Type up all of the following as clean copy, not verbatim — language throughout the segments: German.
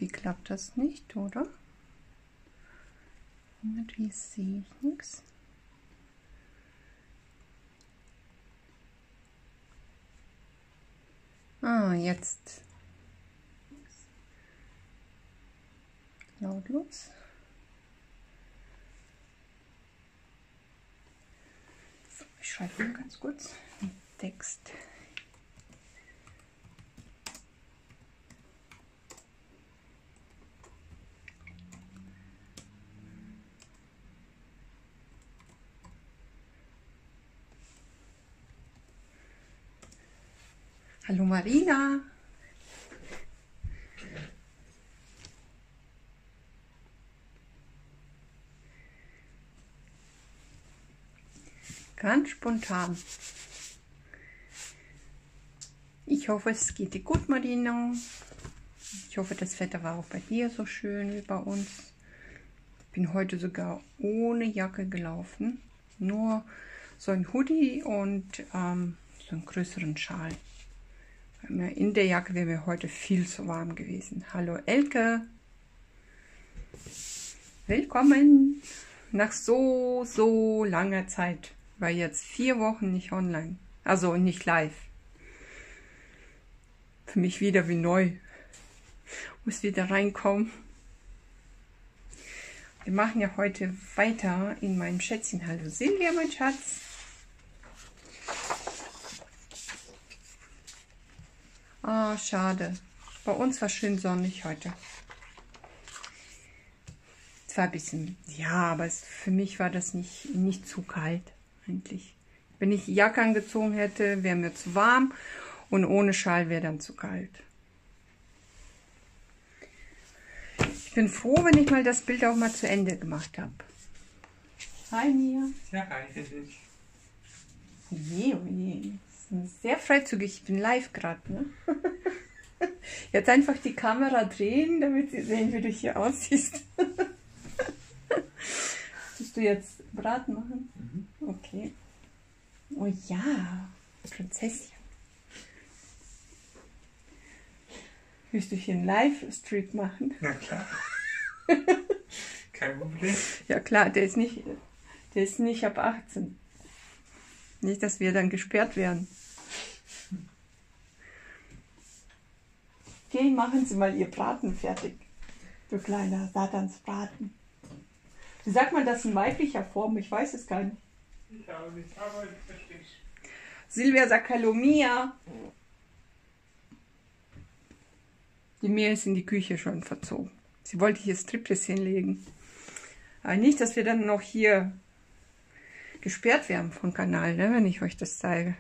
Irgendwie klappt das nicht, oder? Irgendwie sehe ich nichts. Ah, jetzt. Lautlos. So, ich schreibe mal ganz kurz den Text. Hallo Marina. Ganz spontan. Ich hoffe, es geht dir gut, Marina. Ich hoffe, das Wetter war auch bei dir so schön wie bei uns. Ich bin heute sogar ohne Jacke gelaufen. Nur so ein Hoodie und so einen größeren Schal. In der Jacke wäre mir heute viel zu warm gewesen. Hallo Elke. Willkommen. Nach so langer Zeit. War jetzt 4 Wochen nicht online. Also nicht live. Für mich wieder wie neu. Muss wieder reinkommen. Wir machen ja heute weiter in meinem Schätzchen. Hallo Silvia, mein Schatz. Ah, schade. Bei uns war schön sonnig heute. Zwar ein bisschen, ja, aber für mich war das nicht zu kalt eigentlich. Wenn ich die Jacke angezogen hätte, wäre mir zu warm und ohne Schal wäre dann zu kalt. Ich bin froh, wenn ich mal das Bild auch mal zu Ende gemacht habe. Hi Mia. Ja, hi, dich. Je, oh je. Sehr freizügig, ich bin live gerade, ne? Jetzt einfach die Kamera drehen, damit sie sehen, wie du hier aussiehst. Willst du jetzt Braten machen? Mhm. Okay. Oh ja, Prinzessin. Willst du hier einen Livestream machen? Na klar. Kein Problem. Ja klar, der ist nicht ab 18. Nicht, dass wir dann gesperrt werden. Okay, machen Sie mal Ihr Braten fertig. Du kleiner Satansbraten. Wie sagt man das in weiblicher Form? Ich weiß es gar nicht. Ich habe nicht, aber ich verstehe es. Silvia sagt Hallo Mia. Die Mia ist in die Küche schon verzogen. Sie wollte hier Strippes hinlegen. Aber nicht, dass wir dann noch hier gesperrt werden vom Kanal, ne, wenn ich euch das zeige.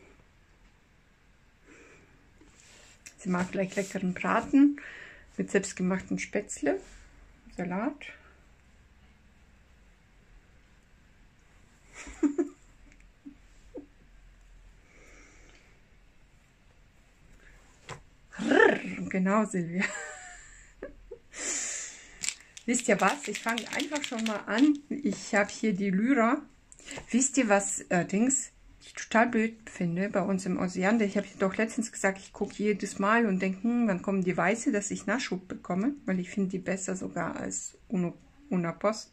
Sie mag gleich leckeren Braten mit selbstgemachten Spätzle, Salat. Genau, Silvia. Wisst ihr was? Ich fange einfach schon mal an. Ich habe hier die Lyra. Wisst ihr, was ich total blöd finde bei uns im Ocean? Ich habe doch letztens gesagt, ich gucke jedes Mal und denke, wann kommen die Weiße, dass ich Nachschub bekomme. Weil ich finde die besser sogar als Unapost.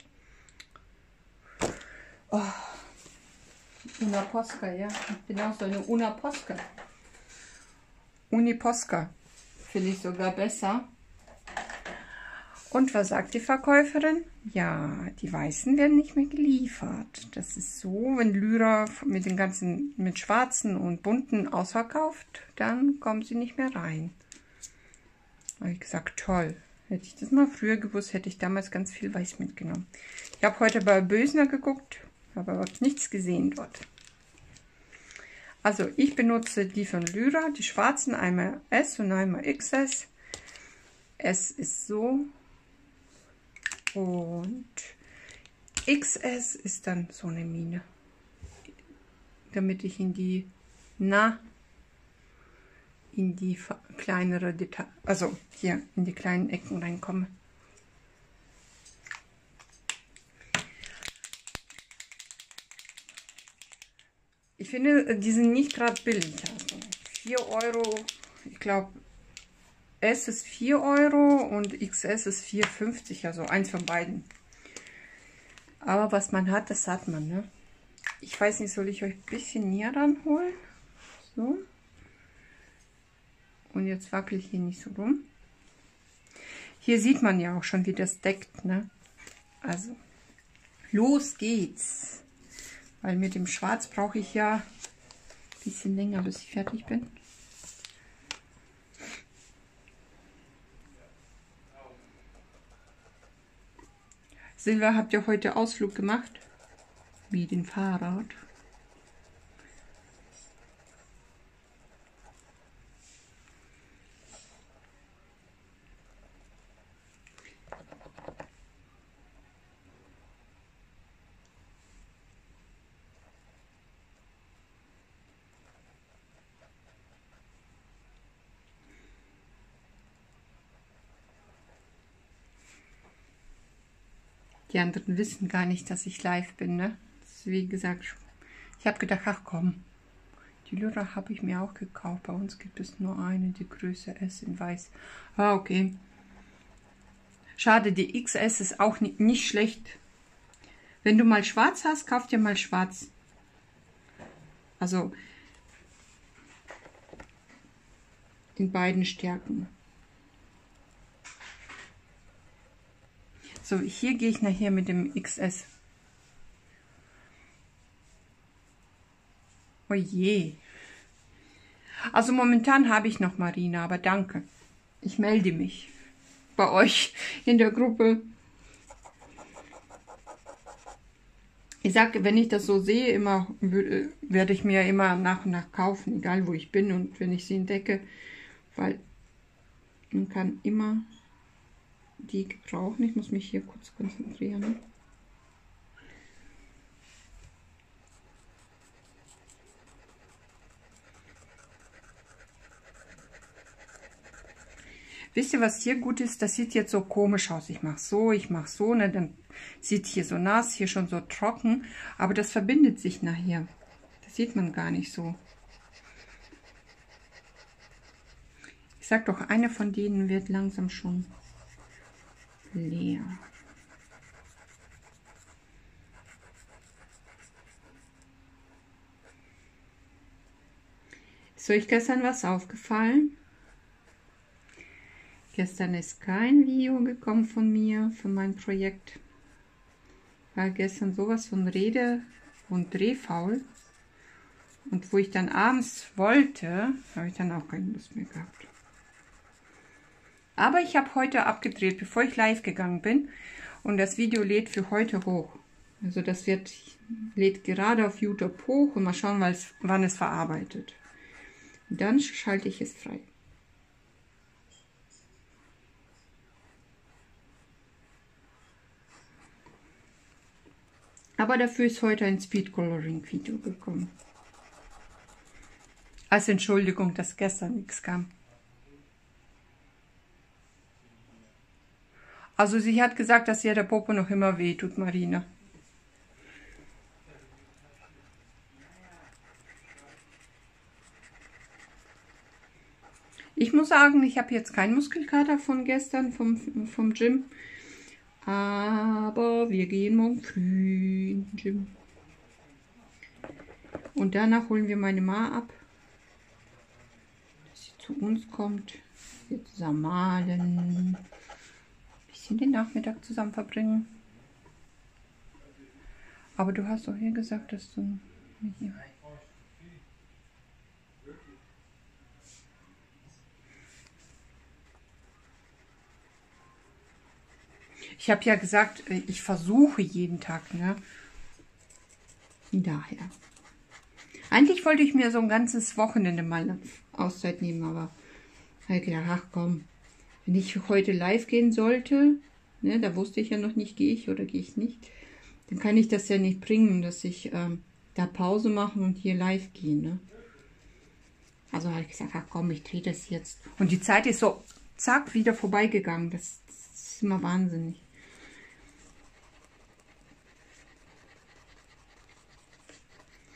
Oh. Unaposca, ja. Ich bin auch so eine Unaposca. Uniposca finde ich sogar besser. Und was sagt die Verkäuferin? Ja, die Weißen werden nicht mehr geliefert. Das ist so, wenn Lyra mit den ganzen, mit schwarzen und bunten ausverkauft, dann kommen sie nicht mehr rein. Da habe ich gesagt, toll. Hätte ich das mal früher gewusst, hätte ich damals ganz viel Weiß mitgenommen. Ich habe heute bei Bösner geguckt, habe aber nichts gesehen dort. Also ich benutze die von Lyra, die schwarzen, einmal S und einmal XS. S ist so. Und XS ist dann so eine Mine. Damit ich in die kleinere Detail, also hier in die kleinen Ecken reinkomme. Ich finde, die sind nicht gerade billig. Also 4 Euro, ich glaube, S ist 4 Euro und XS ist 4,50, also eins von beiden. Aber was man hat, das hat man, ne? Ich weiß nicht, soll ich euch ein bisschen näher ranholen? So. Und jetzt wackel ich hier nicht so rum. Hier sieht man ja auch schon, wie das deckt, ne? Also, los geht's. Weil mit dem Schwarz brauche ich ja ein bisschen länger, bis ich fertig bin. Silvia, habt ihr heute Ausflug gemacht? Wie den Fahrrad? Die anderen wissen gar nicht, dass ich live bin, ne? Das ist, wie gesagt, ich habe gedacht, ach komm, die Lyra habe ich mir auch gekauft. Bei uns gibt es nur eine, die Größe S in weiß. Ah, okay. Schade, die XS ist auch nicht schlecht. Wenn du mal schwarz hast, kauf dir mal schwarz. Also in beiden Stärken. So, hier gehe ich nachher mit dem XS. Oh je. Also momentan habe ich noch Marina, aber danke. Ich melde mich bei euch in der Gruppe. Ich sage, wenn ich das so sehe, immer werde ich mir immer nach und nach kaufen, egal wo ich bin und wenn ich sie entdecke, weil man kann immer die gebrauchen. Ich muss mich hier kurz konzentrieren. Wisst ihr, was hier gut ist? Das sieht jetzt so komisch aus. Ich mache so, ne? Dann sieht hier so nass, hier schon so trocken. Aber das verbindet sich nachher. Das sieht man gar nicht so. Ich sag doch, eine von denen wird langsam schon leer. Ist euch gestern was aufgefallen? Gestern ist kein Video gekommen von mir, von meinem Projekt. War gestern sowas von Rede- und Drehfaul. Und wo ich dann abends wollte, habe ich dann auch keine Lust mehr gehabt. Aber ich habe heute abgedreht, bevor ich live gegangen bin. Und das Video lädt für heute hoch. Also das lädt gerade auf YouTube hoch und mal schauen, wann es verarbeitet. Und dann schalte ich es frei. Aber dafür ist heute ein Speed Coloring Video gekommen. Als Entschuldigung, dass gestern nichts kam. Also sie hat gesagt, dass ihr der Popo noch immer weh tut, Marina. Ich muss sagen, ich habe jetzt keinen Muskelkater von gestern vom Gym. Aber wir gehen morgen früh in den Gym. Und danach holen wir meine Ma ab, dass sie zu uns kommt. Wir zusammen malen. Ein bisschen den Nachmittag zusammen verbringen. Aber du hast doch hier gesagt, dass du hier... Ich habe ja gesagt, ich versuche jeden Tag, ne? Daher. Eigentlich wollte ich mir so ein ganzes Wochenende mal eine Auszeit nehmen, aber habe ich gedacht, ach komm, wenn ich heute live gehen sollte, ne, da wusste ich ja noch nicht, gehe ich oder gehe ich nicht, dann kann ich das ja nicht bringen, dass ich da Pause mache und hier live gehe, ne? Also habe ich gesagt, ach komm, ich drehe das jetzt. Und die Zeit ist so, zack, wieder vorbeigegangen. Das ist immer wahnsinnig.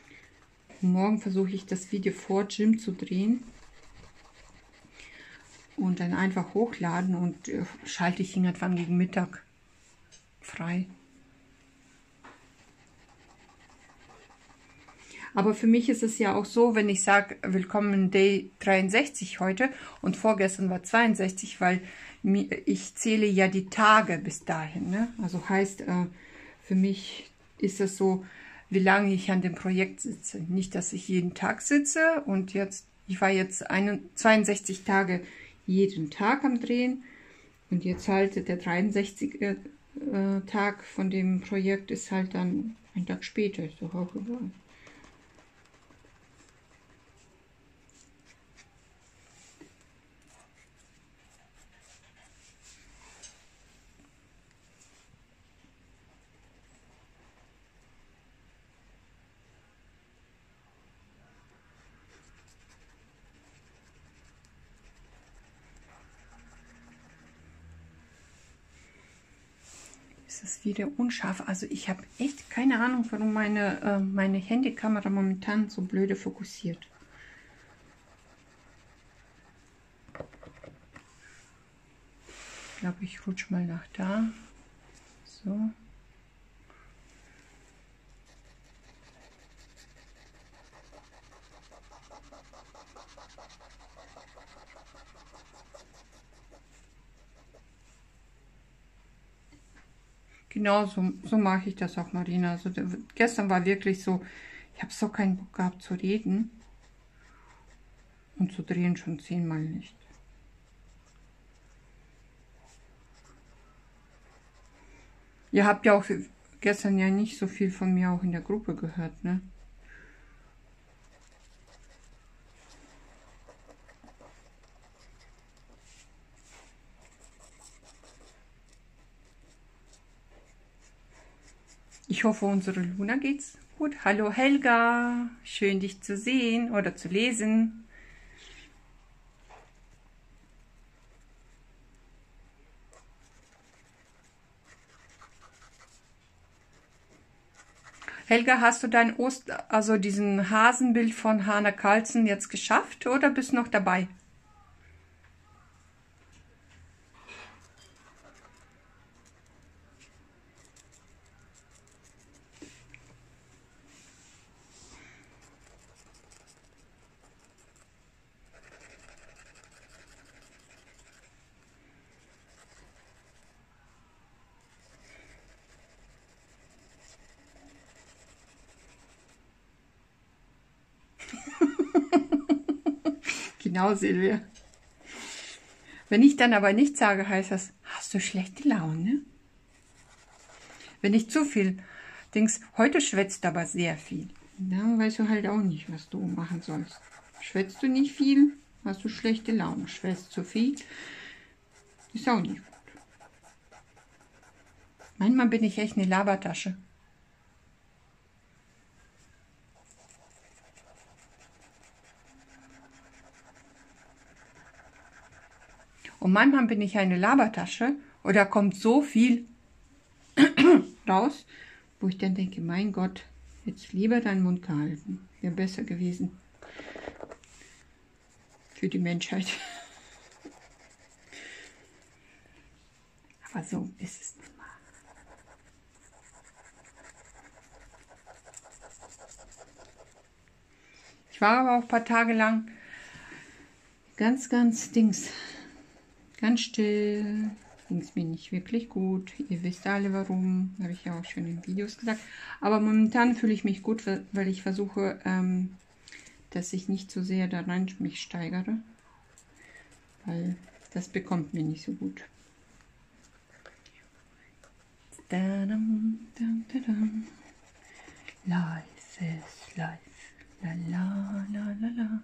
Morgen versuche ich das Video vor Gym zu drehen. und dann einfach hochladen und schalte ich irgendwann gegen Mittag frei. Aber für mich ist es ja auch so, wenn ich sage, willkommen Day 63 heute und vorgestern war 62, weil ich zähle ja die Tage bis dahin. Ne? Also heißt, für mich ist es so, wie lange ich an dem Projekt sitze. Nicht, dass ich jeden Tag sitze und jetzt, ich war jetzt 62 Tage jeden Tag am Drehen und jetzt halt der 63. Tag von dem Projekt ist halt dann ein Tag später, ist doch auch egal. Es ist wieder unscharf. Also ich habe echt keine Ahnung, warum meine Handykamera momentan so blöde fokussiert. Ich glaube, ich rutsche mal nach da. So. Genau so mache ich das auch, Marina. Also gestern war wirklich so, ich habe so keinen Bock gehabt zu reden und zu drehen schon 10-mal nicht. Ihr habt ja auch gestern ja nicht so viel von mir auch in der Gruppe gehört, ne? Ich hoffe, unsere Luna geht's gut. Hallo Helga, schön dich zu sehen oder zu lesen. Helga, hast du dein also diesen Hasenbild von Hanna Carlsen jetzt geschafft oder bist noch dabei? Genau, Silvia. Wenn ich dann aber nichts sage, heißt das, hast du schlechte Laune? Wenn ich zu viel denkst, heute schwätzt aber sehr viel. Dann weißt du halt auch nicht, was du machen sollst. Schwätzt du nicht viel, hast du schlechte Laune. Schwätzt zu viel, ist auch nicht gut. Manchmal bin ich echt eine Labertasche. Und manchmal bin ich eine Labertasche oder kommt so viel raus, wo ich dann denke, mein Gott, jetzt lieber deinen Mund gehalten. Wäre besser gewesen für die Menschheit. Aber so ist es nun mal. Ich war aber auch ein paar Tage lang ganz still, ging es mir nicht wirklich gut. Ihr wisst alle warum, habe ich ja auch schon in Videos gesagt. Aber momentan fühle ich mich gut, weil ich versuche, dass ich nicht so sehr daran mich steigere, weil das bekommt mir nicht so gut. Life is life, la la la la la.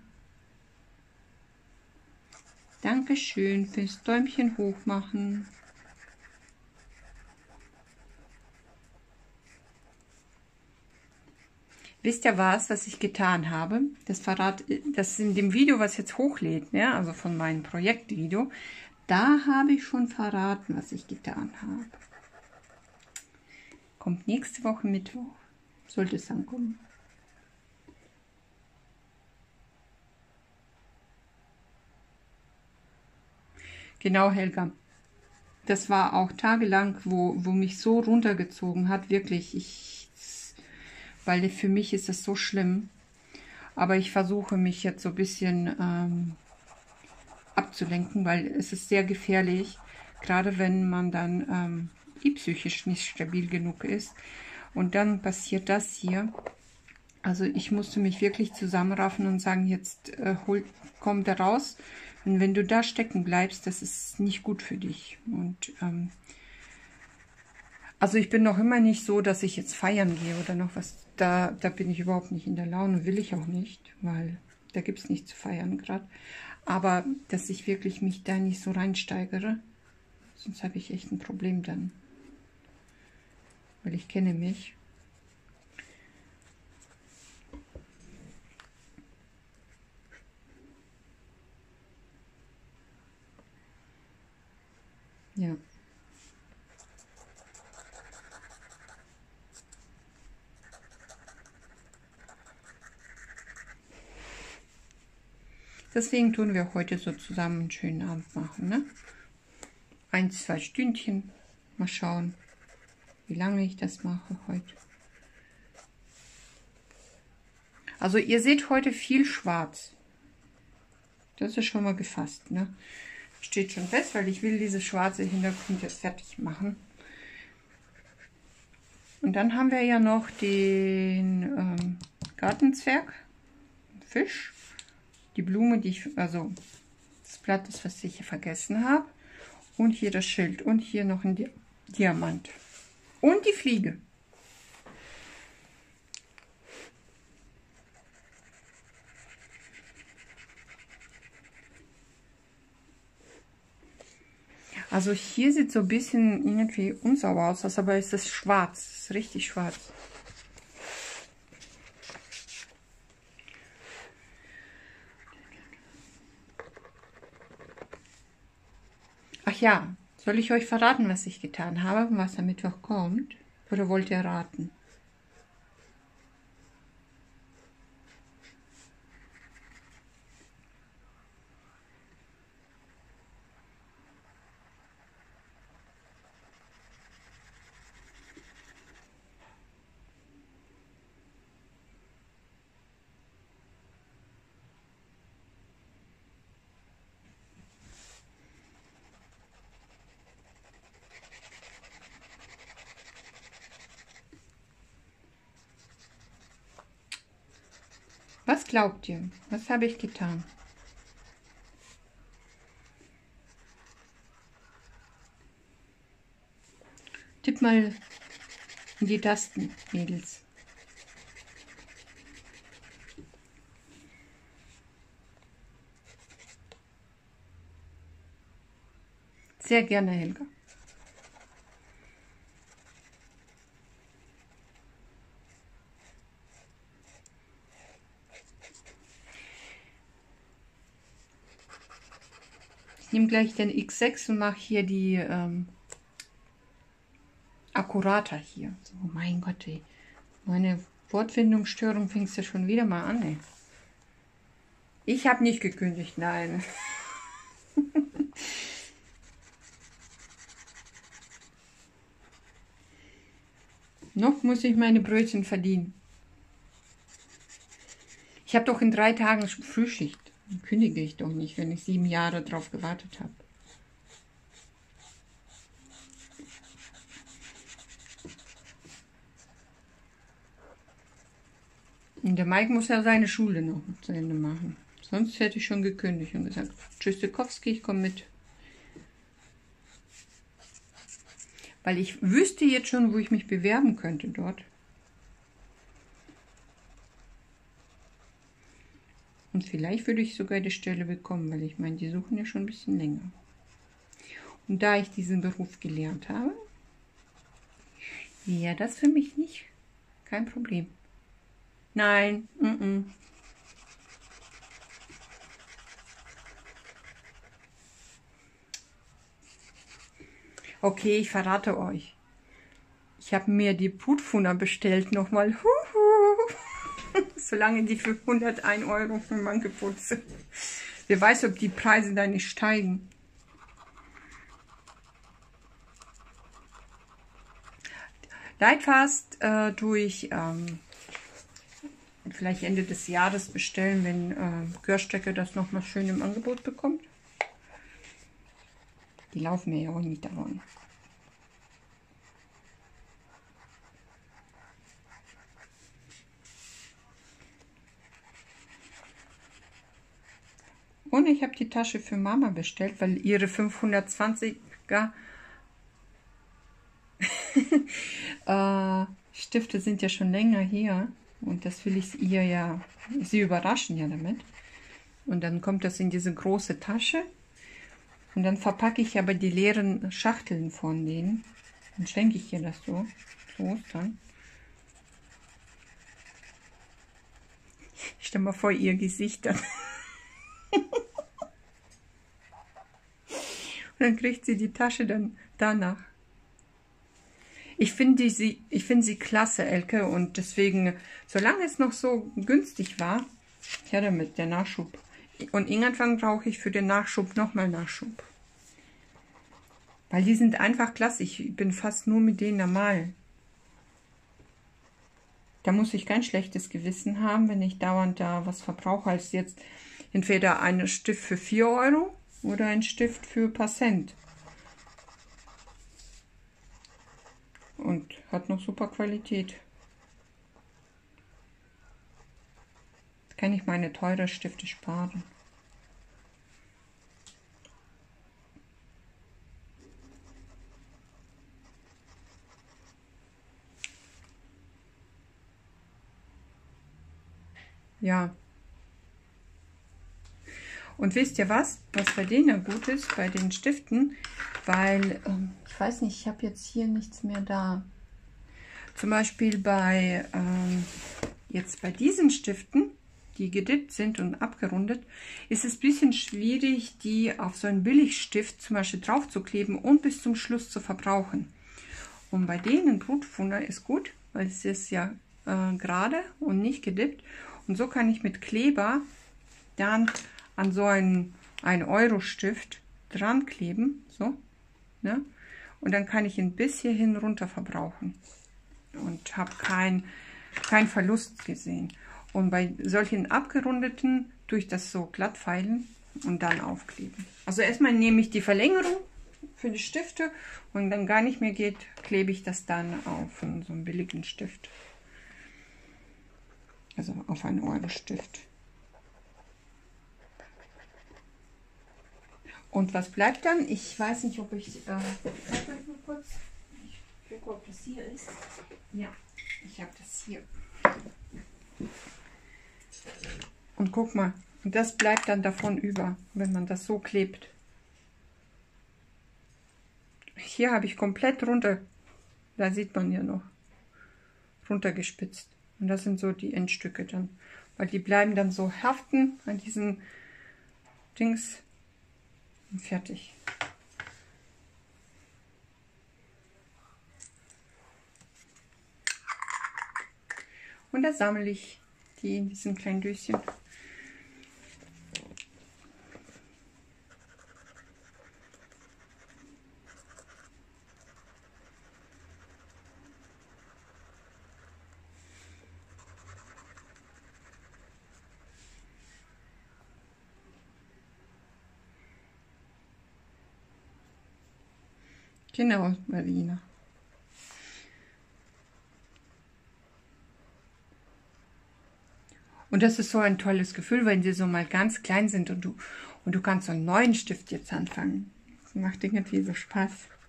Dankeschön fürs Däumchen hoch machen. Wisst ihr was ich getan habe? Das das in dem Video, was jetzt hochlädt, ne? Also von meinem Projektvideo, da habe ich schon verraten, was ich getan habe. Kommt nächste Woche Mittwoch. Sollte es ankommen. Genau, Helga. Das war auch tagelang, wo mich so runtergezogen hat, wirklich. Weil für mich ist das so schlimm. Aber ich versuche mich jetzt so ein bisschen abzulenken, weil es ist sehr gefährlich, gerade wenn man dann psychisch nicht stabil genug ist. Und dann passiert das hier. Also ich musste mich wirklich zusammenraffen und sagen, jetzt komm da raus. Und wenn du da stecken bleibst, das ist nicht gut für dich. Und also ich bin noch immer nicht so, dass ich jetzt feiern gehe oder noch was. Da bin ich überhaupt nicht in der Laune, will ich auch nicht, weil da gibt es nichts zu feiern gerade. Aber dass ich wirklich mich da nicht so reinsteigere, sonst habe ich echt ein Problem dann. Weil ich kenne mich. Ja. Deswegen tun wir heute so zusammen einen schönen Abend machen, ne? 1, 2 Stündchen. Mal schauen, wie lange ich das mache heute. Also ihr seht heute viel schwarz. Das ist schon mal gefasst, ne? Steht schon fest, weil ich will diese schwarze Hintergrund jetzt fertig machen. Und dann haben wir ja noch den Gartenzwerg, Fisch, die Blume, die ich, also das Blatt, das was ich hier vergessen habe. Und hier das Schild und hier noch ein Diamant. Und die Fliege. Also hier sieht so ein bisschen irgendwie unsauber aus, aber es ist schwarz, es ist richtig schwarz. Ach ja, soll ich euch verraten, was ich getan habe, was am Mittwoch kommt? Oder wollt ihr raten? Was glaubt ihr? Was habe ich getan? Tipp mal in die Tasten, Mädels. Sehr gerne, Helga. Ich nehme gleich den X6 und mache hier die Akkurata hier. So, mein Gott, ey. Meine Wortfindungsstörung fängst ja schon wieder mal an, ey. Ich habe nicht gekündigt, nein. Noch muss ich meine Brötchen verdienen. Ich habe doch in 3 Tagen Frühschicht. Dann kündige ich doch nicht, wenn ich 7 Jahre drauf gewartet habe. Und der Mike muss ja seine Schule noch zu Ende machen. Sonst hätte ich schon gekündigt und gesagt, Tschüssikowski, ich komme mit. Weil ich wüsste jetzt schon, wo ich mich bewerben könnte dort. Und vielleicht würde ich sogar die Stelle bekommen, weil ich meine, die suchen ja schon ein bisschen länger. Und da ich diesen Beruf gelernt habe, wäre das für mich nicht kein Problem. Nein, Okay, ich verrate euch. Ich habe mir die Putfuner bestellt nochmal. Solange die für 101 € für mein Geputzt sind. Wer weiß, ob die Preise da nicht steigen. Leitfast tue ich vielleicht Ende des Jahres bestellen, wenn Görstecke das nochmal schön im Angebot bekommt. Die laufen mir ja auch nicht davon. Und ich habe die Tasche für Mama bestellt, weil ihre 520er Stifte sind ja schon länger hier. Und das will ich ihr ja, sie überraschen ja damit. Und dann kommt das in diese große Tasche. Und dann verpacke ich aber die leeren Schachteln von denen. Dann schenke ich ihr das so zu Ostern. Ich stelle mal vor, ihr Gesicht dann. Und dann kriegt sie die Tasche dann danach. Ich finde sie klasse, Elke, und deswegen, solange es noch so günstig war, ja damit, der Nachschub. Und irgendwann brauche ich für den Nachschub nochmal Nachschub. Weil die sind einfach klasse. Ich bin fast nur mit denen normal. Da muss ich kein schlechtes Gewissen haben, wenn ich dauernd da was verbrauche, als jetzt entweder ein Stift für 4 Euro oder ein Stift für ein paar Cent. Und hat noch super Qualität. Jetzt kann ich meine teuren Stifte sparen. Ja. Und wisst ihr was bei denen gut ist, bei den Stiften? Weil, ich weiß nicht, ich habe jetzt hier nichts mehr da. Zum Beispiel jetzt bei diesen Stiften, die gedippt sind und abgerundet, ist es ein bisschen schwierig, die auf so einen Billigstift zum Beispiel drauf zu kleben und bis zum Schluss zu verbrauchen. Und bei denen Brutfunder ist gut, weil es ist ja gerade und nicht gedippt. Und so kann ich mit Kleber dann an so einen 1-Euro-Stift dran kleben, so, ne? Und dann kann ich ihn bis hierhin runter verbrauchen und habe keinen Verlust gesehen. Und bei solchen abgerundeten tue ich das so glatt feilen und dann aufkleben. Also erstmal nehme ich die Verlängerung für die Stifte und wenn dann gar nicht mehr geht, klebe ich das dann auf so einen billigen Stift. Also auf einen Euro-Stift. Und was bleibt dann? Ich weiß nicht, ob ich... ich gucke, ob das hier ist. Ja, ich habe das hier. Und guck mal, das bleibt dann davon über, wenn man das so klebt. Hier habe ich komplett runter, da sieht man ja noch, runtergespitzt. Und das sind so die Endstücke dann, weil die bleiben dann so haften an diesen Dings und fertig. Und da sammle ich die in diesen kleinen Döschen. Genau, Marina. Und das ist so ein tolles Gefühl, wenn sie so mal ganz klein sind und du kannst so einen neuen Stift jetzt anfangen. Das macht irgendwie so Spaß.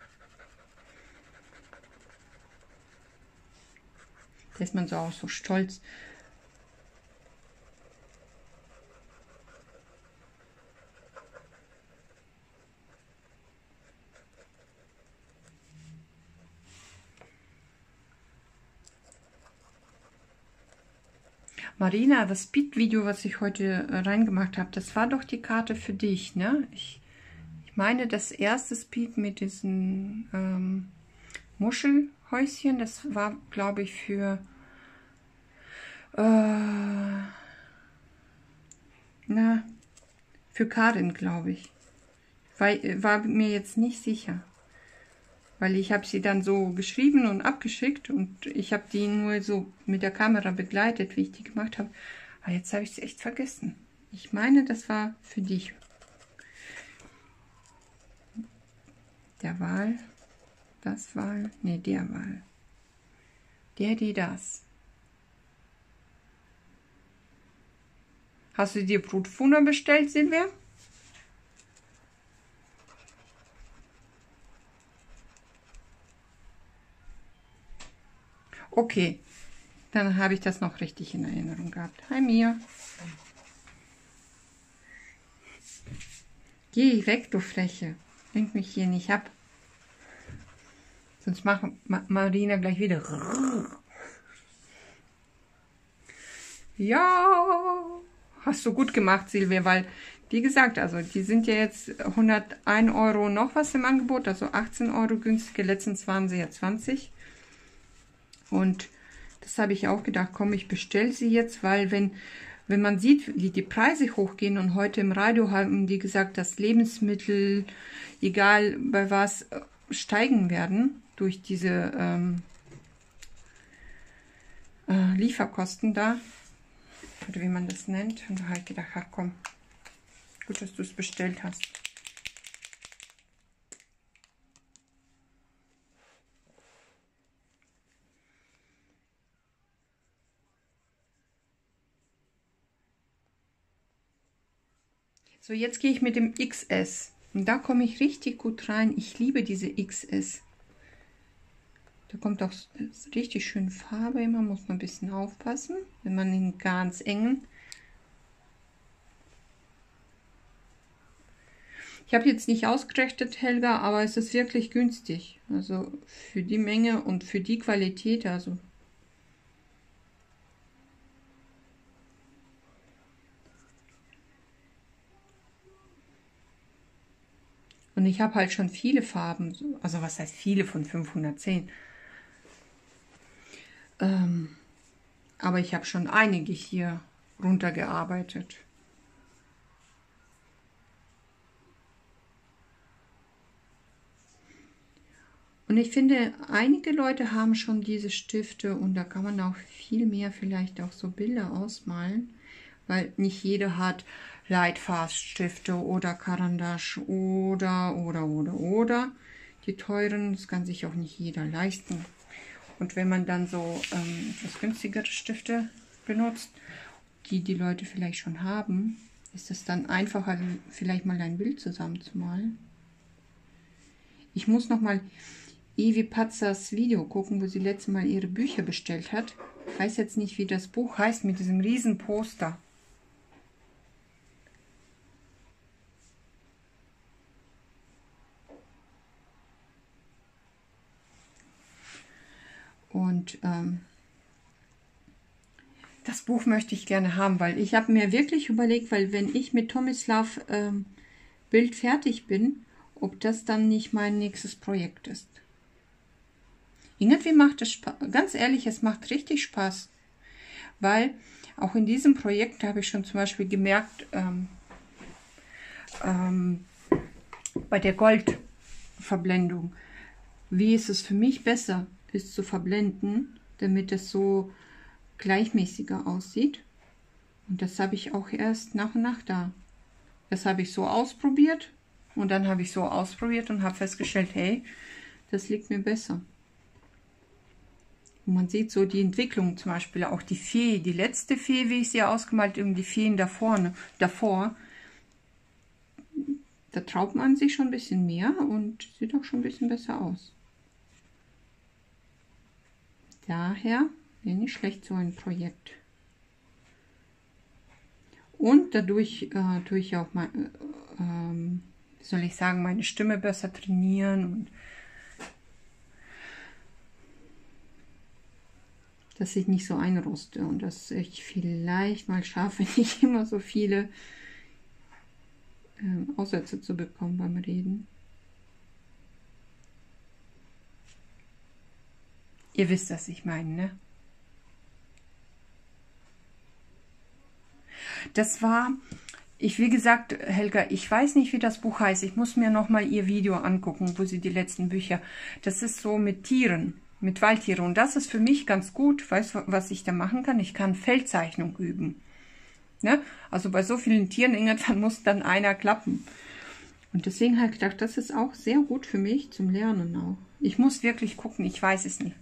Da ist man so auch so stolz. Marina, das Speed-Video, was ich heute reingemacht habe, das war doch die Karte für dich, ne? Ich meine, das erste Speed mit diesen Muschelhäuschen, das war, glaube ich, für für Karin, glaube ich. War mir jetzt nicht sicher. Weil ich habe sie dann so geschrieben und abgeschickt und ich habe die nur so mit der Kamera begleitet, wie ich die gemacht habe. Aber jetzt habe ich sie echt vergessen. Ich meine, das war für dich. Der Wal, das Wal, nee, der Wal. Der, die, das. Hast du dir Brutfutter bestellt, Silvia? Okay, dann habe ich das noch richtig in Erinnerung gehabt. Hi Mia. Geh weg, du Freche. Lenk mich hier nicht ab. Sonst macht Marina gleich wieder. Ja, hast du gut gemacht, Silvia, weil, wie gesagt, also die sind ja jetzt 101 Euro noch was im Angebot, also 18 Euro günstiger. Letztens waren sie ja 20. Und das habe ich auch gedacht, komm, ich bestelle sie jetzt, weil wenn man sieht, wie die Preise hochgehen und heute im Radio haben die gesagt, dass Lebensmittel, egal bei was, steigen werden durch diese Lieferkosten da, oder wie man das nennt. Und da habe ich gedacht, ach komm, gut, dass du es bestellt hast. So, jetzt gehe ich mit dem XS. Und da komme ich richtig gut rein. Ich liebe diese XS. Da kommt auch richtig schön Farbe immer. Muss man ein bisschen aufpassen, wenn man den ganz engen. Ich habe jetzt nicht ausgerechnet, Helga, aber es ist wirklich günstig. Also für die Menge und für die Qualität, also. Und ich habe halt schon viele Farben, also was heißt viele von 510. Aber ich habe schon einige hier runtergearbeitet. Und ich finde, einige Leute haben schon diese Stifte und da kann man auch viel mehr vielleicht auch so Bilder ausmalen, weil nicht jeder hat Lightfast-Stifte oder Carandash oder. Die teuren, das kann sich auch nicht jeder leisten. Und wenn man dann so etwas günstigere Stifte benutzt, die die Leute vielleicht schon haben, ist es dann einfacher, vielleicht mal ein Bild zusammenzumalen. Ich muss noch mal Evi Patzers Video gucken, wo sie letztes Mal ihre Bücher bestellt hat. Ich weiß jetzt nicht, wie das Buch heißt, mit diesem riesen Poster. Und das Buch möchte ich gerne haben, weil ich habe mir wirklich überlegt, weil wenn ich mit Tomislav Bild fertig bin, ob das dann nicht mein nächstes Projekt ist. Irgendwie macht es Spaß, ganz ehrlich, es macht richtig Spaß, weil auch in diesem Projekt habe ich schon zum Beispiel gemerkt, bei der Goldverblendung, wie ist es für mich besser, es zu verblenden, damit es so gleichmäßiger aussieht. Und das habe ich auch erst nach und nach da. Das habe ich so ausprobiert und dann habe ich so ausprobiert und habe festgestellt, hey, das liegt mir besser. Und man sieht so die Entwicklung, zum Beispiel auch die Fee, die letzte Fee, wie ich sie ausgemalt habe, die Feen davor, da traut man sich schon ein bisschen mehr und sieht auch schon ein bisschen besser aus. Daher wäre nicht schlecht so ein Projekt. Und dadurch tue ich auch mal, wie soll ich sagen, meine Stimme besser trainieren und dass ich nicht so einroste und dass ich vielleicht mal schaffe, nicht immer so viele Aussätze zu bekommen beim Reden. Ihr wisst, was ich meine, ne? Das war wie gesagt, Helga, ich weiß nicht, wie das Buch heißt. Ich muss mir nochmal ihr Video angucken, wo sie die letzten Bücher. Das ist so mit Tieren, mit Waldtieren. Und das ist für mich ganz gut. Weißt du, was ich da machen kann? Ich kann Feldzeichnung üben. Ne? Also bei so vielen Tieren, irgendwann muss dann einer klappen. Und deswegen habe ich gedacht, das ist auch sehr gut für mich zum Lernen auch. Ich muss wirklich gucken, ich weiß es nicht.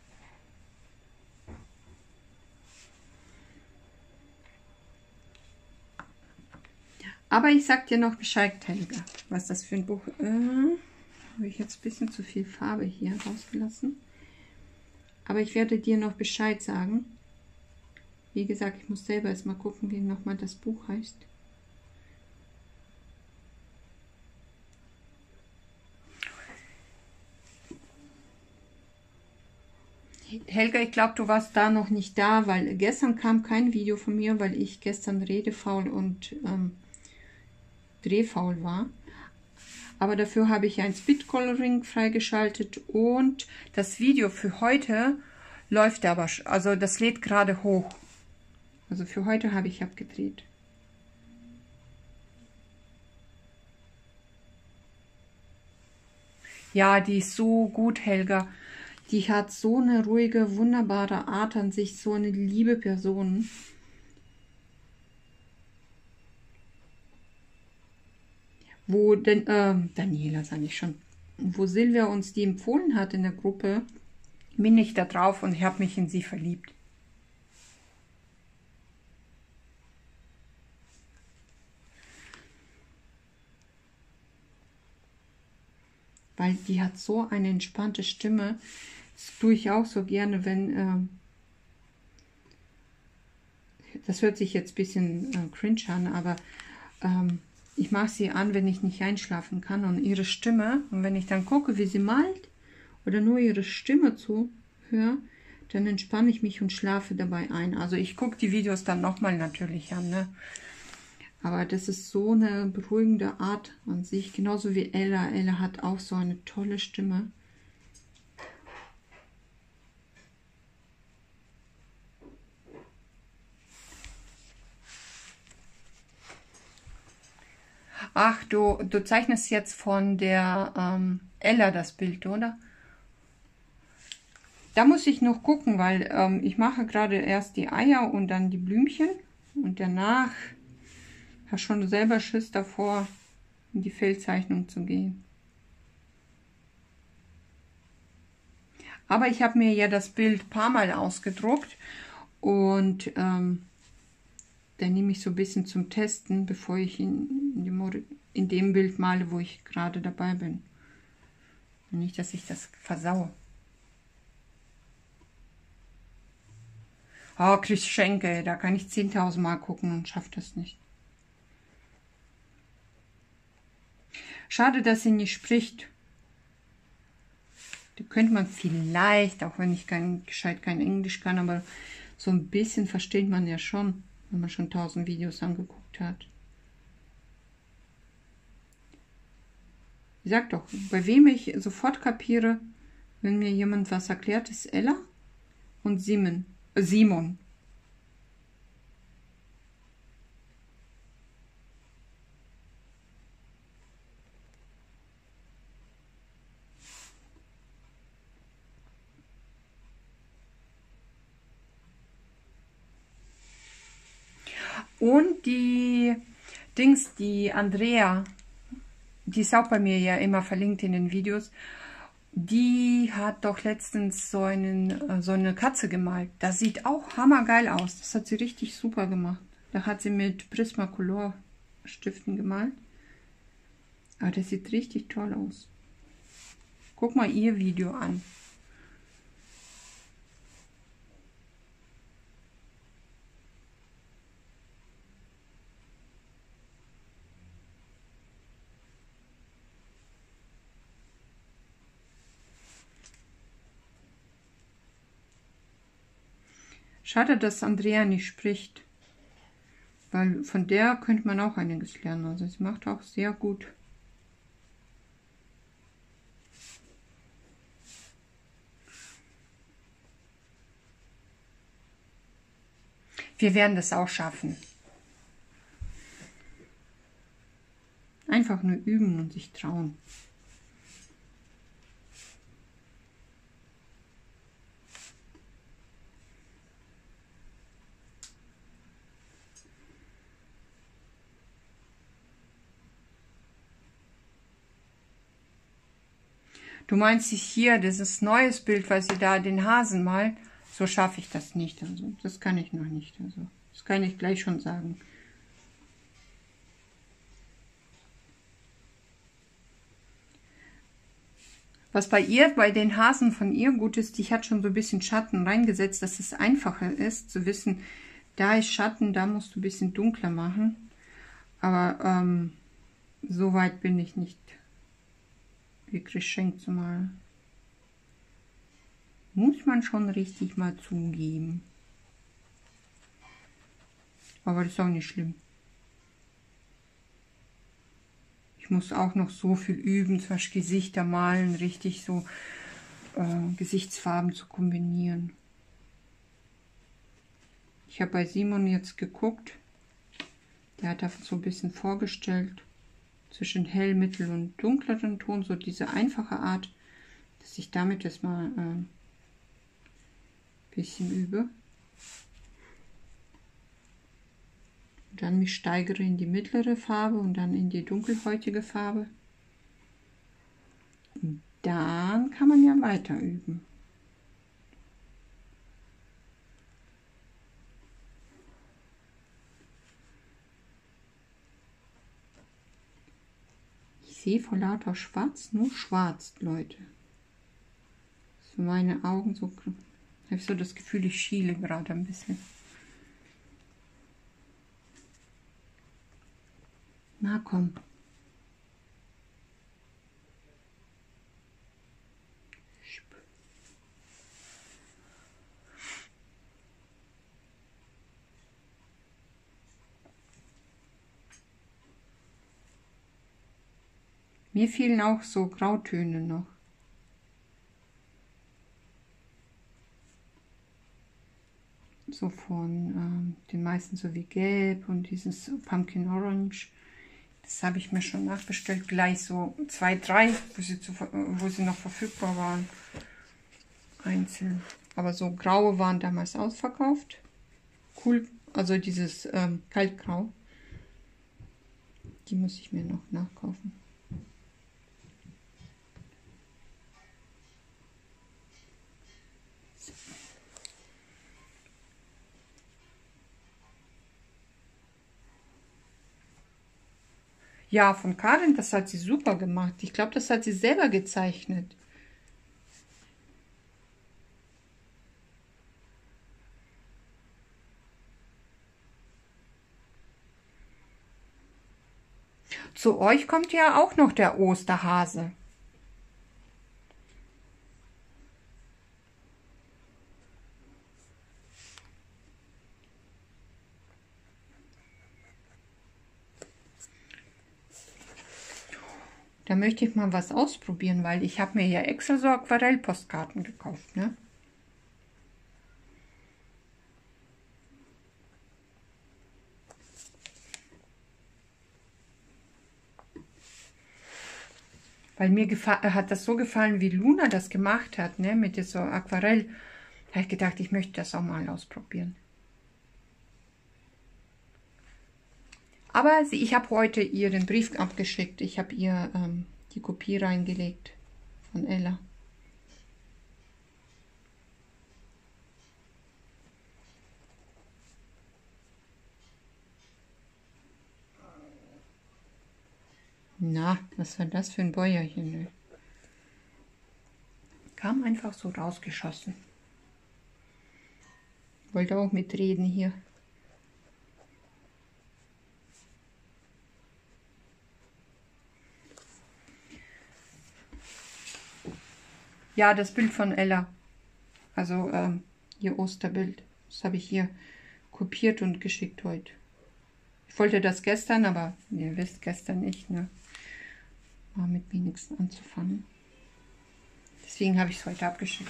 Aber ich sag dir noch Bescheid, Helga, was das für ein Buch ist. Habe ich jetzt ein bisschen zu viel Farbe hier rausgelassen. Aber ich werde dir noch Bescheid sagen. Wie gesagt, ich muss selber erstmal gucken, wie nochmal das Buch heißt. Helga, ich glaube, du warst da noch nicht da, weil gestern kam kein Video von mir, weil ich gestern redefaul und drehfaul war. Aber dafür habe ich ein Speed-Coloring freigeschaltet und das Video für heute läuft aber, also das lädt gerade hoch. Also für heute habe ich abgedreht. Ja, die ist so gut, Helga. Die hat so eine ruhige, wunderbare Art an sich, so eine liebe Person. Wo denn, Daniela, sage ich schon, wo Silvia uns die empfohlen hat in der Gruppe, bin ich da drauf und ich habe mich in sie verliebt. Weil die hat so eine entspannte Stimme. Das tue ich auch so gerne, wenn, das hört sich jetzt ein bisschen cringe an, aber ich mache sie an, wenn ich nicht einschlafen kann und ihre Stimme, und wenn ich dann gucke, wie sie malt oder nur ihre Stimme zuhöre, dann entspanne ich mich und schlafe dabei ein. Also ich gucke die Videos dann nochmal natürlich an, ne? Aber das ist so eine beruhigende Art an sich, genauso wie Ella. Ella hat auch so eine tolle Stimme. Ach, du zeichnest jetzt von der Ella das Bild, oder? Da muss ich noch gucken, weil ich mache gerade erst die Eier und dann die Blümchen. Und danach habe ich schon selber Schiss davor, in die Feldzeichnung zu gehen. Aber ich habe mir ja das Bild ein paar Mal ausgedruckt und dann nehme ich so ein bisschen zum Testen, bevor ich in dem Bild male, wo ich gerade dabei bin. Nicht, dass ich das versaue. Oh, Chris Schenke, da kann ich 10.000 Mal gucken und schaffe das nicht. Schade, dass sie nicht spricht. Da könnte man vielleicht, auch wenn ich gescheit kein Englisch kann, aber so ein bisschen versteht man ja schon, wenn man schon 1000 Videos angeguckt hat. Ich sag doch, bei wem ich sofort kapiere, wenn mir jemand was erklärt, ist Ella und Simon. Und die Andrea, die ist auch bei mir ja immer verlinkt in den Videos, die hat doch letztens so eine Katze gemalt. Das sieht auch hammergeil aus. Das hat sie richtig super gemacht. Da hat sie mit Prismacolor Stiften gemalt. Aber das sieht richtig toll aus. Guck mal ihr Video an. Schade, dass Andrea nicht spricht, weil von der könnte man auch einiges lernen. Also sie macht auch sehr gut. Wir werden das auch schaffen. einfach nur üben und sich trauen. Du meinst sich hier, dieses neues Bild, was sie da den Hasen malt, so schaffe ich das nicht. Also das kann ich noch nicht. Also das kann ich gleich schon sagen. Was bei ihr, bei den Hasen von ihr gut ist, die hat schon so ein bisschen Schatten reingesetzt, dass es einfacher ist zu wissen, da ist Schatten, da musst du ein bisschen dunkler machen. Aber so weit bin ich nicht, wirklich Schenk zu malen. Muss man schon richtig mal zugeben. Aber das ist auch nicht schlimm. Ich muss auch noch so viel üben, zum Beispiel Gesichter malen, richtig so Gesichtsfarben zu kombinieren. Ich habe bei Simon jetzt geguckt, der hat da so ein bisschen vorgestellt, zwischen hell, mittel und dunkleren Ton, so diese einfache Art, dass ich damit jetzt mal ein bisschen übe. Und dann mich steigere in die mittlere Farbe und dann in die dunkelhäutige Farbe. Und dann kann man ja weiter üben. Ich sehe vor lauter Schwarz nur schwarz, Leute. Für meine Augen so, habe ich so das Gefühl, ich schiele gerade ein bisschen. Na komm. Mir fehlen auch so Grautöne noch. So von den meisten so wie Gelb und dieses Pumpkin Orange. Das habe ich mir schon nachbestellt. Gleich so 2, 3, wo sie noch verfügbar waren. Einzeln. Aber so graue waren damals ausverkauft. Cool. Also dieses Kaltgrau. Die muss ich mir noch nachkaufen. Ja, von Karin, das hat sie super gemacht. Ich glaube, das hat sie selber gezeichnet. Zu euch kommt ja auch noch der Osterhase. Da möchte ich mal was ausprobieren, weil ich habe mir ja extra so Aquarellpostkarten gekauft, ne? Weil mir hat das so gefallen, wie Luna das gemacht hat, ne? Mit so Aquarell. Da habe ich gedacht, ich möchte das auch mal ausprobieren. Aber ich habe heute ihr den Brief abgeschickt. Ich habe ihr die Kopie reingelegt von Ella. Na, was war das für ein Bäuerchen? Ne? Kam einfach so rausgeschossen. Wollte auch mitreden hier. Ja, das Bild von Ella. Also ihr Osterbild. Das habe ich hier kopiert und geschickt heute. Ich wollte das gestern, aber ihr wisst, gestern nicht, ne? War mit mir nichts anzufangen. Deswegen habe ich es heute abgeschickt.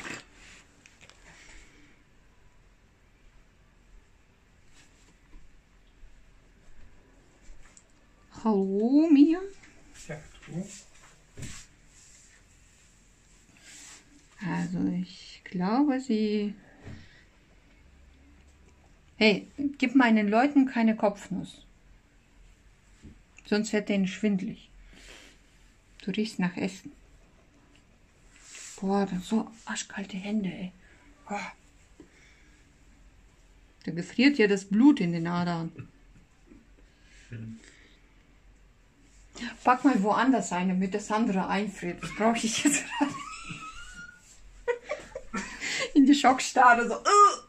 Hallo, Mia. Also ich glaube, sie... Hey, gib meinen Leuten keine Kopfnuss. Sonst wird denen schwindelig. Du riechst nach Essen. Boah, das so arschkalte Hände, ey. Boah. Da gefriert ja das Blut in den Adern. Pack mal woanders ein, damit das andere einfriert. Das brauche ich jetzt gerade. In die Schockstarre so.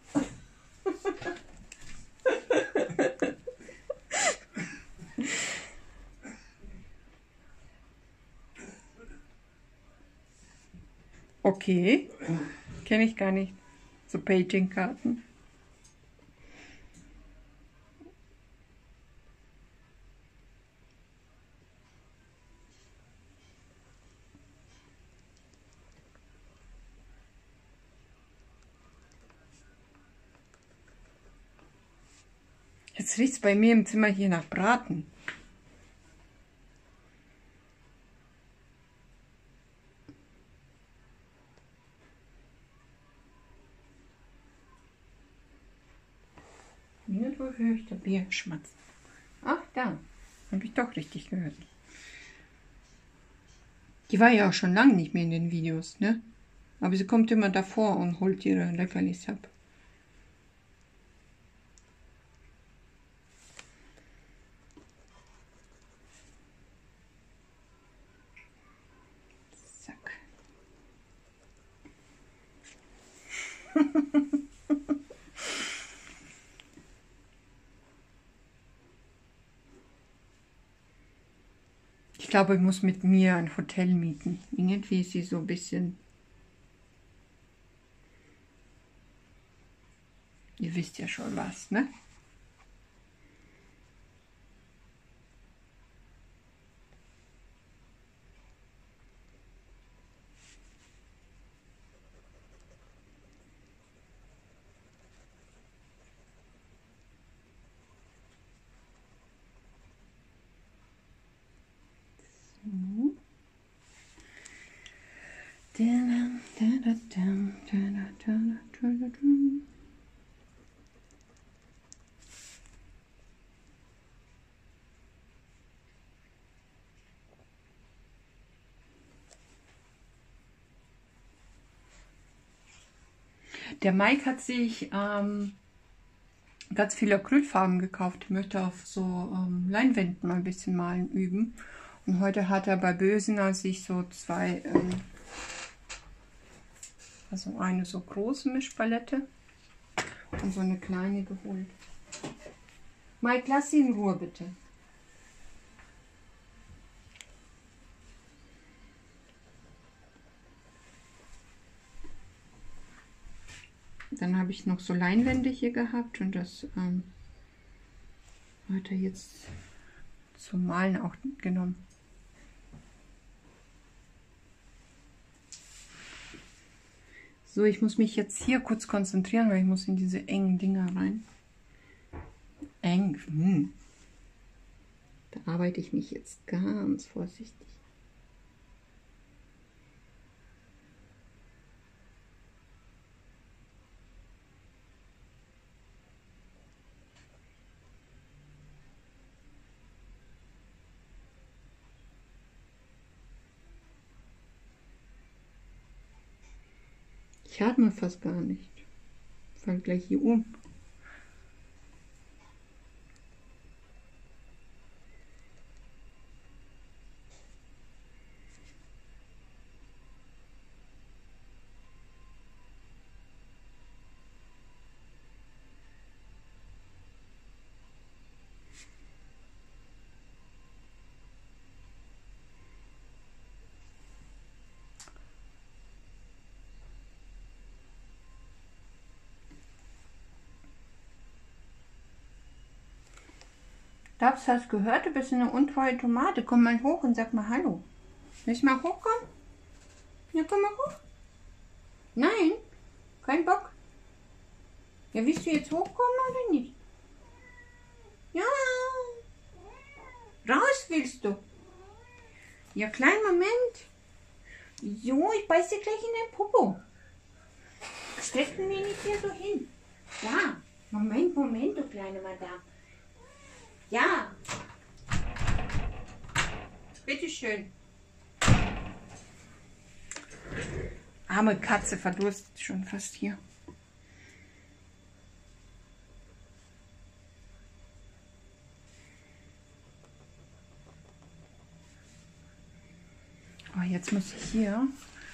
Okay. Kenne ich gar nicht. So Paging-Karten. Jetzt riecht es bei mir im Zimmer hier nach Braten. Irgendwo höre ich da Bier schmatzen. Ach, da. Habe ich doch richtig gehört. Die war ja auch schon lange nicht mehr in den Videos, ne? Aber sie kommt immer davor und holt ihre Leckerlis ab. Zack. Ich glaube, ich muss mit mir ein Hotel mieten. Irgendwie ist sie so ein bisschen... Ihr wisst ja schon was, ne? Der Mike hat sich ganz viele Acrylfarben gekauft. Ich möchte auf so Leinwänden mal ein bisschen malen üben. Und heute hat er bei Bösener sich so zwei, also eine so große Mischpalette und so eine kleine geholt. Mike, lass sie in Ruhe bitte. Dann habe ich noch so Leinwände hier gehabt und das hat er jetzt zum Malen auch genommen. So, ich muss mich jetzt hier kurz konzentrieren, weil ich muss in diese engen Dinger rein. Eng. Da arbeite ich mich jetzt ganz vorsichtig. Ich atme fast gar nicht. Fall gleich hier um. Dabs, hast du gehört? Du bist eine untreue Tomate. Komm mal hoch und sag mal Hallo. Willst du mal hochkommen? Ja, komm mal hoch. Nein, kein Bock. Ja, willst du jetzt hochkommen oder nicht? Ja. Raus willst du. Ja, kleinen Moment. Jo, ich beiß dir gleich in den Popo. Stecken wir nicht hier so hin. Ja, Moment, du kleine Madame. Ja. Bitteschön. Arme Katze verdurstet schon fast hier. Oh, jetzt muss ich hier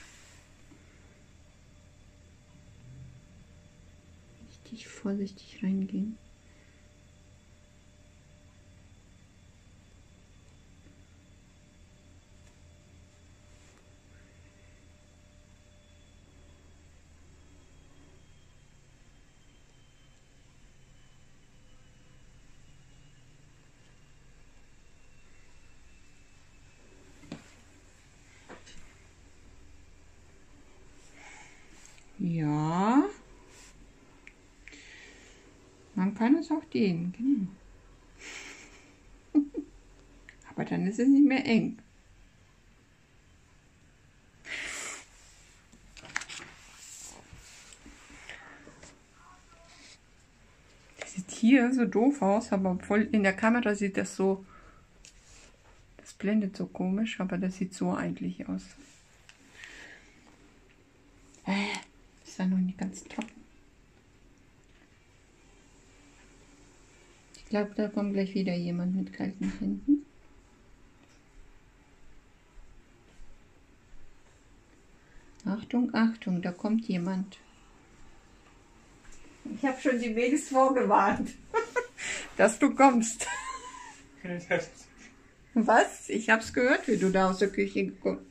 richtig vorsichtig reingehen. Ja, man kann es auch dehnen, genau. Aber dann ist es nicht mehr eng. Das sieht hier so doof aus, aber obwohl in der Kamera sieht das so, das blendet so komisch, aber das sieht so eigentlich aus. Ist ja noch nicht ganz trocken. Ich glaube, da kommt gleich wieder jemand mit kalten Händen. Achtung, Achtung, da kommt jemand. Ich habe schon die Mädels vorgewarnt, dass du kommst. Was? Ich habe es gehört, wie du da aus der Küche gekommen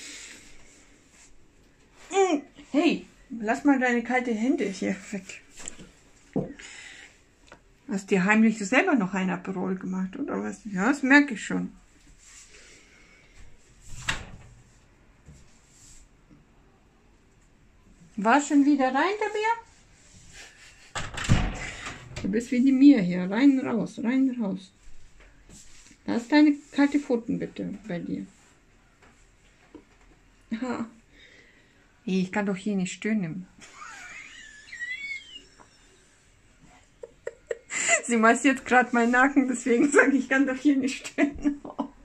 bist. Hey, lass mal deine kalten Hände hier weg. Hast dir heimlich selber noch ein Aperol gemacht, oder was? Ja, das merke ich schon. War schon wieder rein, der Bär? Du bist wie die Mia hier. Rein, raus, rein, raus. Lass deine kalte Pfoten bitte bei dir. Ha. Hey, ich kann doch hier nicht stöhnen. Sie massiert gerade meinen Nacken, deswegen sage ich, kann doch hier nicht stöhnen.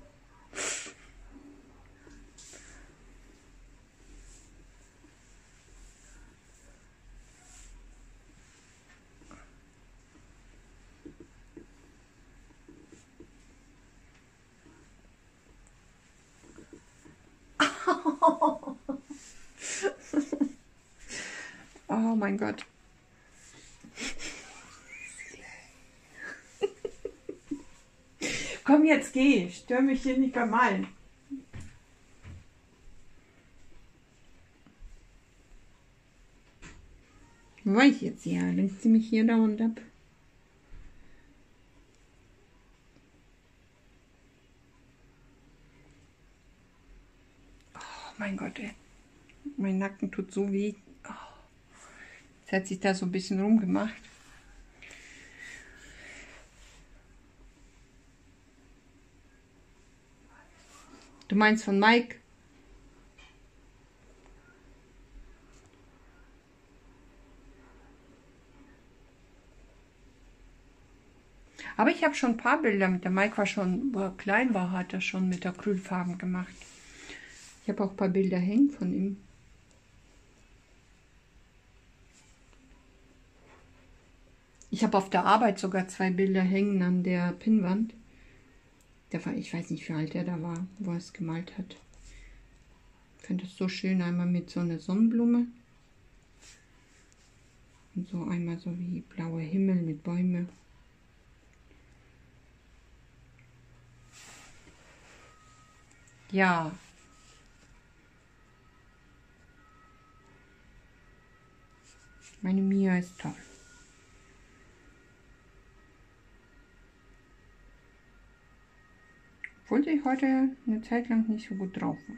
Oh mein Gott. Komm, jetzt geh. Stör mich hier nicht beim Malen. Wo war ich jetzt hier? Lenkt sie mich hier dauernd ab? Oh mein Gott, ey. Mein Nacken tut so weh. Oh. Jetzt hat sich da so ein bisschen rumgemacht. Du meinst von Mike? Aber ich habe schon ein paar Bilder mit der Mike, war schon, wo er klein war, hat er schon mit Acrylfarben gemacht. Ich habe auch ein paar Bilder hängen von ihm. Ich habe auf der Arbeit sogar 2 Bilder hängen an der Pinnwand. Ich weiß nicht, wie alt er da war, wo er es gemalt hat. Ich finde das so schön, einmal mit so einer Sonnenblume. Und so einmal so wie blauer Himmel mit Bäumen. Ja. Meine Mia ist toll. Obwohl sie heute eine Zeit lang nicht so gut drauf war.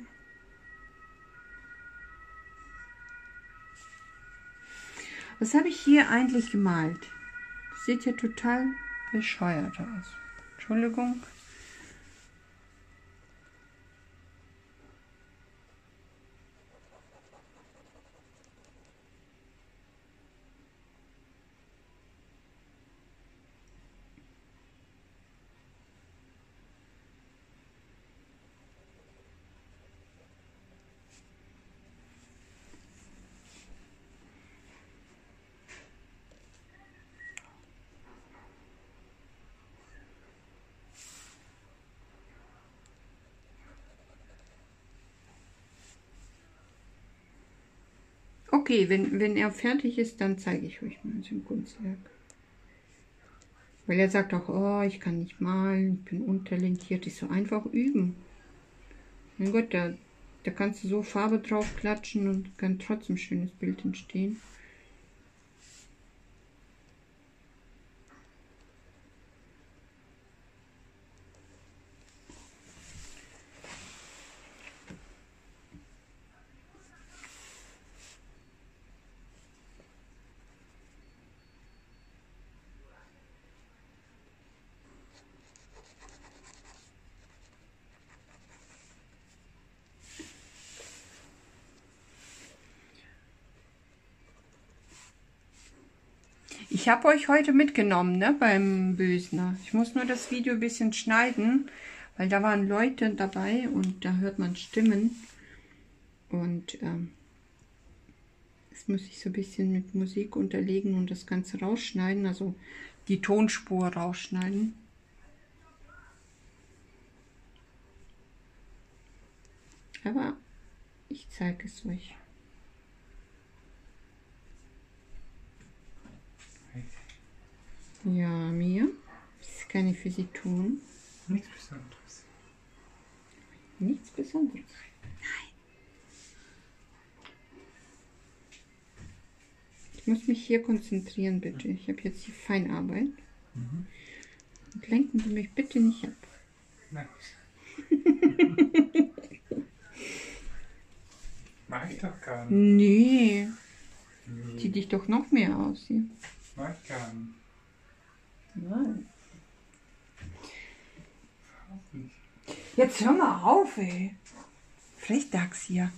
Was habe ich hier eigentlich gemalt? Das sieht ja total bescheuert aus. Entschuldigung. Okay, wenn er fertig ist, dann zeige ich euch mal sein Kunstwerk. Weil er sagt auch, oh, ich kann nicht malen, ich bin untalentiert. Ich so, einfach üben. Mein Gott, da kannst du so Farbe drauf klatschen und kann trotzdem ein schönes Bild entstehen. Ich habe euch heute mitgenommen, ne, beim Bösner. Ich muss nur das Video ein bisschen schneiden, weil da waren Leute dabei und da hört man Stimmen. Und das muss ich so ein bisschen mit Musik unterlegen und das Ganze rausschneiden, also die Tonspur rausschneiden. Aber ich zeige es euch. Ja, Mia, was kann ich für Sie tun? Nichts Besonderes. Nichts Besonderes. Nein. Ich muss mich hier konzentrieren, bitte. Ich habe jetzt die Feinarbeit. Und lenken Sie mich bitte nicht ab. Nein. Mach ich doch gar nicht. Nee. Zieh dich doch noch mehr aus hier. Mach ich gar nicht. Nein. Auch nicht. Jetzt hör mal auf, ey. Frechdachs hier.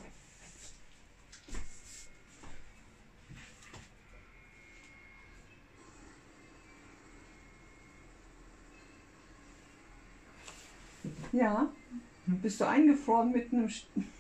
Ja. Bist du eingefroren mit einem...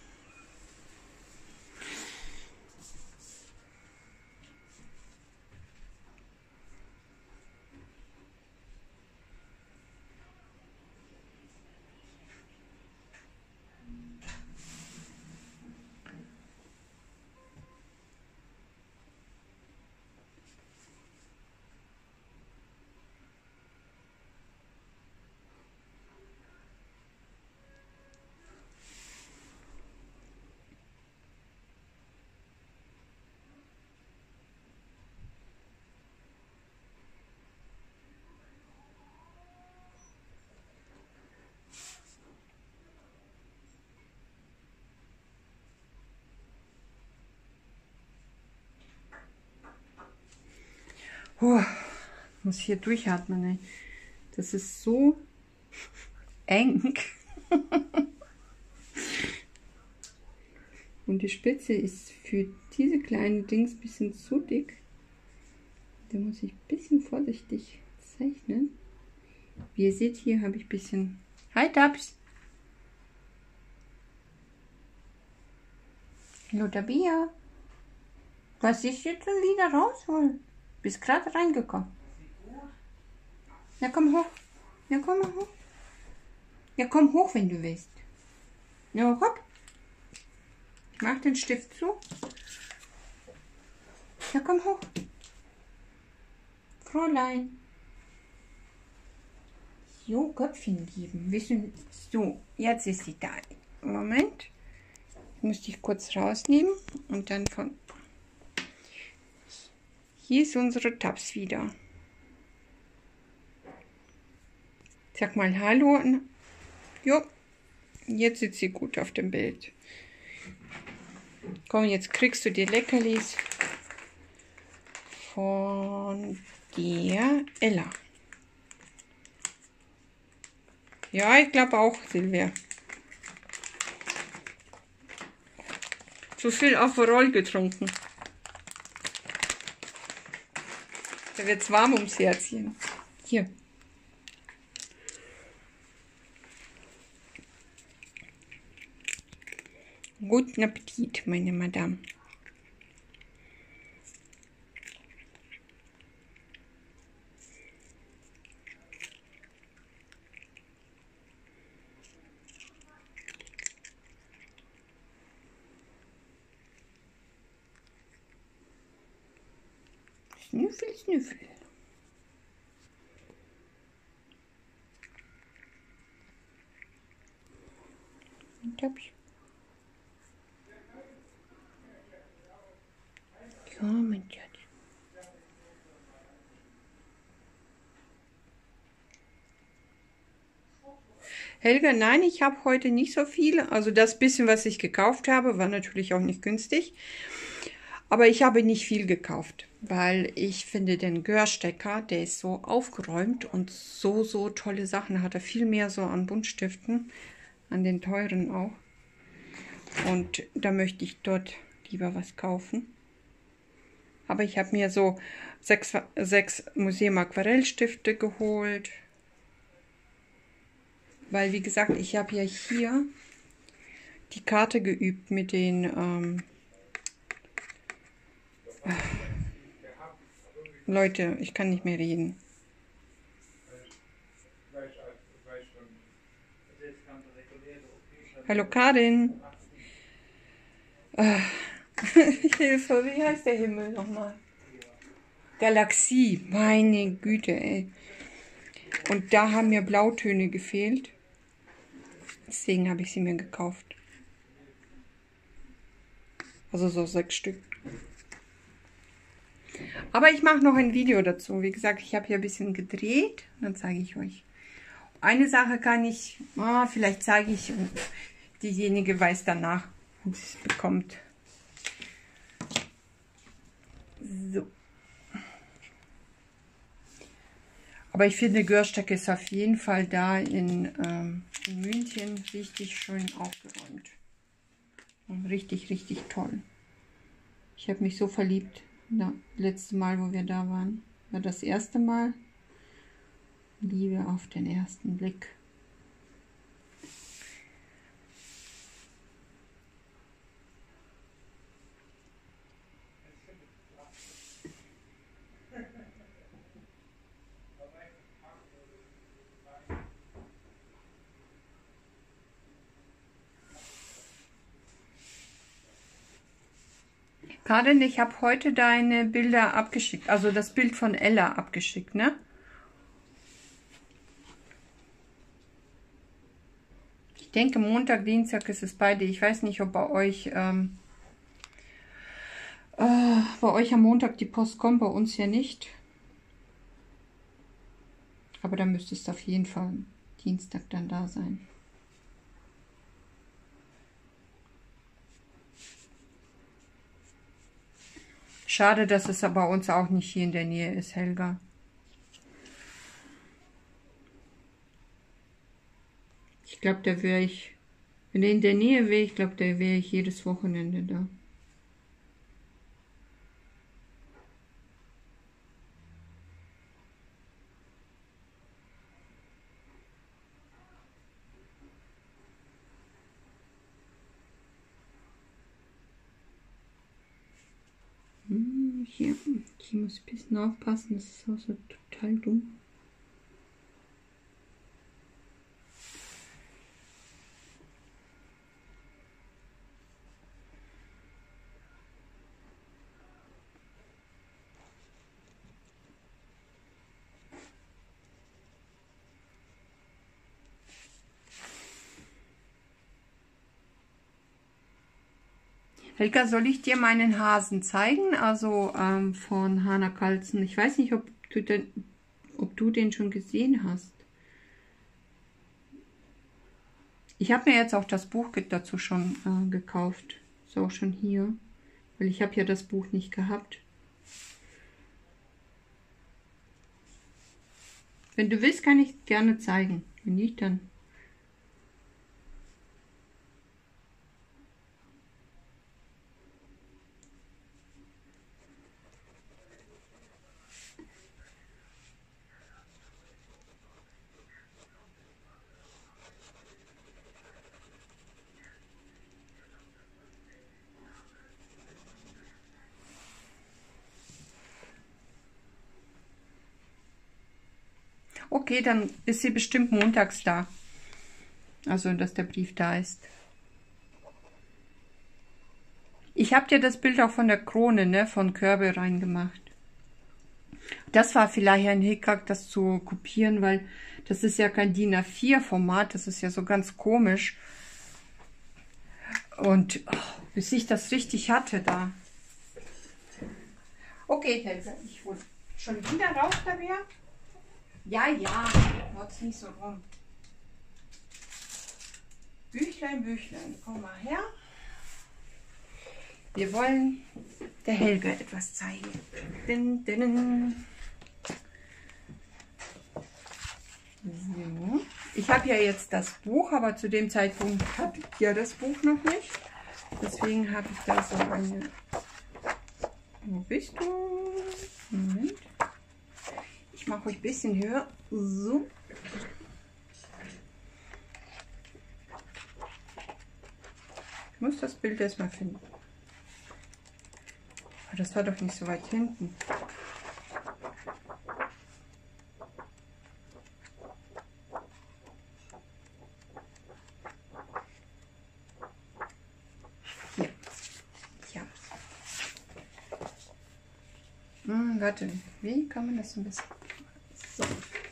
Muss hier durchatmen, ey. Das ist so eng. Und die Spitze ist für diese kleinen Dings ein bisschen zu dick. Da muss ich ein bisschen vorsichtig zeichnen. Wie ihr seht, hier habe ich ein bisschen... Hi, Tabs! Hallo, Tabia! Was ist jetzt schon wieder rausholen? Bist gerade reingekommen. Ja, komm hoch. Ja, komm mal hoch. Ja, komm hoch, wenn du willst. Ja, hopp. Ich mach den Stift zu. Ja, komm hoch. Fräulein. So, Köpfchen geben. Wissen, so, jetzt ist sie da. Moment. Ich muss dich kurz rausnehmen und dann von... Hier ist unsere Tabs wieder. Sag mal Hallo. Jo, jetzt sitzt sie gut auf dem Bild. Komm, jetzt kriegst du die Leckerlis von der Ella. Ja, ich glaube auch, Silvia. Zu viel Aperol getrunken. Da wird's warm ums Herzchen. Hier. Guten Appetit, meine Madame. Snüffel, Snüffel. Und hab ich. Ja, mein Schatz. Helga, nein, ich habe heute nicht so viel. Also das bisschen, was ich gekauft habe, war natürlich auch nicht günstig. Aber ich habe nicht viel gekauft, weil ich finde den Görstecker, der ist so aufgeräumt und so tolle Sachen hat er. Viel mehr so an Buntstiften, an den teuren auch. Und da möchte ich dort lieber was kaufen. Aber ich habe mir so sechs Museum Aquarellstifte geholt. Weil, wie gesagt, ich habe ja hier die Karte geübt mit den Leute, ich kann nicht mehr reden. Hallo Karin. Hilfe, wie heißt der Himmel nochmal? Galaxie, meine Güte, ey. Und da haben mir Blautöne gefehlt. Deswegen habe ich sie mir gekauft. Also so 6 Stück. Aber ich mache noch ein Video dazu. Wie gesagt, ich habe hier ein bisschen gedreht. Dann zeige ich euch. Eine Sache kann ich, vielleicht zeige ich, und diejenige weiß danach, und sie es bekommt. So. Aber ich finde, Görstecker ist auf jeden Fall da in München richtig schön aufgeräumt. Und richtig toll. Ich habe mich so verliebt. Das letzte Mal, wo wir da waren, war das erste Mal. Liebe auf den ersten Blick. Karin, ich habe heute deine Bilder abgeschickt, also das Bild von Ella abgeschickt, ne? Ich denke, Montag, Dienstag ist es beide. Ich weiß nicht, ob bei euch am Montag die Post kommt, bei uns ja nicht. Aber dann müsste es auf jeden Fall Dienstag dann da sein. Schade, dass es bei uns auch nicht hier in der Nähe ist, Helga. Ich glaube, da wäre ich, wenn er in der Nähe wäre, ich glaube, da wäre ich jedes Wochenende da. Hier muss ich ein bisschen aufpassen, das ist auch so total dumm. Helga, soll ich dir meinen Hasen zeigen? Also von Hannah Carlson. Ich weiß nicht, ob du den schon gesehen hast. Ich habe mir jetzt auch das Buch dazu schon gekauft. Ist auch schon hier. Weil ich habe ja das Buch nicht gehabt. Wenn du willst, kann ich gerne zeigen. Wenn nicht, dann... Okay, dann ist sie bestimmt montags da. Also, dass der Brief da ist. Ich habe dir das Bild auch von der Krone, ne, von Körbe reingemacht. Das war vielleicht ein Hickhack, das zu kopieren, weil das ist ja kein DIN A4-Format, das ist ja so ganz komisch. Und bis ich das richtig hatte da. Okay, Helga, ich hole schon wieder raus, da wäre. Ja, haut's nicht so rum. Büchlein, Büchlein, komm mal her. Wir wollen der Helga etwas zeigen. Din, din, din. So. Ich habe ja jetzt das Buch, aber zu dem Zeitpunkt hatte ich ja das Buch noch nicht. Deswegen habe ich da so eine... Wo bist du? Moment. Ich mache euch ein bisschen höher. So. Ich muss das Bild erstmal finden. Aber das war doch nicht so weit hinten. Hier. Ja. Warte, wie kann man das ein bisschen... So.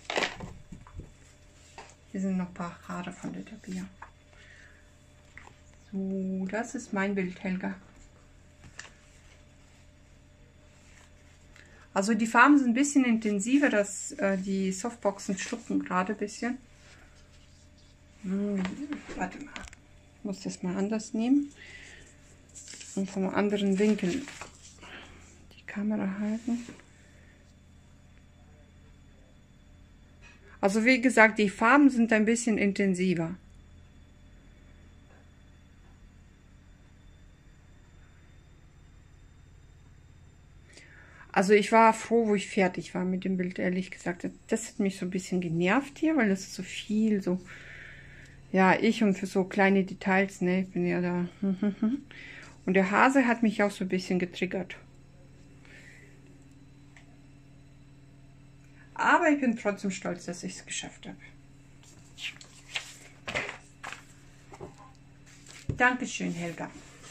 Hier sind noch ein paar Haare von der Tabea. So, das ist mein Bild, Helga. Also die Farben sind ein bisschen intensiver, die Softboxen schlucken gerade ein bisschen. Warte mal, ich muss das mal anders nehmen und vom anderen Winkel die Kamera halten. Also wie gesagt, die Farben sind ein bisschen intensiver. Also ich war froh, wo ich fertig war mit dem Bild, ehrlich gesagt. Das hat mich so ein bisschen genervt hier, weil das ist so viel, so, ja, ich und für so kleine Details, ne, ich bin ja da. Und der Hase hat mich auch so ein bisschen getriggert. Aber ich bin trotzdem stolz, dass ich es geschafft habe. Dankeschön, Helga.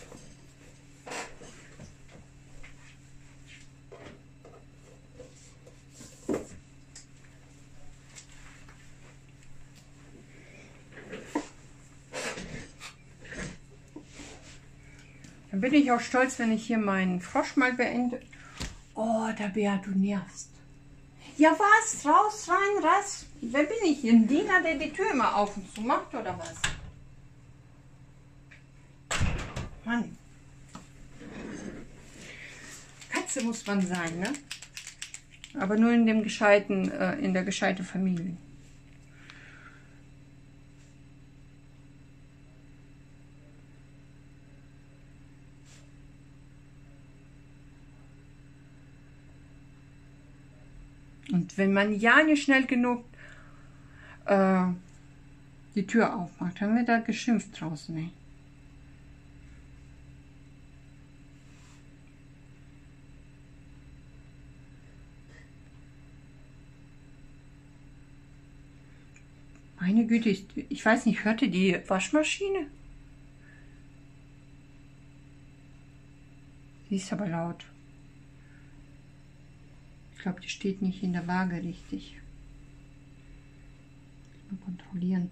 Dann bin ich auch stolz, wenn ich hier meinen Frosch mal beende. Oh, Tabea, du nervst. Ja, was? Raus, rein, raus. Wer bin ich? Ein Diener, der die Tür immer auf und zu macht, oder was? Mann. Katze muss man sein, ne? Aber nur in dem gescheiten, in der gescheiten Familie. Und wenn man ja nicht schnell genug die Tür aufmacht, haben wir da geschimpft draußen. Ne? Meine Güte, ich weiß nicht, hörte die Waschmaschine? Sie ist aber laut. Ich glaube, die steht nicht in der Waage richtig. Mal kontrollieren.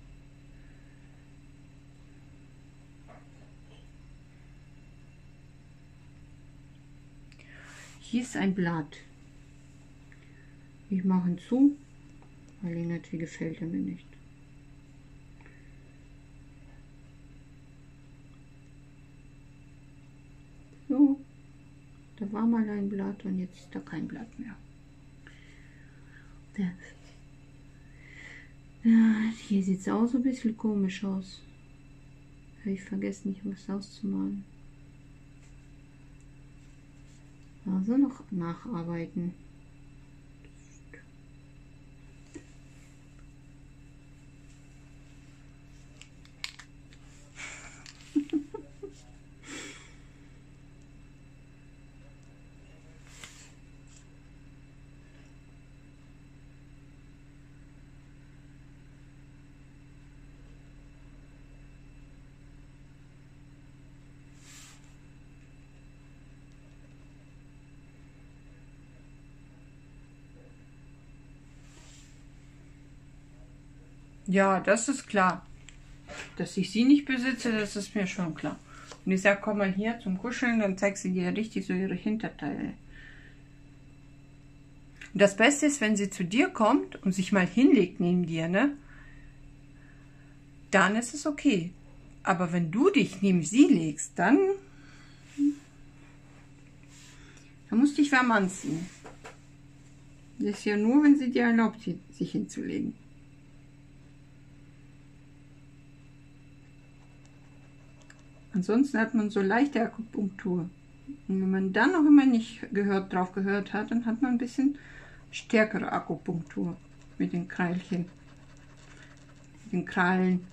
Hier ist ein Blatt. Ich mache ihn zu, weil ihn natürlich gefällt er mir nicht. So, da war mal ein Blatt und jetzt ist da kein Blatt mehr. Das. Ja, hier sieht es auch so ein bisschen komisch aus. Habe ich vergessen, nicht was auszumalen. Also noch nacharbeiten. Ja, das ist klar. Dass ich sie nicht besitze, das ist mir schon klar. Und ich sage, komm mal hier zum Kuscheln, dann zeigt sie dir richtig so ihre Hinterteile. Und das Beste ist, wenn sie zu dir kommt und sich mal hinlegt neben dir, ne? Dann ist es okay. Aber wenn du dich neben sie legst, dann musst du dich warm anziehen. Das ist ja nur, wenn sie dir erlaubt, sich hinzulegen. Ansonsten hat man so leichte Akupunktur. Und wenn man dann noch immer nicht drauf gehört hat, dann hat man ein bisschen stärkere Akupunktur mit den Kreilchen, mit den Krallen.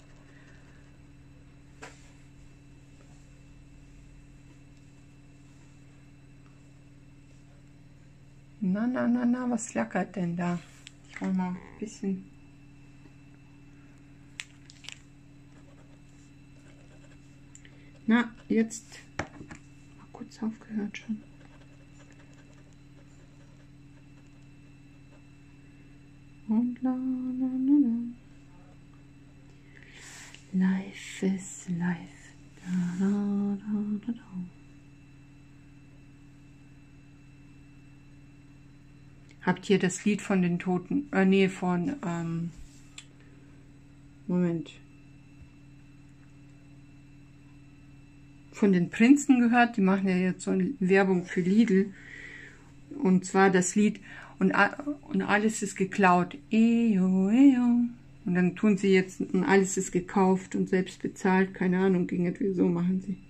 Na, was flackert denn da? Ich hol mal ein bisschen. Na, jetzt mal kurz aufgehört schon. Und la. Life is life. Da, da, da, da, da. Habt ihr das Lied von den Toten, Moment. Von den Prinzen gehört? Die machen ja jetzt so eine Werbung für Lidl. Und zwar das Lied und alles ist geklaut. Eyo, eyo. Und dann tun sie jetzt, und alles ist gekauft und selbst bezahlt. Keine Ahnung, ging etwa so, machen sie.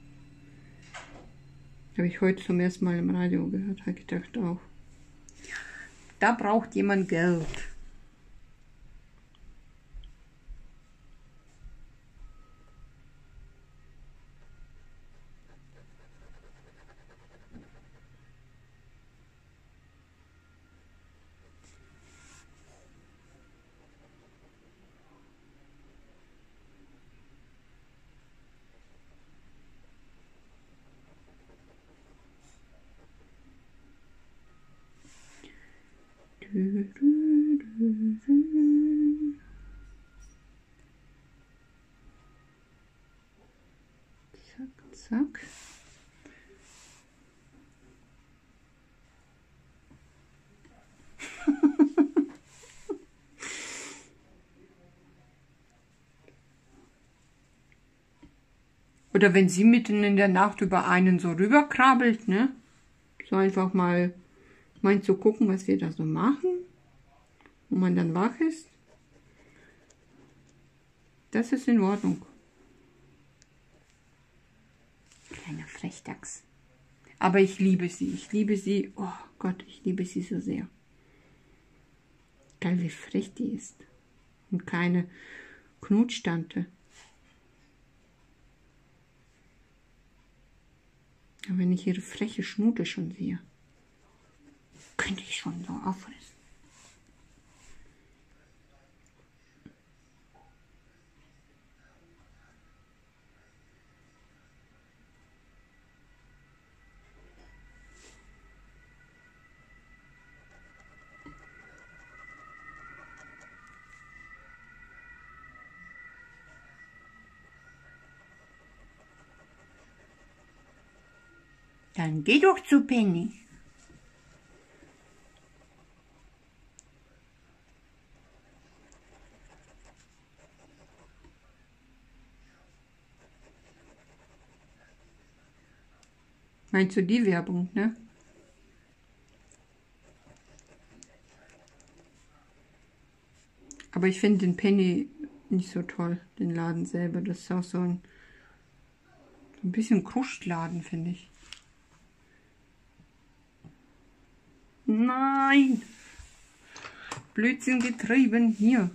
Habe ich heute zum ersten Mal im Radio gehört, habe ich gedacht auch. Da braucht jemand Geld. Zack, zack. Oder wenn sie mitten in der Nacht über einen so rüberkrabbelt, ne? So einfach mal meint zu gucken, was wir da so machen. Und man dann wach ist. Das ist in Ordnung. Kleiner Frechdachs. Aber ich liebe sie. Ich liebe sie. Oh Gott, ich liebe sie so sehr. Geil, wie frech die ist. Und keine Knutstante. Aber wenn ich ihre freche Schnute schon sehe, könnte ich schon so auffressen. Dann geh doch zu Penny. Meinst du die Werbung, ne? Aber ich finde den Penny nicht so toll, den Laden selber. Das ist auch so ein bisschen Kruschtladen, finde ich. Nein! Blödsinn getrieben. Hier.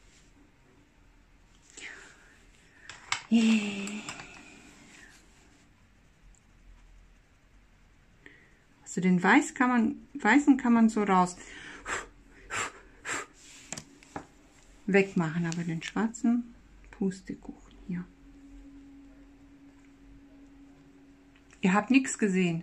Also den Weißen kann man so raus wegmachen, aber den schwarzen Pustekuchen hier. Ihr habt nichts gesehen.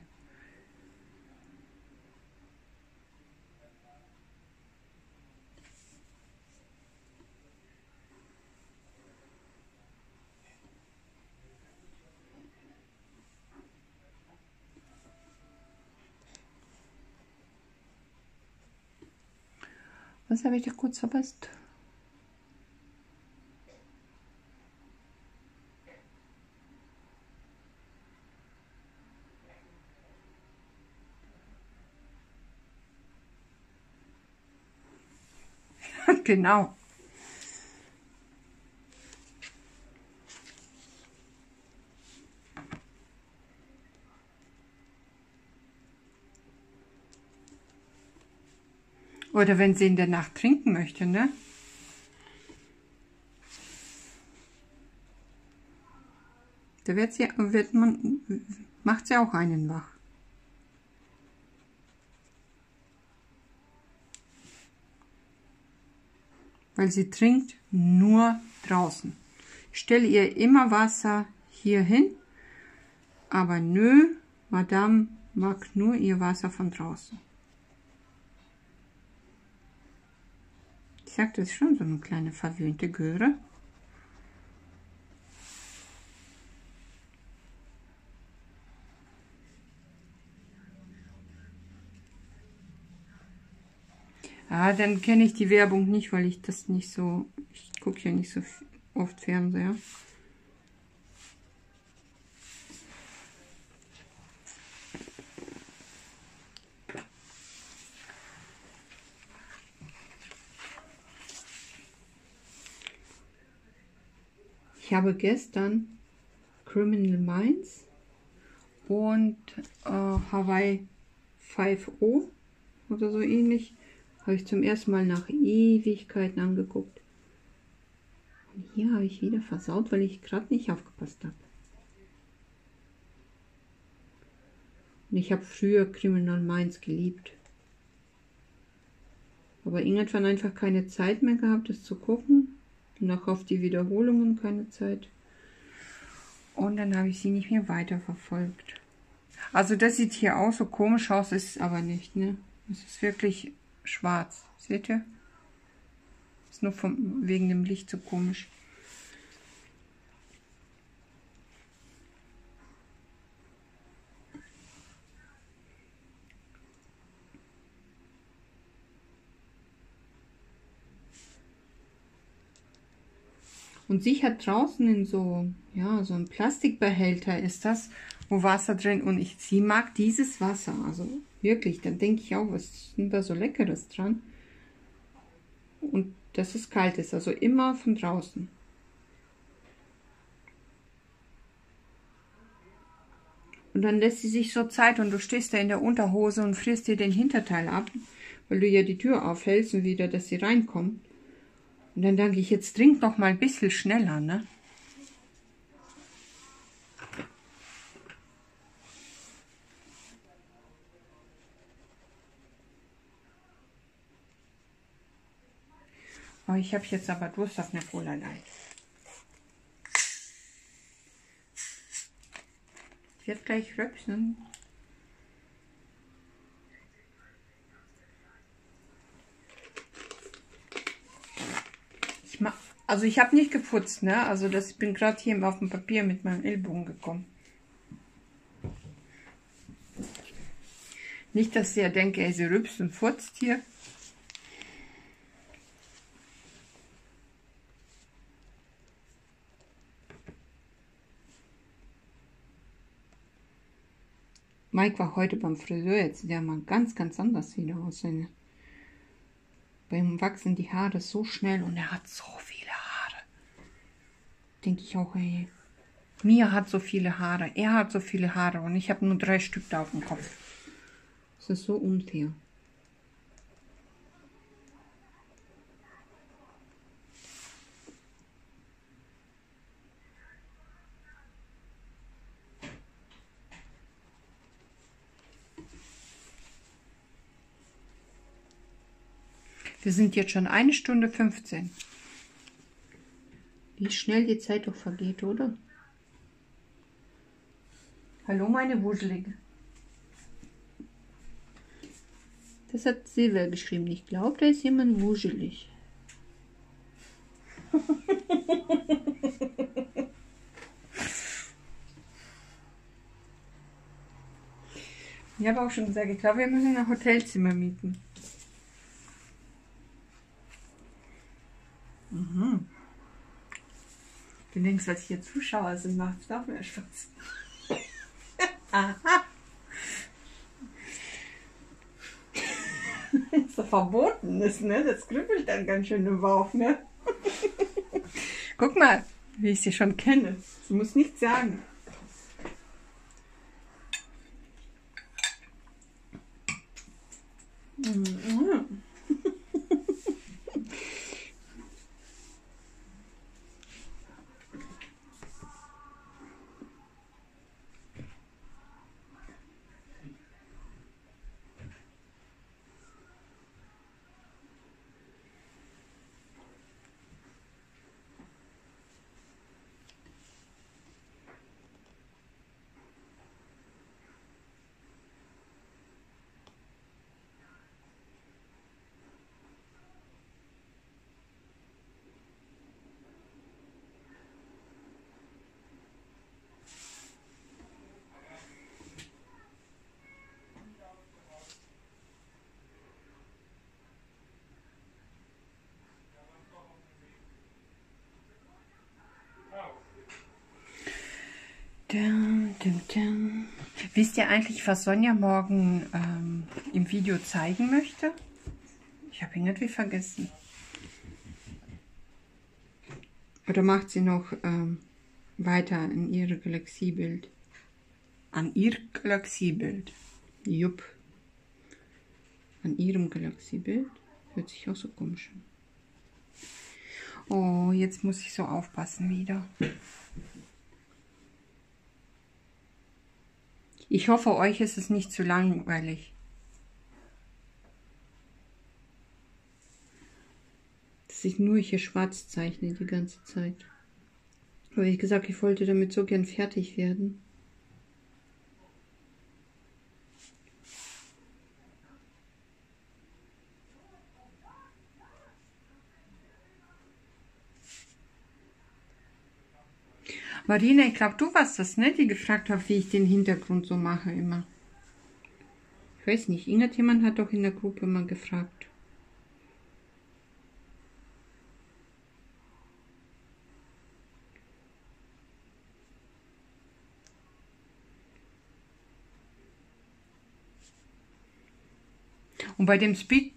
Was habe ich da kurz verpasst? Genau. Oder wenn sie in der Nacht trinken möchte, ne? Da macht sie auch einen wach. Weil sie trinkt nur draußen. Ich stelle ihr immer Wasser hier hin, aber nö, Madame mag nur ihr Wasser von draußen. Ich sag, das ist schon so eine kleine verwöhnte Göre. Ah, dann kenne ich die Werbung nicht, weil ich das nicht so... Ich gucke ja nicht so oft Fernseher. Ich habe gestern Criminal Minds und Hawaii 5.0 oder so ähnlich habe ich zum ersten Mal nach Ewigkeiten angeguckt. Und hier habe ich wieder versaut, weil ich gerade nicht aufgepasst habe. Und ich habe früher Criminal Minds geliebt. Aber irgendwann einfach keine Zeit mehr gehabt, das zu gucken. Und auch auf die Wiederholungen keine Zeit. Und dann habe ich sie nicht mehr weiterverfolgt. Also das sieht hier auch so komisch aus, ist es aber nicht, ne? Es ist wirklich schwarz. Seht ihr? Ist nur wegen dem Licht so komisch. Und sie hat draußen in so, ja, so einem Plastikbehälter ist das, wo Wasser drin, und sie mag dieses Wasser, also wirklich, dann denke ich auch, was ist denn da so Leckeres dran? Und dass es kalt ist, also immer von draußen. Und dann lässt sie sich so Zeit und du stehst da in der Unterhose und frierst dir den Hinterteil ab, weil du ja die Tür aufhältst und wieder, dass sie reinkommt. Und dann denke ich, jetzt trink noch mal ein bisschen schneller, ne? Oh, ich habe jetzt aber Durst auf eine Cola-Lein. Ich werde gleich röpsen. Also ich habe nicht geputzt, ne? Also ich bin gerade hier auf dem Papier mit meinem Ellbogen gekommen. Nicht, dass ihr denkt, ey, sie rübst und furzt hier. Mike war heute beim Friseur, jetzt sieht er mal ganz, ganz anders wieder aus. Bei ihm wachsen die Haare so schnell und er hat so viele Haare. Denke ich auch, ey. Mia hat so viele Haare, er hat so viele Haare und ich habe nur 3 Stück da auf dem Kopf. Das ist so unfair. Wir sind jetzt schon 1 Stunde 15. Wie schnell die Zeit doch vergeht, oder? Hallo, meine Wuschelige. Das hat Silvia geschrieben. Ich glaube, da ist jemand wuschelig. Ich habe auch schon gesagt, ich glaube, wir müssen ein Hotelzimmer mieten. Mhm. Du denkst, was hier Zuschauer sind, macht es doch mehr Spaß. Aha. So verboten ist, ne? Das kribbelt dann ganz schön im Bauch, ne? Guck mal, wie ich sie schon kenne. Sie muss nichts sagen. Mhm. Wisst ihr eigentlich, was Sonja morgen im Video zeigen möchte? Ich habe irgendwie vergessen. Oder macht sie noch weiter in ihre Galaxiebild? An ihr Galaxiebild. Jupp. An ihrem Galaxiebild. Hört sich auch so komisch an. Oh, jetzt muss ich so aufpassen wieder. Ich hoffe, euch ist es nicht zu langweilig. Dass ich nur hier schwarz zeichne die ganze Zeit. Aber wie gesagt, ich wollte damit so gern fertig werden. Marina, ich glaube, du warst das, ne? Die gefragt hat, wie ich den Hintergrund so mache immer. Ich weiß nicht, irgendjemand hat doch in der Gruppe mal gefragt. Und bei dem Speed,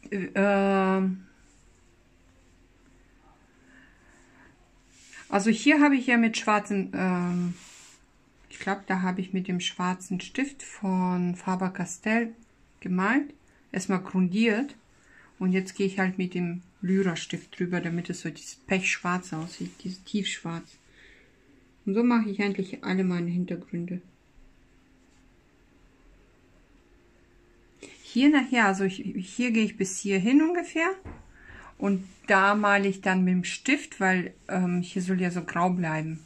also hier habe ich ja mit schwarzen, ich glaube, da habe ich mit dem schwarzen Stift von Faber-Castell gemalt, erstmal grundiert und jetzt gehe ich halt mit dem Lyra-Stift drüber, damit es so dieses Pechschwarz aussieht, dieses Tiefschwarz. Und so mache ich eigentlich alle meine Hintergründe. Hier nachher, also hier gehe ich bis hierhin ungefähr und da male ich dann mit dem Stift, weil hier soll ja so grau bleiben.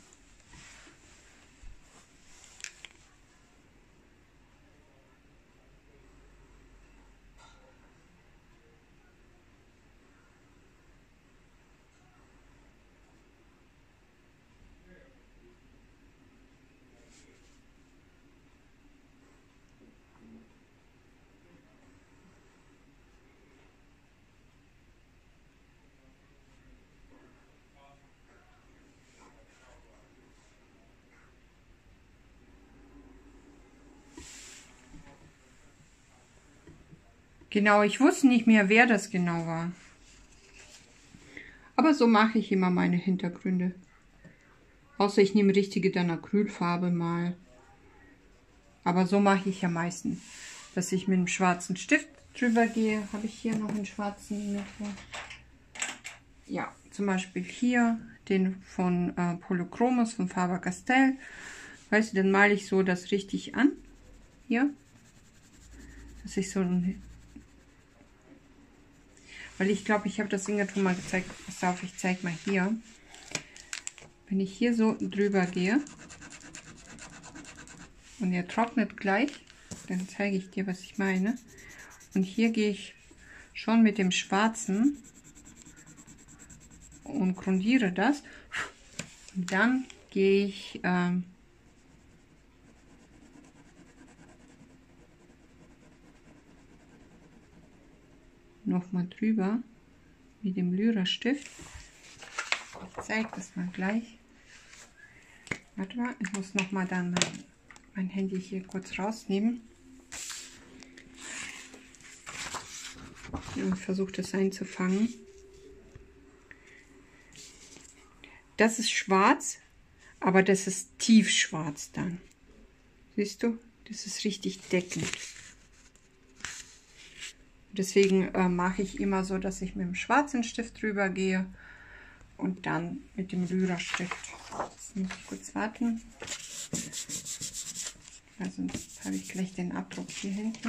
Genau, ich wusste nicht mehr, wer das genau war. Aber so mache ich immer meine Hintergründe. Außer ich nehme richtige dann Acrylfarbe mal. Aber so mache ich ja meistens, dass ich mit dem schwarzen Stift drüber gehe. Habe ich hier noch einen schwarzen mit? Ja, zum Beispiel hier den von Polychromos von Faber-Castell. Weißt du, dann male ich so das richtig an. Hier. Dass ich so... Weil ich glaube, ich habe das irgendwo mal gezeigt. Pass auf, ich zeige mal hier. Wenn ich hier so drüber gehe und er trocknet gleich, dann zeige ich dir, was ich meine. Und hier gehe ich schon mit dem Schwarzen und grundiere das. Und dann gehe ich noch mal drüber mit dem Lyra-Stift. Ich zeige das mal gleich. Warte mal, ich muss noch mal dann mein Handy hier kurz rausnehmen. Und versuche das einzufangen. Das ist schwarz, aber das ist tiefschwarz dann. Siehst du? Das ist richtig deckend. Deswegen mache ich immer so, dass ich mit dem schwarzen Stift drüber gehe und dann mit dem Lyra-Stift. Jetzt muss ich kurz warten, weil sonst habe ich gleich den Abdruck hier hinten.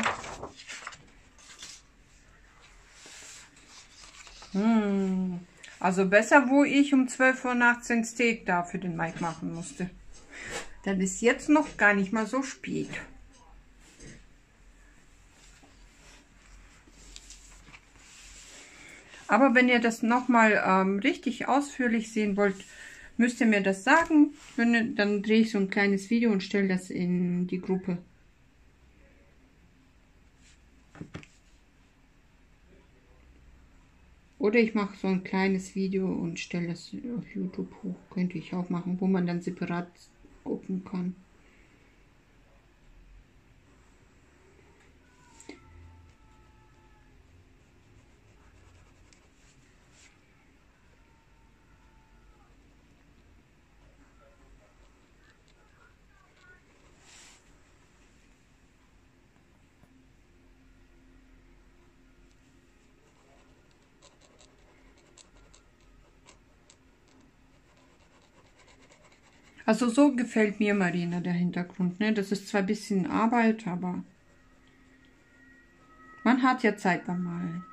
Also besser, wo ich um 12 Uhr nachts den Steak da für den Mike machen musste. Dann ist jetzt noch gar nicht mal so spät. Aber wenn ihr das nochmal richtig ausführlich sehen wollt, müsst ihr mir das sagen. Dann drehe ich so ein kleines Video und stelle das in die Gruppe. Oder ich mache so ein kleines Video und stelle das auf YouTube hoch. Könnte ich auch machen, wo man dann separat gucken kann. Also so gefällt mir Marina der Hintergrund. Ne? Das ist zwar ein bisschen Arbeit, aber man hat ja Zeit beim Malen.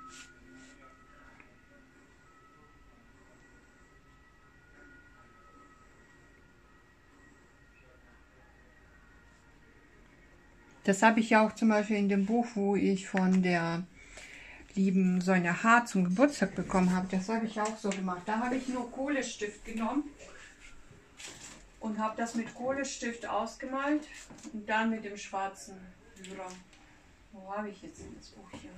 Das habe ich ja auch zum Beispiel in dem Buch, wo ich von der lieben Sonja H. zum Geburtstag bekommen habe. Das habe ich auch so gemacht. Da habe ich nur Kohlestift genommen und habe das mit Kohlestift ausgemalt und dann mit dem schwarzen Lyra. Wo habe ich jetzt denn das Buch hier?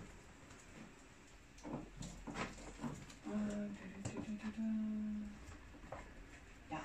Ja.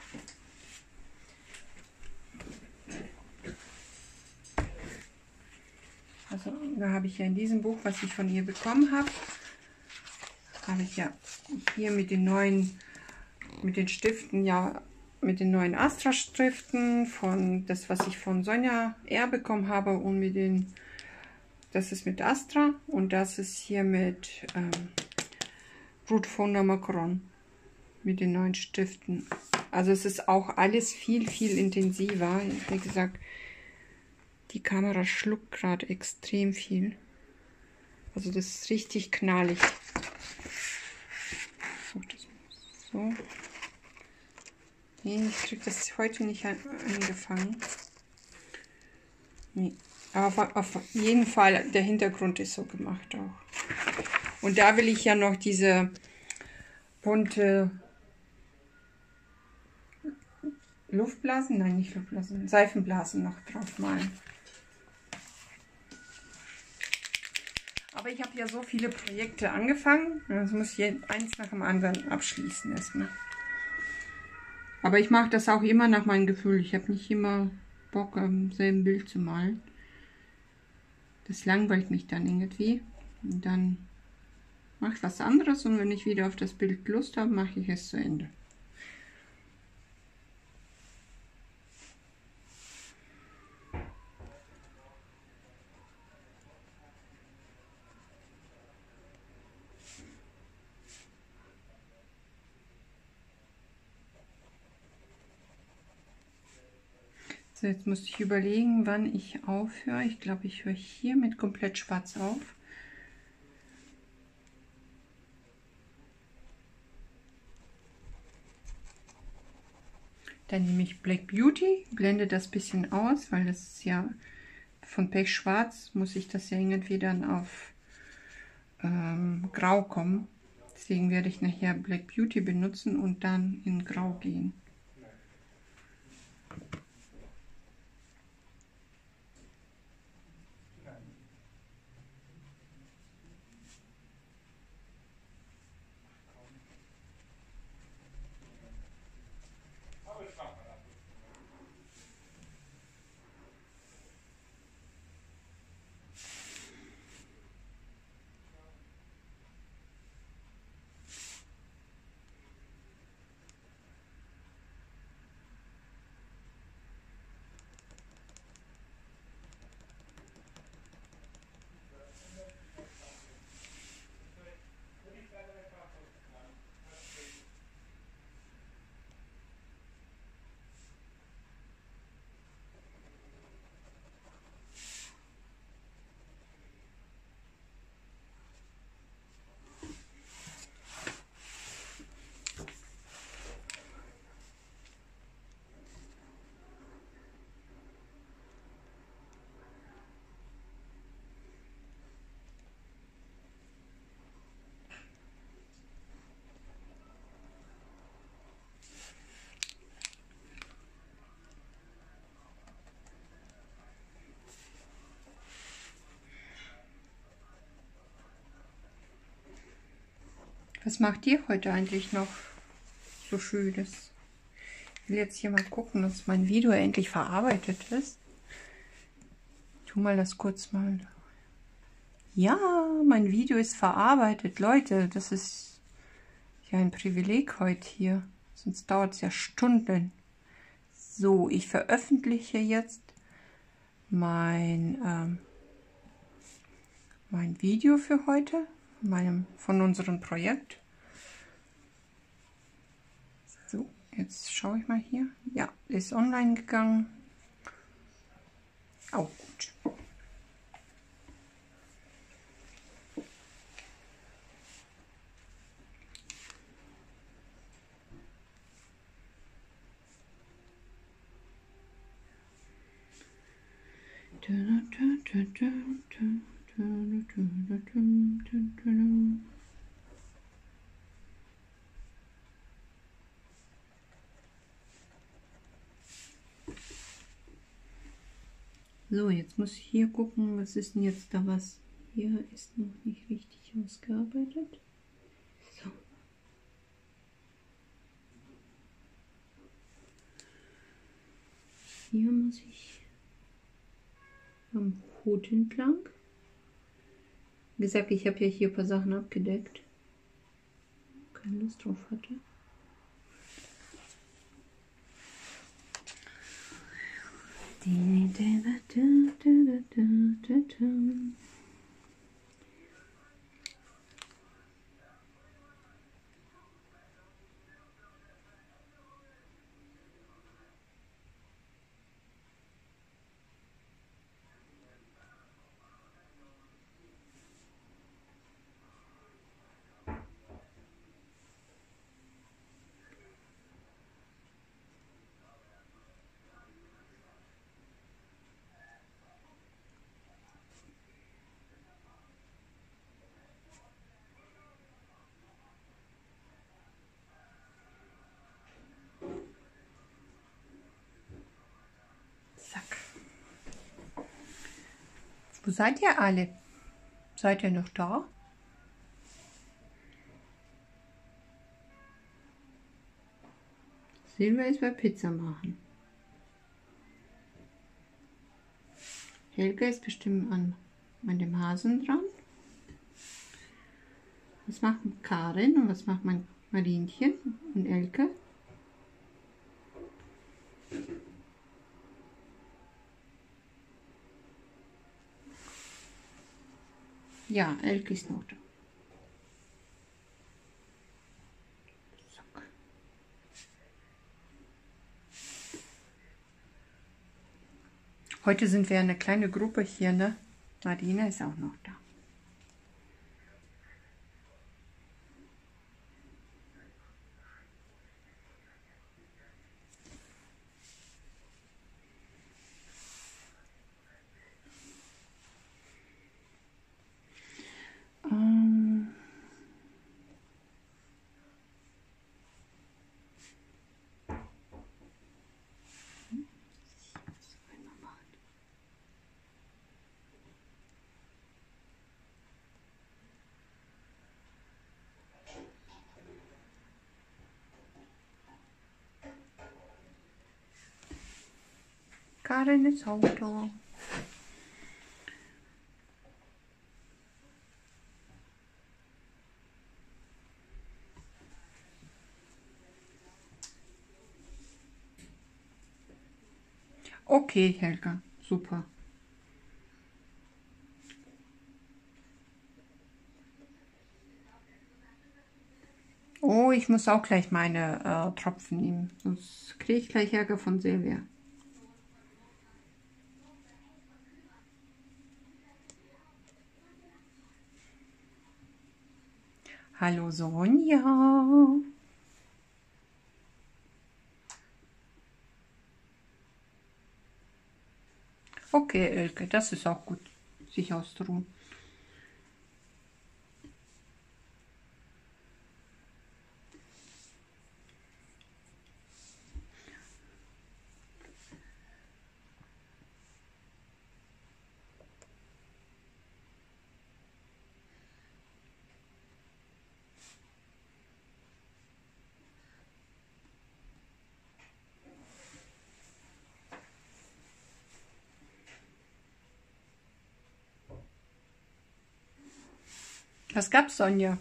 Also da habe ich ja in diesem Buch, was ich von ihr bekommen habe, habe ich ja hier mit den neuen, mit den Stiften, ja, mit den neuen Astra Stiften, von das, was ich von Sonja R. bekommen habe, und mit den, das ist mit Astra und das ist hier mit Brut von der Macron, mit den neuen Stiften. Also es ist auch alles viel, viel intensiver. Wie gesagt, die Kamera schluckt gerade extrem viel. Also das ist richtig knallig. So. Nee, ich kriege das heute nicht angefangen. Nee. Aber auf jeden Fall, der Hintergrund ist so gemacht auch. Und da will ich ja noch diese bunte Luftblasen, nein, nicht Luftblasen, Seifenblasen noch drauf malen. Aber ich habe ja so viele Projekte angefangen, also muss ich eins nach dem anderen abschließen erstmal. Aber ich mache das auch immer nach meinem Gefühl. Ich habe nicht immer Bock, am selben Bild zu malen. Das langweilt mich dann irgendwie. Und dann mache ich was anderes und wenn ich wieder auf das Bild Lust habe, mache ich es zu Ende. So, jetzt muss ich überlegen, wann ich aufhöre. Ich glaube, ich höre hier mit komplett schwarz auf. Dann nehme ich Black Beauty, blende das bisschen aus, weil das ist ja von Pechschwarz, muss ich das ja irgendwie dann auf Grau kommen. Deswegen werde ich nachher Black Beauty benutzen und dann in Grau gehen. Was macht ihr heute eigentlich noch so Schönes? Ich will jetzt hier mal gucken, dass mein Video endlich verarbeitet ist. Ich tu mal das kurz mal. Ja, mein Video ist verarbeitet. Leute, das ist ja ein Privileg heute hier. Sonst dauert es ja Stunden. So, ich veröffentliche jetzt mein Video für heute, von unserem Projekt. So, jetzt schaue ich mal hier. Ja, ist online gegangen. Auch gut. So, jetzt muss ich hier gucken, was ist denn jetzt da was? Hier ist noch nicht richtig ausgearbeitet. So. Hier muss ich am Hut entlang. Wie gesagt, ich habe ja hier ein paar Sachen abgedeckt. Keine Lust drauf hatte. Zack. Wo seid ihr alle? Seid ihr noch da? Silvia ist bei Pizza machen. Helga ist bestimmt an dem Hasen dran. Was macht Karin und was macht mein Marienchen und Elke? Ja, Elke ist noch da. Zack. Heute sind wir eine kleine Gruppe hier, ne? Marina ist auch noch da. Karin ist auch da. Okay, Helga, super. Oh, ich muss auch gleich meine Tropfen nehmen, sonst kriege ich gleich Ärger von Silvia. Hallo Sonja. Okay, Elke, das ist auch gut, sich auszuruhen. Was gab's, Sonja?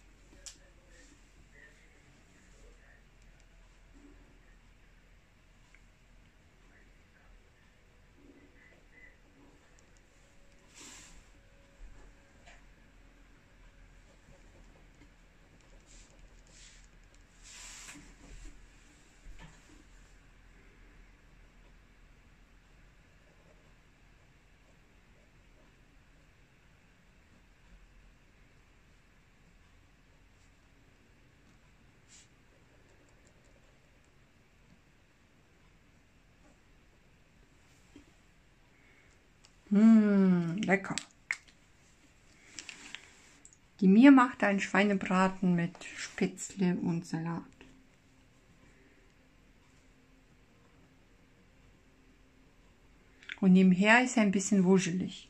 Lecker. Die Mia macht einen Schweinebraten mit Spätzle und Salat. Und nebenher ist er ein bisschen wuschelig.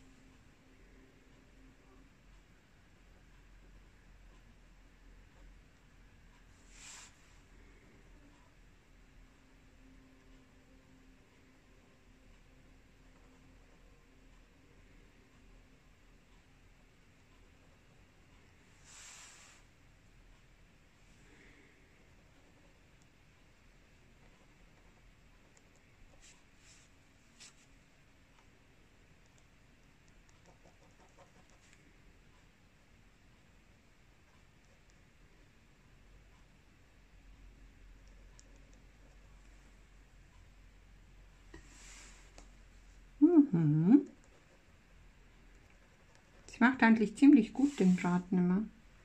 Sie macht eigentlich ziemlich gut den Braten immer.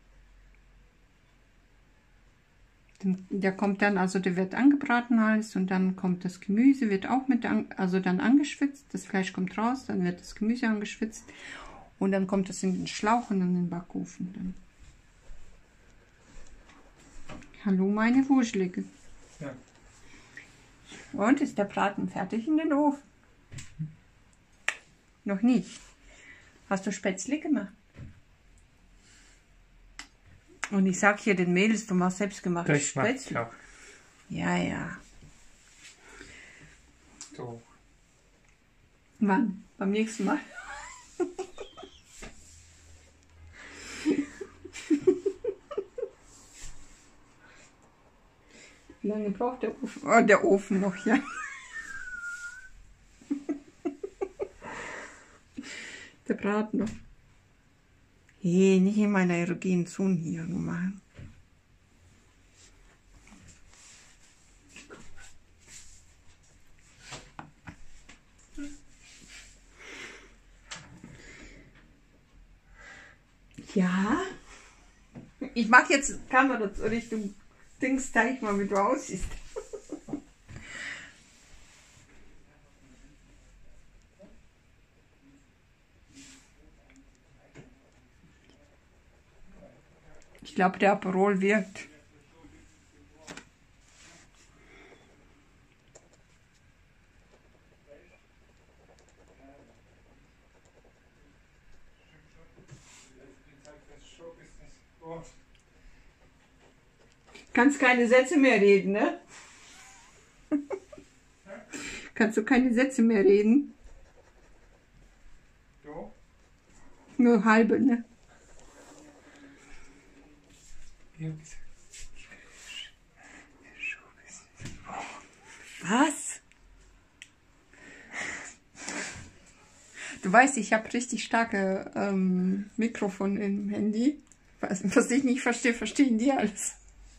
Der kommt dann, also der wird angebraten alles und dann kommt das Gemüse, wird auch mit, also dann angeschwitzt. Das Fleisch kommt raus, dann wird das Gemüse angeschwitzt und dann kommt das in den Schlauch und dann in den Backofen. Dann. Hallo meine Wuschelige. Ja. Und ist der Braten fertig in den Ofen? Noch nicht. Hast du Spätzle gemacht? Und ich sag hier den Mädels, du machst selbstgemachtes Das mag ich Spätzle. auch. Ja, ja. So. Wann? Beim nächsten Mal? Wie lange braucht der Ofen? Oh, der Ofen noch, ja. Der Braten noch. Hey, nicht in meiner erogenen Zone hier nur machen. Ja. Ich mache jetzt Kamera Richtung Dings, zeig mal, wie du aussiehst. Ich glaube, der Aperol wirkt. Kannst keine Sätze mehr reden, ne? Kannst du keine Sätze mehr reden? So. Nur halbe, ne? Was? Du weißt, ich habe richtig starke Mikrofon im Handy. Was ich nicht verstehe, verstehen die alles.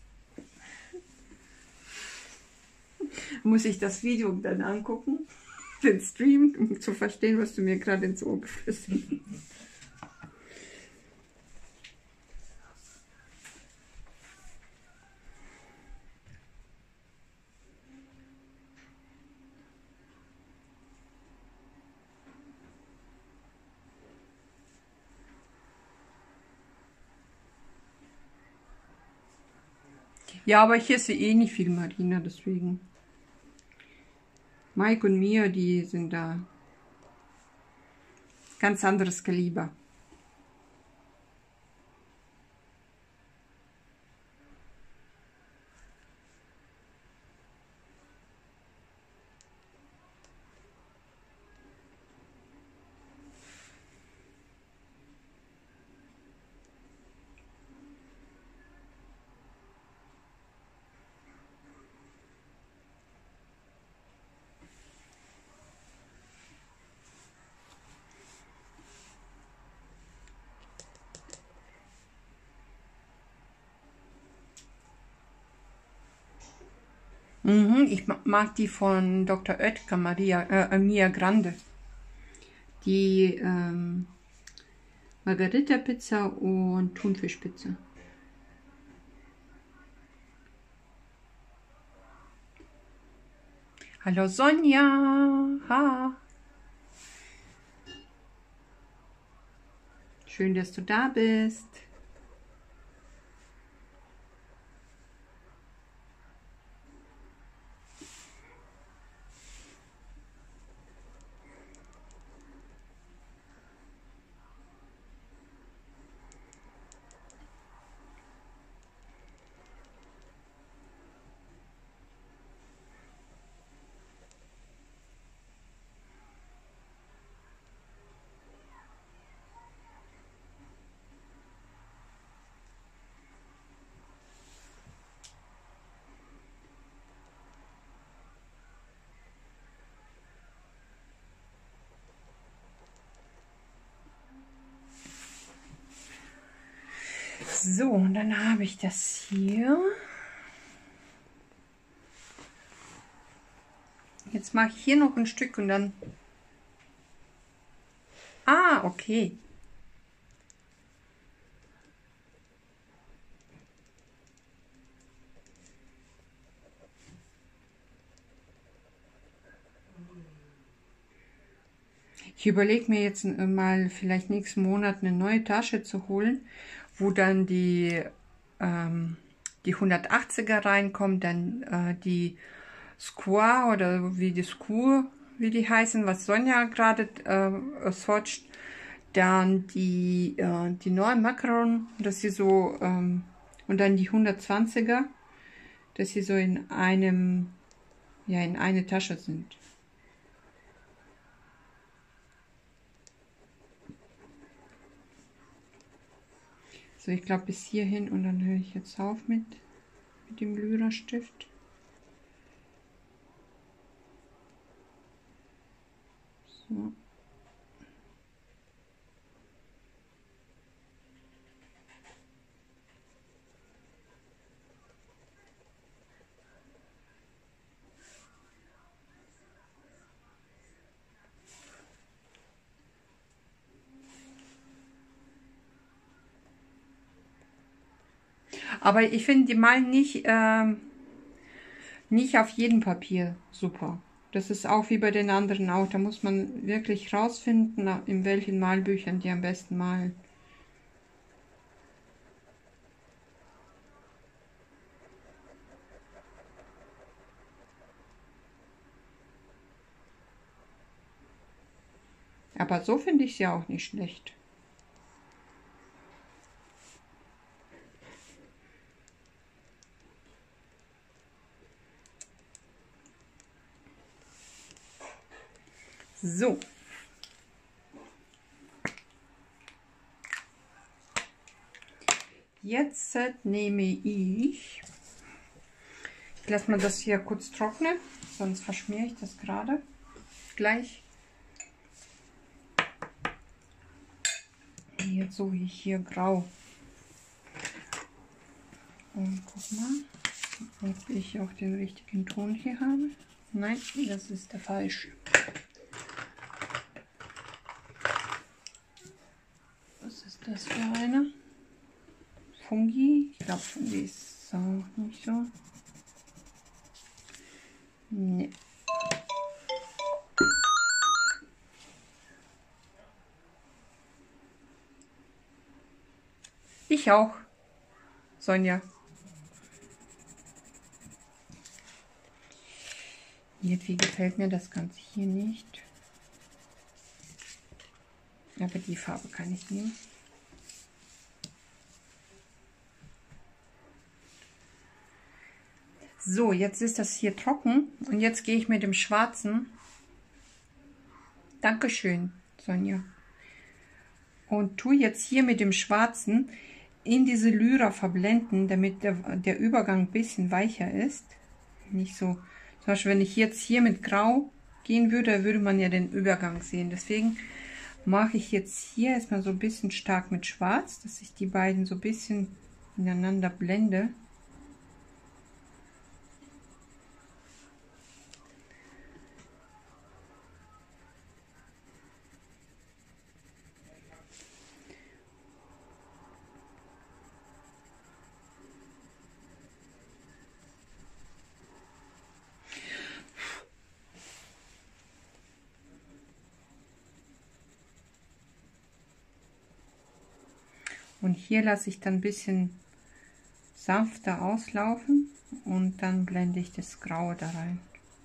Muss ich das Video dann angucken, den Stream, um zu verstehen, was du mir gerade ins Ohr geflüstert hast. Ja, aber ich esse eh nicht viel Marina, deswegen. Mike und Mia, die sind da ganz anderes Kaliber. Ich mag die von Dr. Oetker, Mia Grande. Die Margarita-Pizza und Thunfischpizza. Hallo Sonja. Ha. Schön, dass du da bist. So, und dann habe ich das hier. Jetzt mache ich hier noch ein Stück und dann... Ah, okay. Ich überlege mir jetzt mal vielleicht nächsten Monat eine neue Tasche zu holen, wo dann die 180er reinkommt, dann die Square oder wie die Skur, wie die heißen, was Sonja gerade swatcht, dann die neuen Macaron, dass sie so und dann die 120er, dass sie so in einem, ja, in eine Tasche sind. So, ich glaube bis hierhin und dann höre ich jetzt auf mit dem Lyra-Stift. So. Aber ich finde, die malen nicht auf jedem Papier super. Das ist auch wie bei den anderen auch. Da muss man wirklich rausfinden, in welchen Malbüchern die am besten malen. Aber so finde ich sie auch nicht schlecht. So. Jetzt nehme ich lasse mal das hier kurz trocknen, sonst verschmiere ich das gerade gleich. Jetzt suche ich hier grau. Und guck mal, ob ich auch den richtigen Ton hier habe. Nein, das ist der falsche. Was ist das für eine? Fungi? Ich glaube, Fungi ist auch nicht so. Nee. Ich auch, Sonja. Irgendwie gefällt mir das Ganze hier nicht. Aber die Farbe kann ich nehmen. So, jetzt ist das hier trocken und jetzt gehe ich mit dem Schwarzen. Dankeschön, Sonja. Und tue jetzt hier mit dem Schwarzen in diese Lyra verblenden, damit der Übergang ein bisschen weicher ist. Nicht so, zum Beispiel, wenn ich jetzt hier mit Grau gehen würde, würde man ja den Übergang sehen. Deswegen mache ich jetzt hier erstmal so ein bisschen stark mit Schwarz, dass ich die beiden so ein bisschen ineinander blende. Und hier lasse ich dann ein bisschen sanfter auslaufen und dann blende ich das Graue da rein.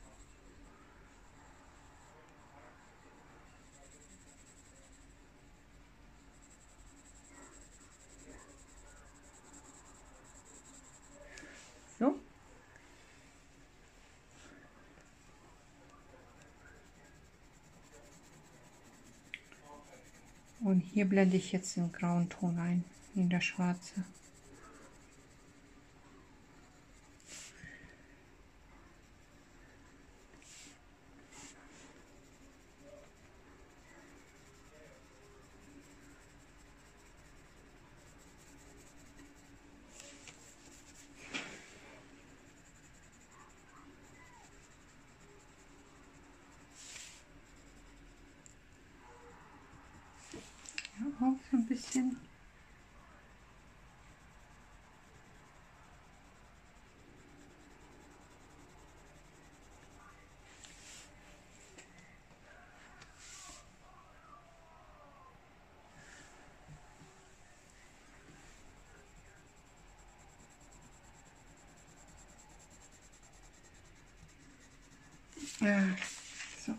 So. Und hier blende ich jetzt den grauen Ton ein, in der schwarze. Ja, auch so ein bisschen. Ja, so.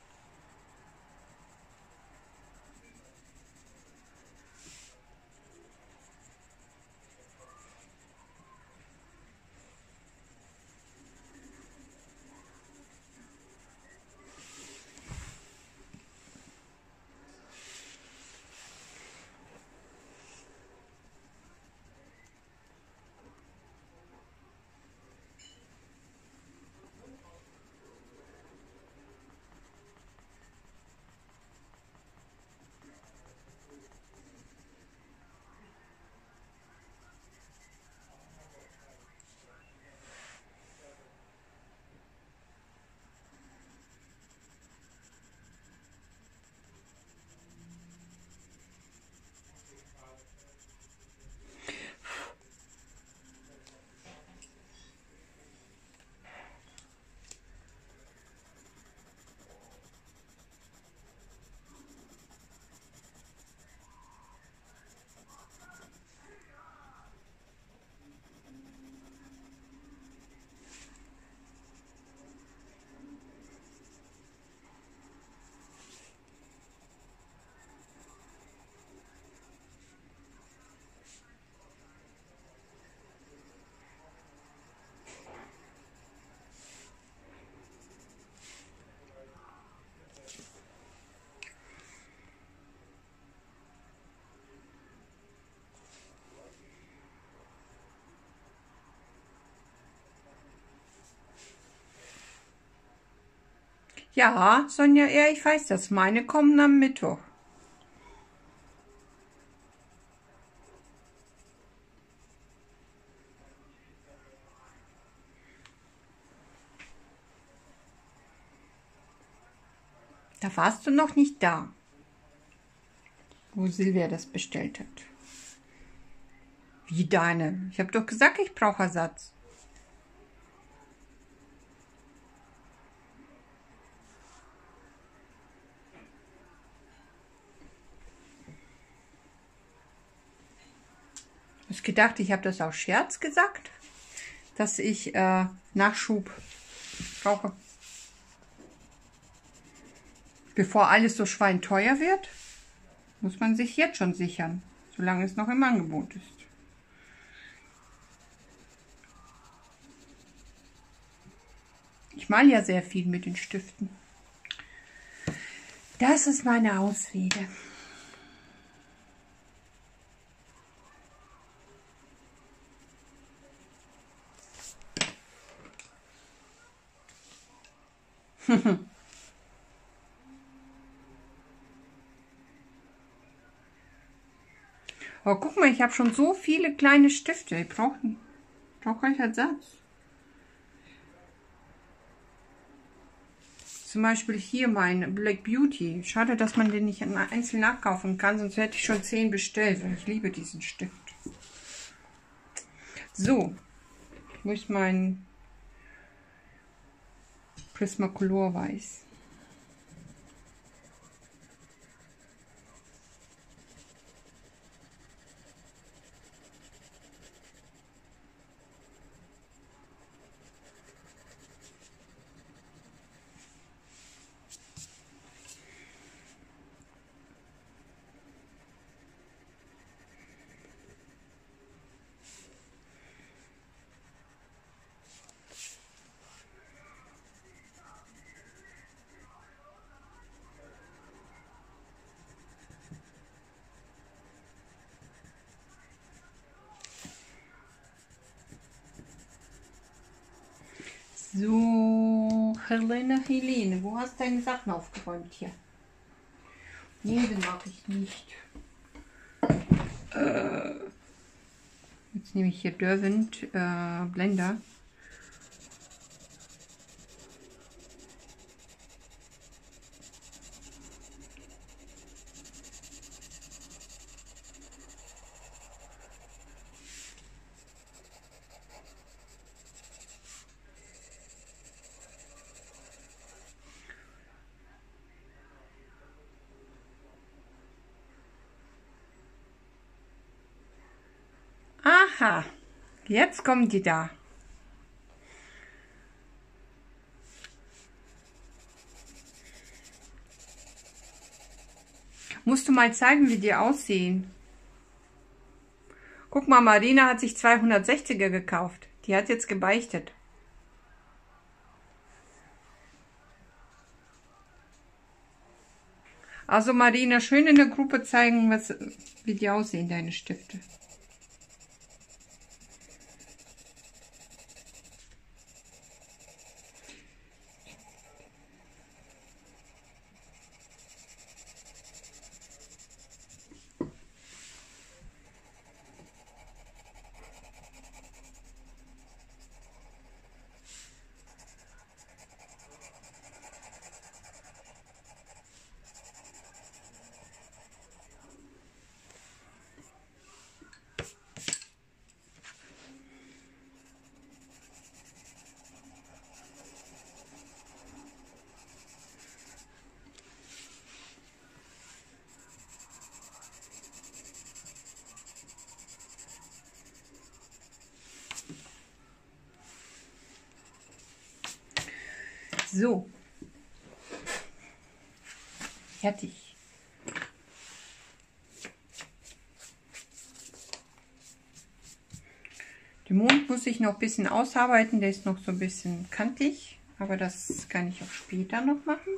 Ja, Sonja, ja, ich weiß das. Meine kommen am Mittwoch. Da warst du noch nicht da, wo Silvia das bestellt hat. Wie deine? Ich habe doch gesagt, ich brauche Ersatz. Du hast gedacht, ich habe das aus Scherz gesagt, dass ich Nachschub brauche. Bevor alles so schweinteuer wird, muss man sich jetzt schon sichern, solange es noch im Angebot ist. Ich male ja sehr viel mit den Stiften. Das ist meine Ausrede. Aber guck mal, ich habe schon so viele kleine Stifte. Ich brauche euch Ersatz. Zum Beispiel hier mein Black Beauty. Schade, dass man den nicht einzeln nachkaufen kann, sonst hätte ich schon 10 bestellt. Ich liebe diesen Stift. So, wo ist mein Prismacolor Weiß? So, Helene, wo hast du deine Sachen aufgeräumt hier? Nee, den mache ich nicht. Jetzt nehme ich hier Derwent Blender. Aha, jetzt kommen die da. Musst du mal zeigen, wie die aussehen. Guck mal, Marina hat sich 260er gekauft. Die hat jetzt gebeichtet. Also Marina, schön in der Gruppe zeigen, wie die aussehen, deine Stifte. So, fertig. Den Mond muss ich noch ein bisschen ausarbeiten, der ist noch so ein bisschen kantig, aber das kann ich auch später noch machen.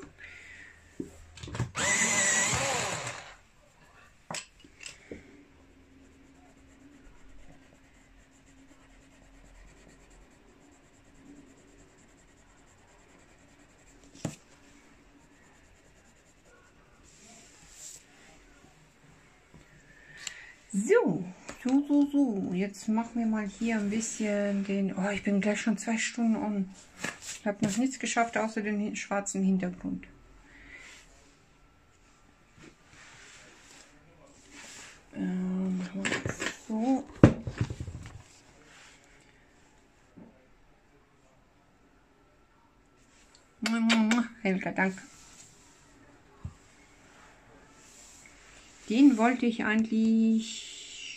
So, jetzt machen wir mal hier ein bisschen den, oh, ich bin gleich schon 2 Stunden on. Ich habe noch nichts geschafft, außer den schwarzen Hintergrund. Machen wir das so. Helga, danke. Den wollte ich eigentlich...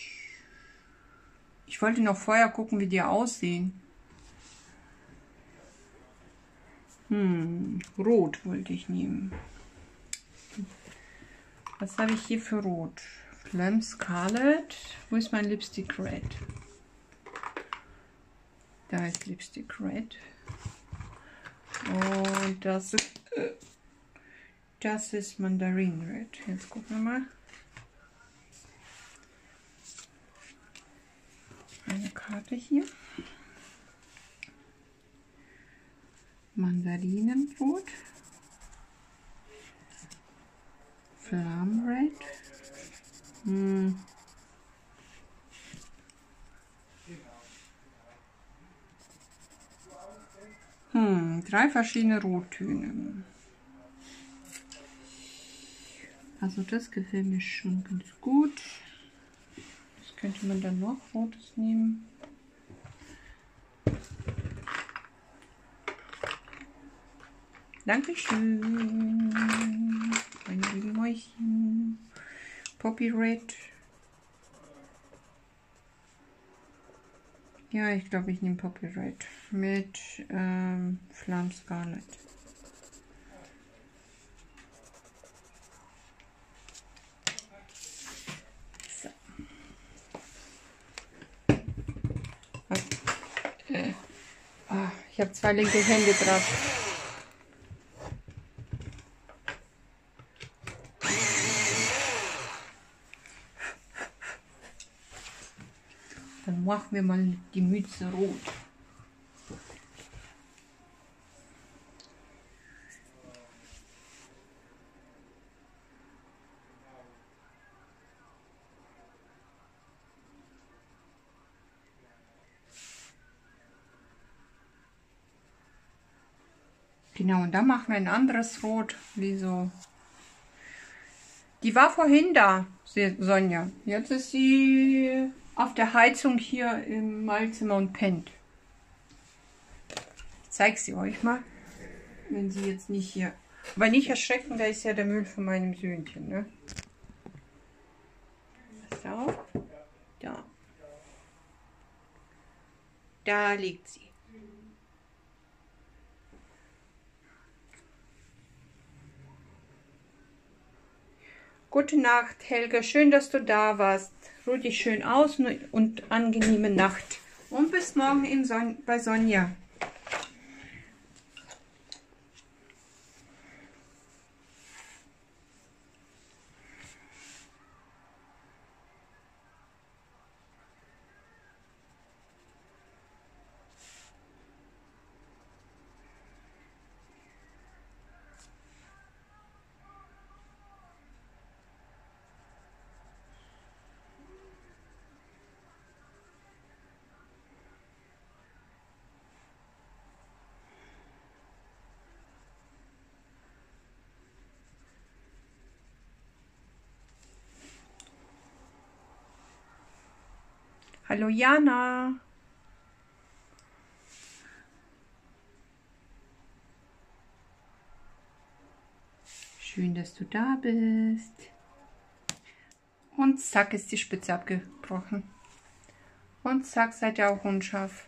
Ich wollte noch vorher gucken, wie die aussehen. Rot wollte ich nehmen. Was habe ich hier für Rot? Flamme Scarlet. Wo ist mein Lipstick Red? Da ist Lipstick Red. Und das ist Mandarin Red. Jetzt gucken wir mal. Eine Karte hier. Mandarinenrot. Flamme Red. 3 verschiedene Rottöne. Also das gefällt mir schon ganz gut. Was könnte man dann noch Rotes nehmen? Dankeschön. Meine lieben Mäuschen. Poppy Red. Ja, ich glaube, ich nehme Poppy Red mit Flamme Scarlet. So. Ich habe 2 linke Hände drauf. Dann machen wir mal die Mütze rot. Genau, und da machen wir ein anderes Rot, wie so. Die war vorhin da, Sonja. Jetzt ist sie auf der Heizung hier im Malzimmer und pennt. Ich zeige sie euch mal, wenn sie jetzt nicht hier... Aber nicht erschrecken, da ist ja der Müll von meinem Söhnchen, ne? So, da. Da liegt sie. Gute Nacht, Helga. Schön, dass du da warst. Ruh dich schön aus und angenehme Nacht. Und bis morgen bei Sonja. Hallo Jana. Schön, dass du da bist. Und zack ist die Spitze abgebrochen. Und zack seid ihr auch unscharf.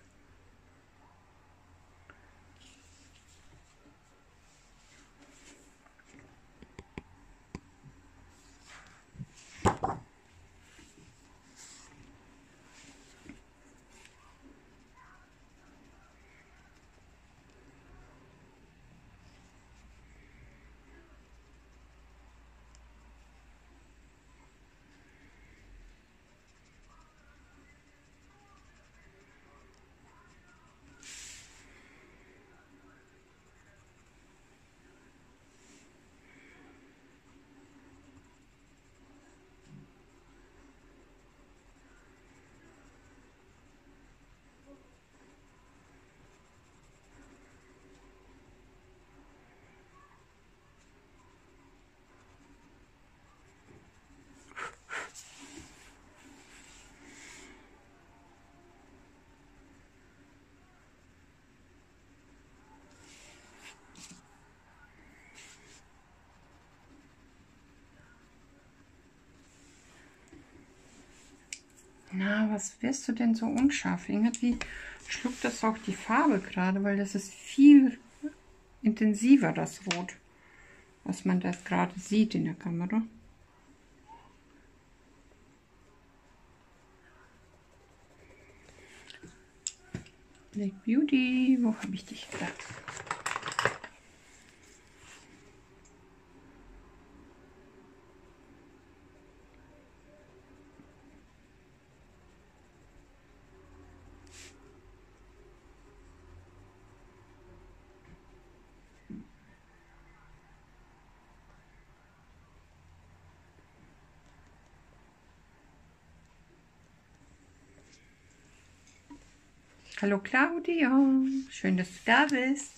Na, was wirst du denn so unscharf? Irgendwie schluckt das auch die Farbe gerade, weil das ist viel intensiver, das Rot, was man das gerade sieht in der Kamera. Black Beauty, wo habe ich dich da? Hallo Claudia, schön, dass du da bist.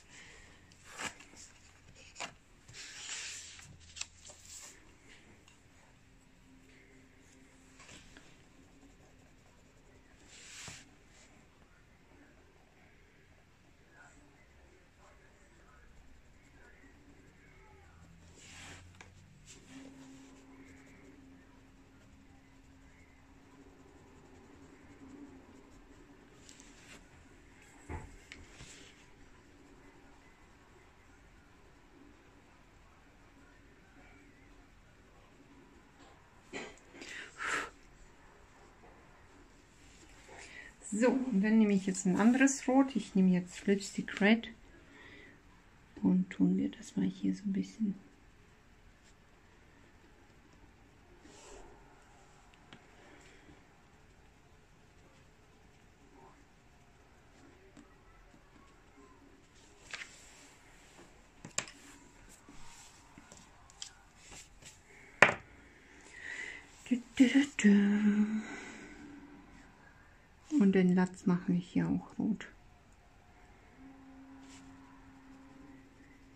So, und dann nehme ich jetzt ein anderes Rot. Ich nehme jetzt Lipstick Red und tun wir das mal hier so ein bisschen. Und den Latz mache ich hier auch rot.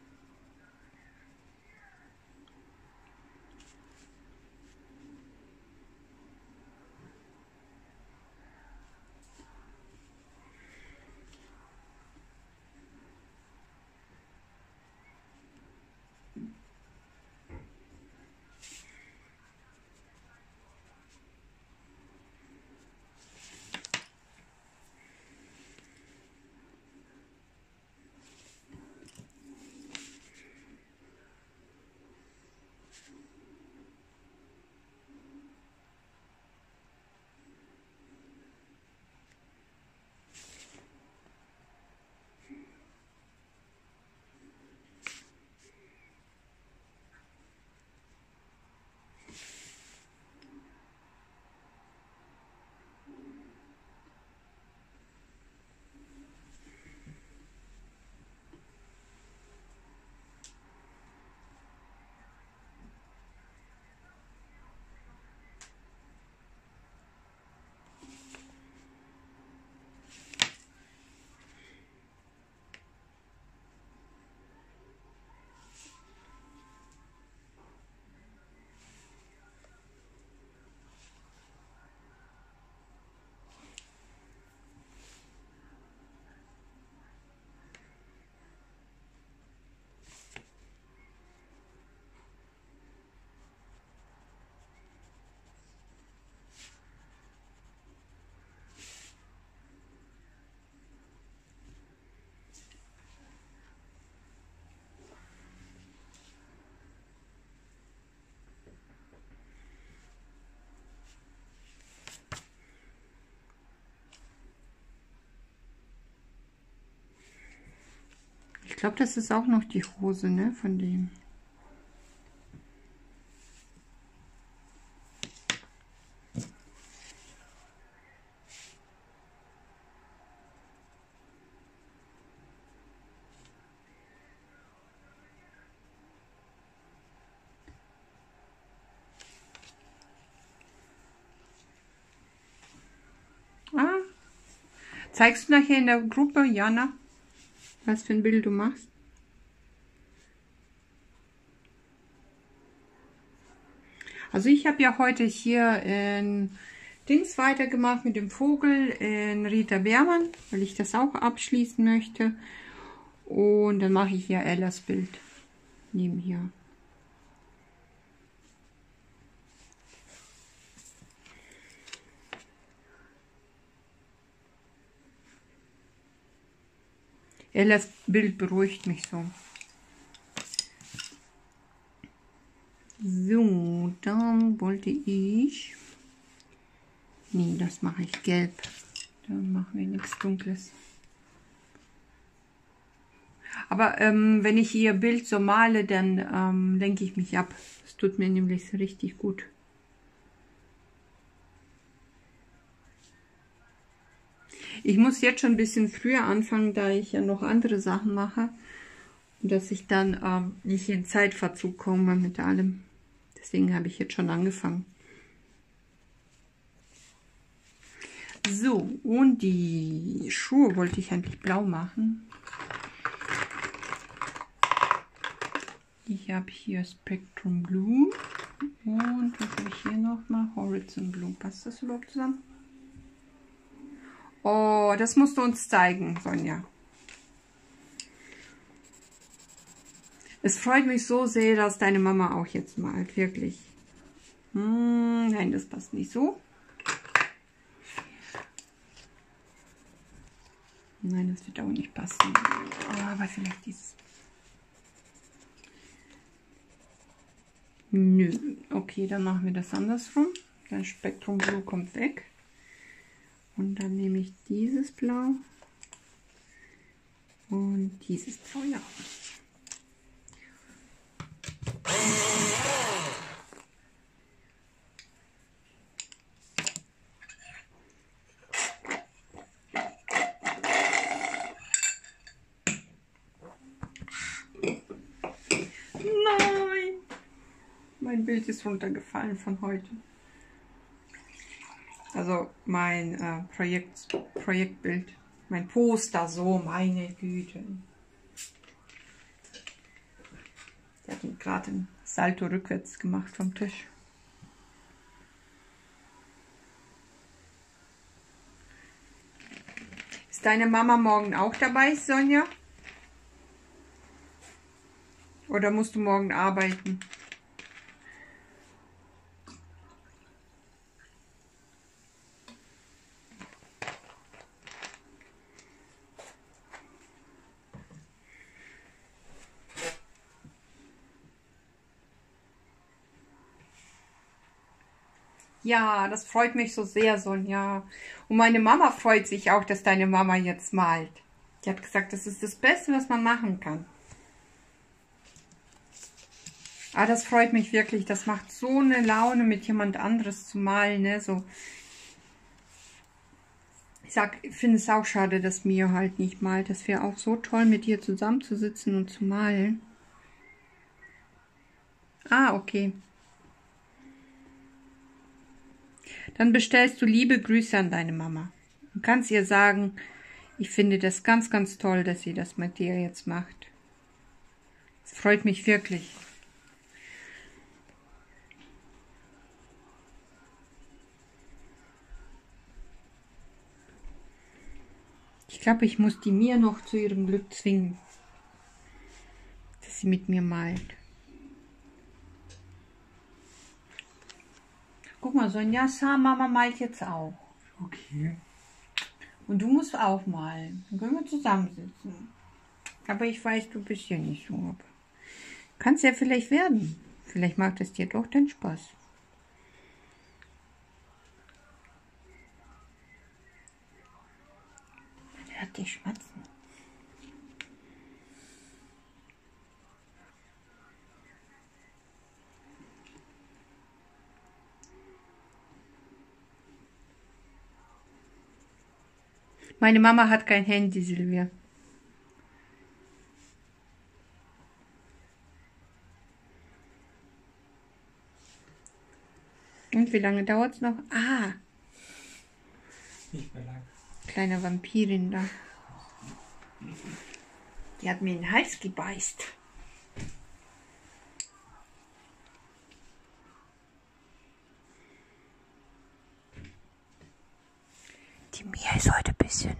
glaube, das ist auch noch die Hose, ne, von dem. Ah, zeigst du nachher in der Gruppe, Jana, was für ein Bild du machst? Also ich habe ja heute hier in Dings weitergemacht mit dem Vogel in Rita Beermann, weil ich das auch abschließen möchte. Und dann mache ich hier Ellas Bild nebenher. Ellas Bild beruhigt mich so. So, dann wollte ich... Nee, das mache ich gelb. Dann machen wir nichts Dunkles. Aber wenn ich ihr Bild so male, dann lenke ich mich ab. Das tut mir nämlich richtig gut. Ich muss jetzt schon ein bisschen früher anfangen, da ich ja noch andere Sachen mache. Und dass ich dann nicht in Zeitverzug komme mit allem. Deswegen habe ich jetzt schon angefangen. So, und die Schuhe wollte ich eigentlich blau machen. Ich habe hier Spectrum Blue. Und was habe ich hier noch mal? Horizon Blue. Passt das überhaupt zusammen? Oh, das musst du uns zeigen, Sonja. Es freut mich so sehr, dass deine Mama auch jetzt malt, wirklich. Nein, das passt nicht so. Nein, das wird auch nicht passen. Oh, aber vielleicht dieses. Nö. Okay, dann machen wir das andersrum. Das Spektrum Blue kommt weg. Und dann nehme ich dieses Blau und dieses Blau, ja. Nein! Mein Bild ist runtergefallen von heute. Also mein Projektbild, mein Poster, so, meine Güte. Ich habe gerade einen Salto rückwärts gemacht vom Tisch. Ist deine Mama morgen auch dabei, Sonja? Oder musst du morgen arbeiten? Ja, das freut mich so sehr, Sonja. Und meine Mama freut sich auch, dass deine Mama jetzt malt. Die hat gesagt, das ist das Beste, was man machen kann. Ah, das freut mich wirklich. Das macht so eine Laune, mit jemand anderes zu malen, ne? So. Ich finde es auch schade, dass Mia halt nicht malt. Das wäre auch so toll, mit ihr zusammenzusitzen und zu malen. Ah, okay. Dann bestellst du liebe Grüße an deine Mama. Du kannst ihr sagen, ich finde das ganz, ganz toll, dass sie das mit dir jetzt macht. Es freut mich wirklich. Ich glaube, ich muss die Mia noch zu ihrem Glück zwingen, dass sie mit mir malt. Guck mal, Sonja, Mama malt jetzt auch. Okay. Und du musst auch malen. Dann können wir zusammensitzen. Aber ich weiß, du bist ja nicht so. Kann es ja vielleicht werden. Vielleicht macht es dir doch den Spaß. Hört dich schmatzen. Meine Mama hat kein Handy, Silvia. Und wie lange dauert es noch? Ah, Nicht mehr lang. kleine Vampirin da. Die hat mir in den Hals gebeißt. Die Mia ist heute ein bisschen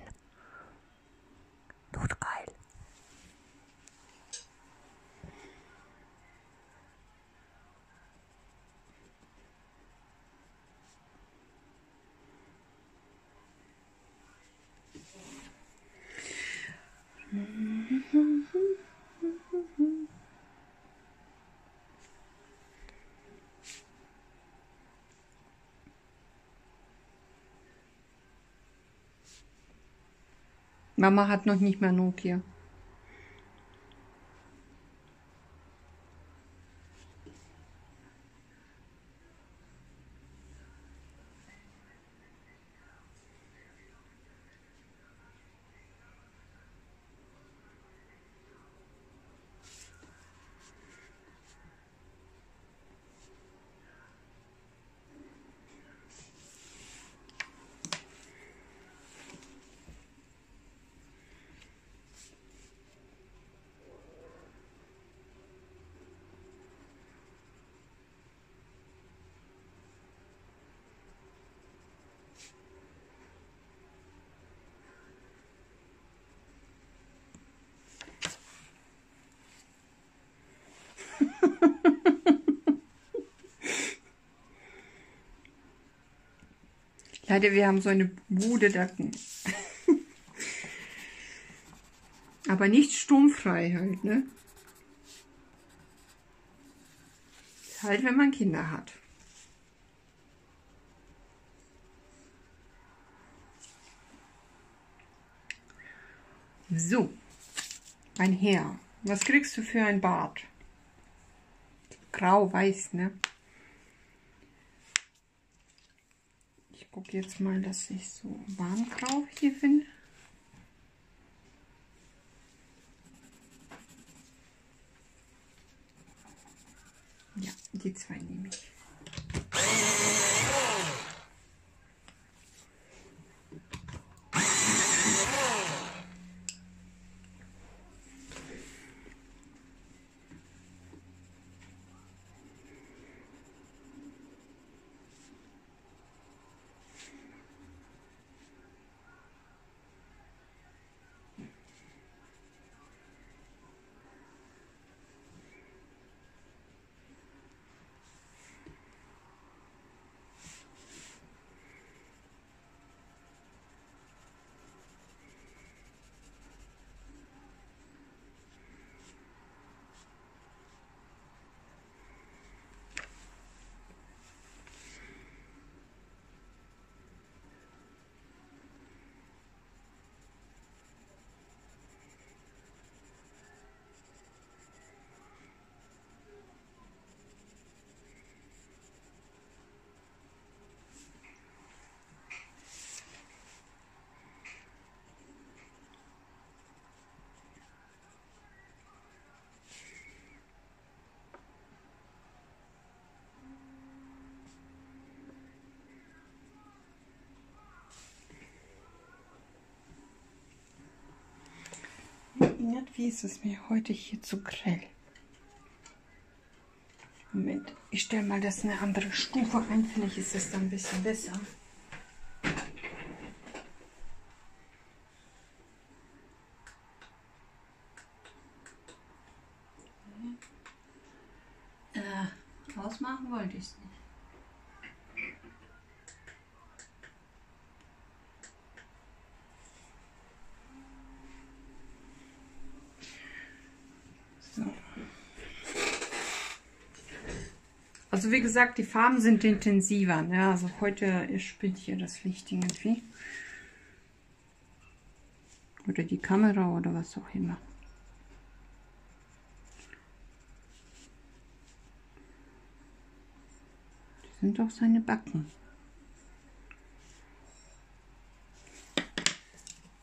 notgeil. Mama hat noch nicht mehr Nokia. Leider, wir haben so eine Bude da. Aber nicht sturmfrei halt, ne? Halt, wenn man Kinder hat. So, mein Herr, was kriegst du für ein Bart? Grau-weiß, ne? Ich gucke jetzt mal, dass ich so warmgrau hier finde. Ja, die zwei nehme ich. Irgendwie ist es mir heute hier zu grell. Moment, ich stelle mal das eine andere Stufe ein, vielleicht ist es dann ein bisschen besser. Ausmachen wollte ich es nicht. So. Also wie gesagt, die Farben sind intensiver. Ne? Also heute spielt hier das Licht irgendwie. Oder die Kamera oder was auch immer. Das sind doch seine Backen.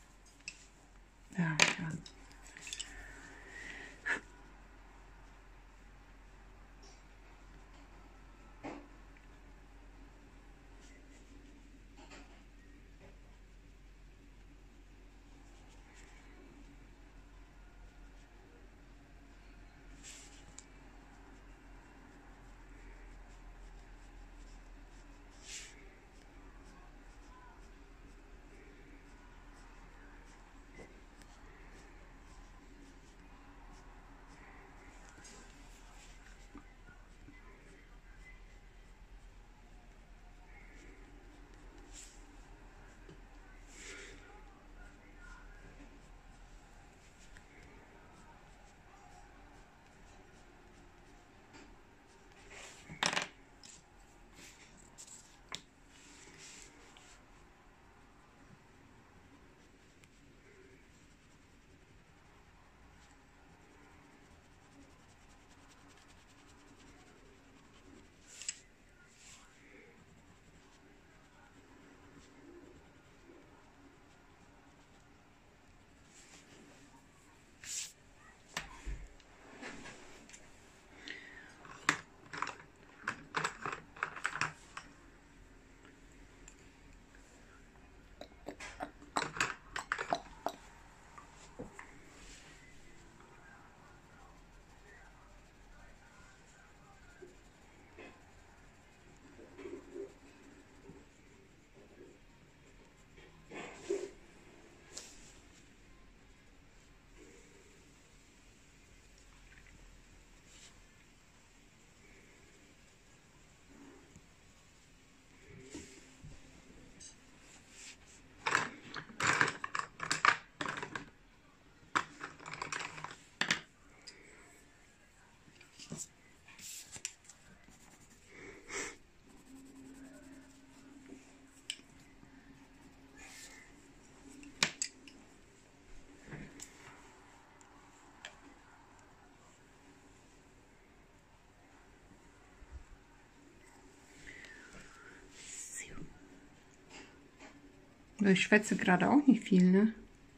Ich schwätze gerade auch nicht viel, ne?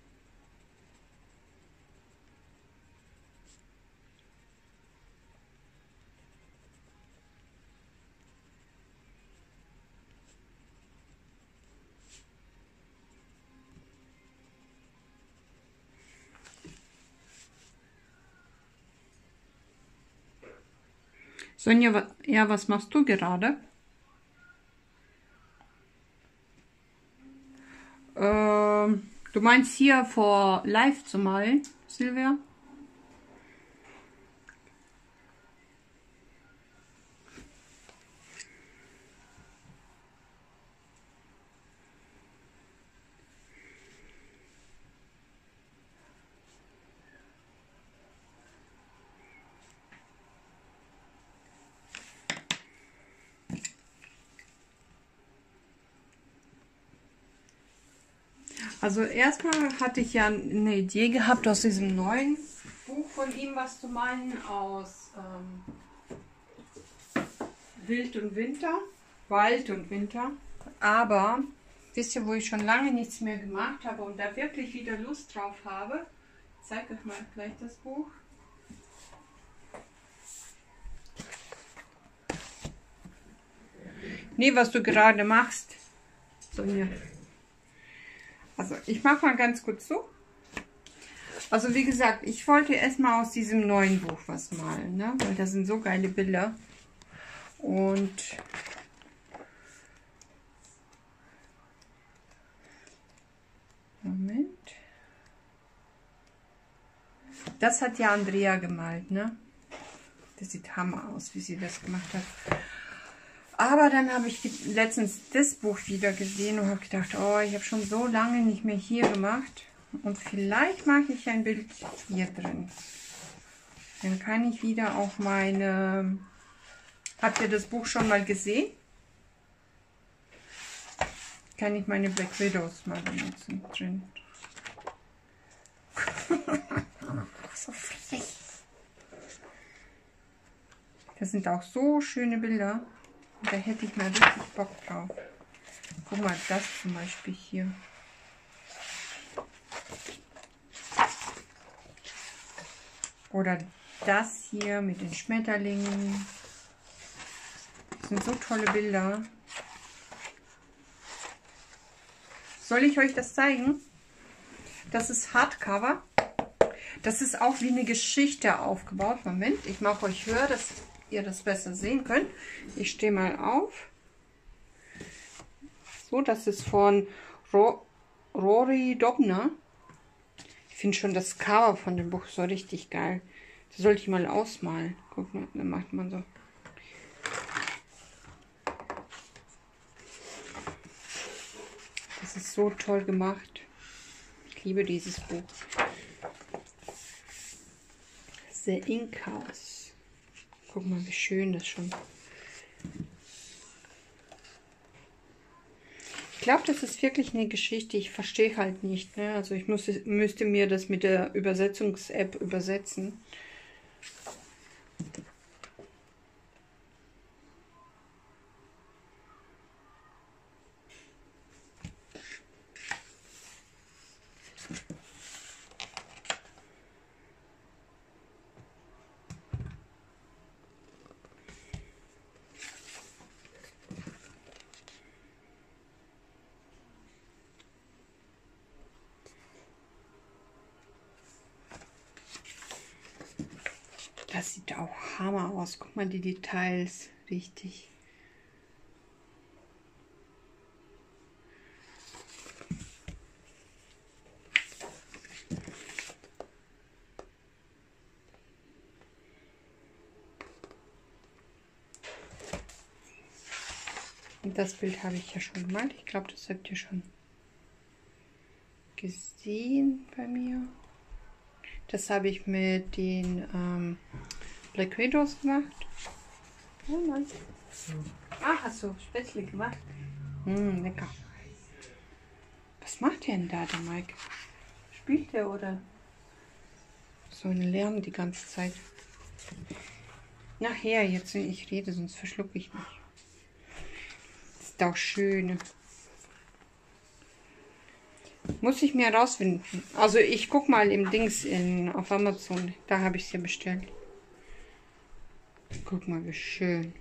Sonja, ja, was machst du gerade? Du meinst hier vor live zu malen, Silvia? Also erstmal hatte ich ja eine Idee gehabt aus diesem neuen Buch von ihm, was zu malen, aus Wild und Winter, Wald und Winter. Aber wisst ihr, wo ich schon lange nichts mehr gemacht habe und da wirklich wieder Lust drauf habe? Ich zeige euch mal gleich das Buch. Nee, was du gerade machst, Sonja. Also ich mache mal ganz kurz so. Also wie gesagt, ich wollte erstmal aus diesem neuen Buch was malen, ne? Weil da sind so geile Bilder. Und Moment. Das hat ja Andrea gemalt, ne? Das sieht hammer aus, wie sie das gemacht hat. Aber dann habe ich letztens das Buch wieder gesehen und habe gedacht, oh, ich habe schon so lange nicht mehr hier gemacht. Und vielleicht mache ich ein Bild hier drin. Dann kann ich wieder auf meine... Habt ihr das Buch schon mal gesehen? Kann ich meine Black Widows mal benutzen drin. So frech. Das sind auch so schöne Bilder. Da hätte ich mal richtig Bock drauf. Guck mal, das zum Beispiel hier. Oder das hier mit den Schmetterlingen. Das sind so tolle Bilder. Soll ich euch das zeigen? Das ist Hardcover. Das ist auch wie eine Geschichte aufgebaut. Moment, ich mache euch höher, dass ihr das besser sehen könnt. Ich stehe mal auf. So, das ist von Rory Dobner. Ich finde schon das Cover von dem Buch so richtig geil. Das sollte ich mal ausmalen. Guck mal, dann macht man so. Das ist so toll gemacht. Ich liebe dieses Buch. The Ink House. Guck mal, wie schön das schon. Ich glaube, das ist wirklich eine Geschichte. Ich verstehe halt nicht. Ne? Also ich müsste mir das mit der Übersetzungs-App übersetzen. Das sieht auch hammer aus. Guck mal die Details. Richtig. Und das Bild habe ich ja schon gemalt. Ich glaube, das habt ihr schon gesehen bei mir. Das habe ich mit den Black Widows gemacht. Oh nein. Ah, hast du Spätzle gemacht? Lecker. Was macht der denn da, der Mike? Spielt der oder? So ein Lärm die ganze Zeit. Nachher, jetzt ich rede, sonst verschlucke ich mich. Das ist auch schön. Muss ich mir herausfinden. Also ich guck mal im Dings auf Amazon. Da habe ich es ja bestellt. Guck mal, wie schön.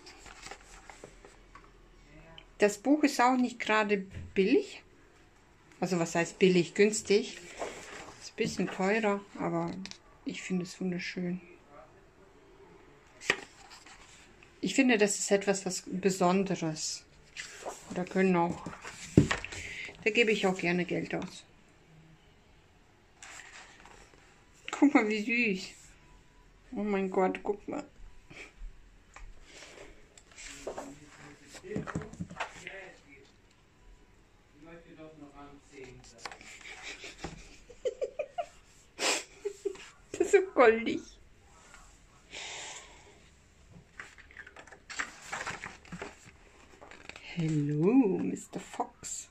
Das Buch ist auch nicht gerade billig. Also was heißt billig? Günstig. Ist ein bisschen teurer, aber ich finde es wunderschön. Ich finde, das ist etwas was Besonderes. Da können auch... Da gebe ich auch gerne Geld aus. Guck mal, wie süß. Oh mein Gott, guck mal. Das ist so goldig. Hello, Mr. Fox.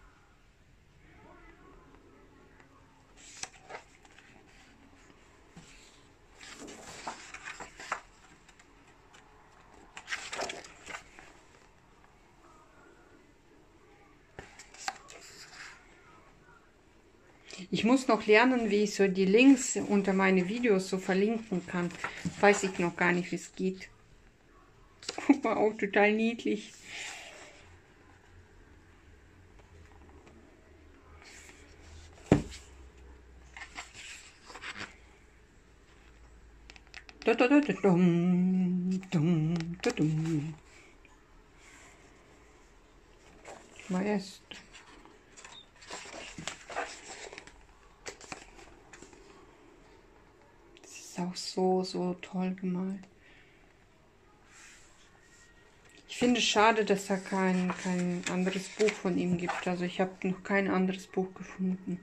Ich muss noch lernen, wie ich so die Links unter meine Videos so verlinken kann. Weiß ich noch gar nicht, wie es geht. Guck mal, auch total niedlich. Da, da, da, da, dum, dum, da, dum. Maestro. Das ist auch so toll gemalt. Ich finde es schade, dass da kein anderes Buch von ihm gibt. Also ich habe noch kein anderes Buch gefunden.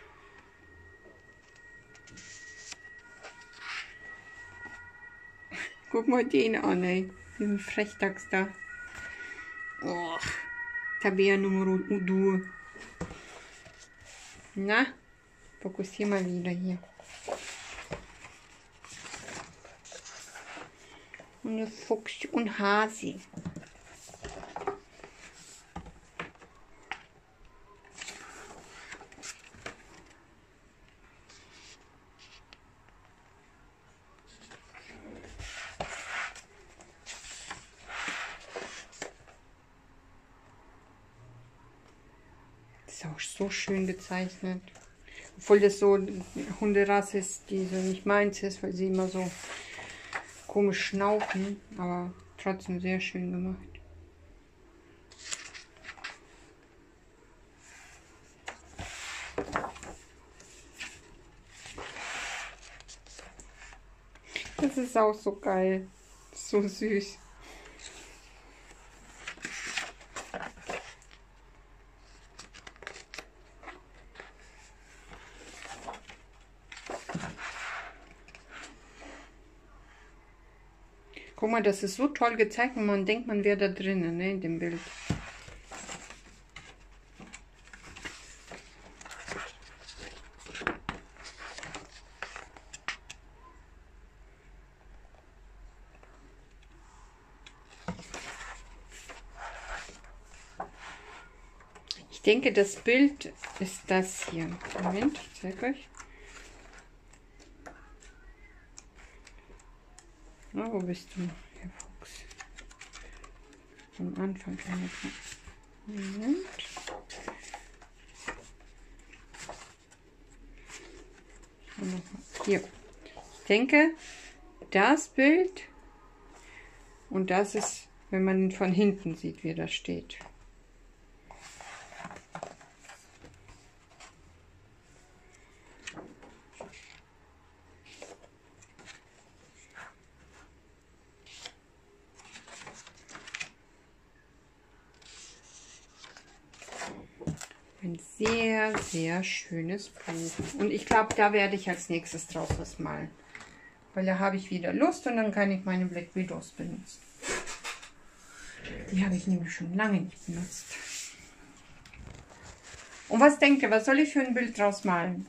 Guck mal den an, ey. Den Frechdachs da. Oh, Tabea Numero 2. Na, fokussier mal wieder hier. Und eine Fuchs und Hase. Ist auch so schön gezeichnet. Obwohl das so eine Hunderasse ist, die so nicht meins ist, weil sie immer so komisch schnaufen, aber trotzdem sehr schön gemacht. Das ist auch so geil. So süß. Guck mal, das ist so toll gezeichnet, man denkt, man wäre da drinnen, ne, in dem Bild. Ich denke, das Bild ist das hier. Moment, ich zeige euch. Na, wo bist du, Herr Fuchs? Am Anfang. Moment. Hier. Ich denke, das Bild und das ist, wenn man ihn von hinten sieht, wie das steht. Ein sehr, sehr schönes Buch. Und ich glaube, da werde ich als nächstes draus was malen. Weil da habe ich wieder Lust und dann kann ich meine Black Widows benutzen. Die habe ich nämlich schon lange nicht benutzt. Und was denkt ihr, was soll ich für ein Bild draus malen?